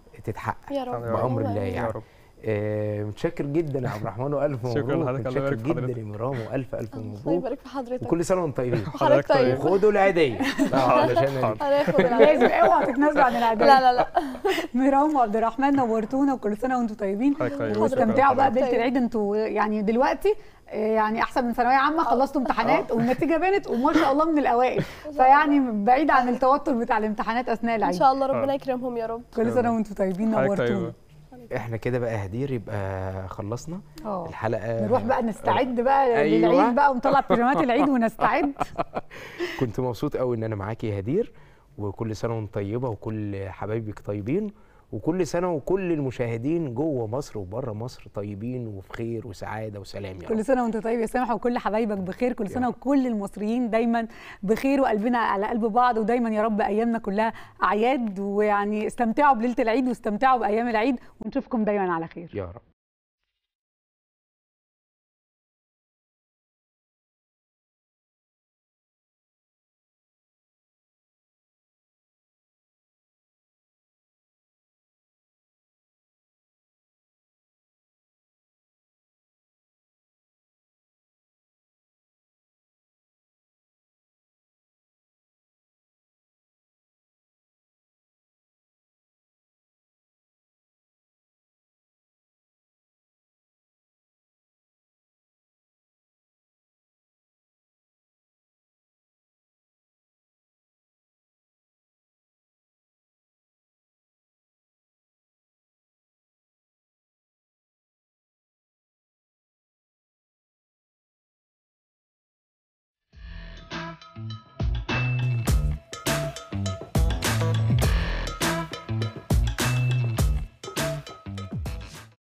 تتحقق يا رب بامر الله يا يعني. رب. آه، متشكر جدا يا عبد الرحمن، والف مبروك. شكراً لحضرتك، الله متشكر يبارك في جدا حضرتك. يا مرام، والف الف الله مبروك، يبارك في حضرتك. وكل سنه وانتم طيبين. حضرتك طيب. وخدوا العيديه آه، علشان هناخد لازم العافية. اوعى تتنازلوا عن العادات. لا لا لا ميرام وعبد الرحمن نورتونا، وكل سنه وانتم طيبين، حضرتك طيب. واستمتعوا بقى حضرتك بليله طيب. العيد. انتوا يعني دلوقتي آه، يعني احسن من ثانويه عامه، خلصتوا امتحانات والنتيجه بانت وما شاء الله من الاوائل، فيعني بعيد عن التوتر بتاع الامتحانات اثناء ان العيد. شاء الله ربنا يكرمهم يا رب. كل سنه وانتم طيبين، حضرتك نورتونا. طيب. احنا كده بقى هدير يبقى خلصنا اه الحلقه. نروح بقى نستعد بقى أيوة. للعيد بقى، ونطلع بيجامات العيد ونستعد. كنت مبسوط قوي ان انا معاكي يا هدير، وكل سنه وانت طيبه، وكل حبايبك طيبين، وكل سنه وكل المشاهدين جوه مصر وبره مصر طيبين وفي خير وسعاده وسلام يا رب. كل سنه وانت طيب يا سامح، وكل حبايبك بخير. كل سنه وكل المصريين دايما بخير، وقلبنا على قلب بعض، ودايما يا رب ايامنا كلها اعياد، ويعني استمتعوا بليله العيد واستمتعوا بايام العيد، ونشوفكم دايما على خير. يا رب.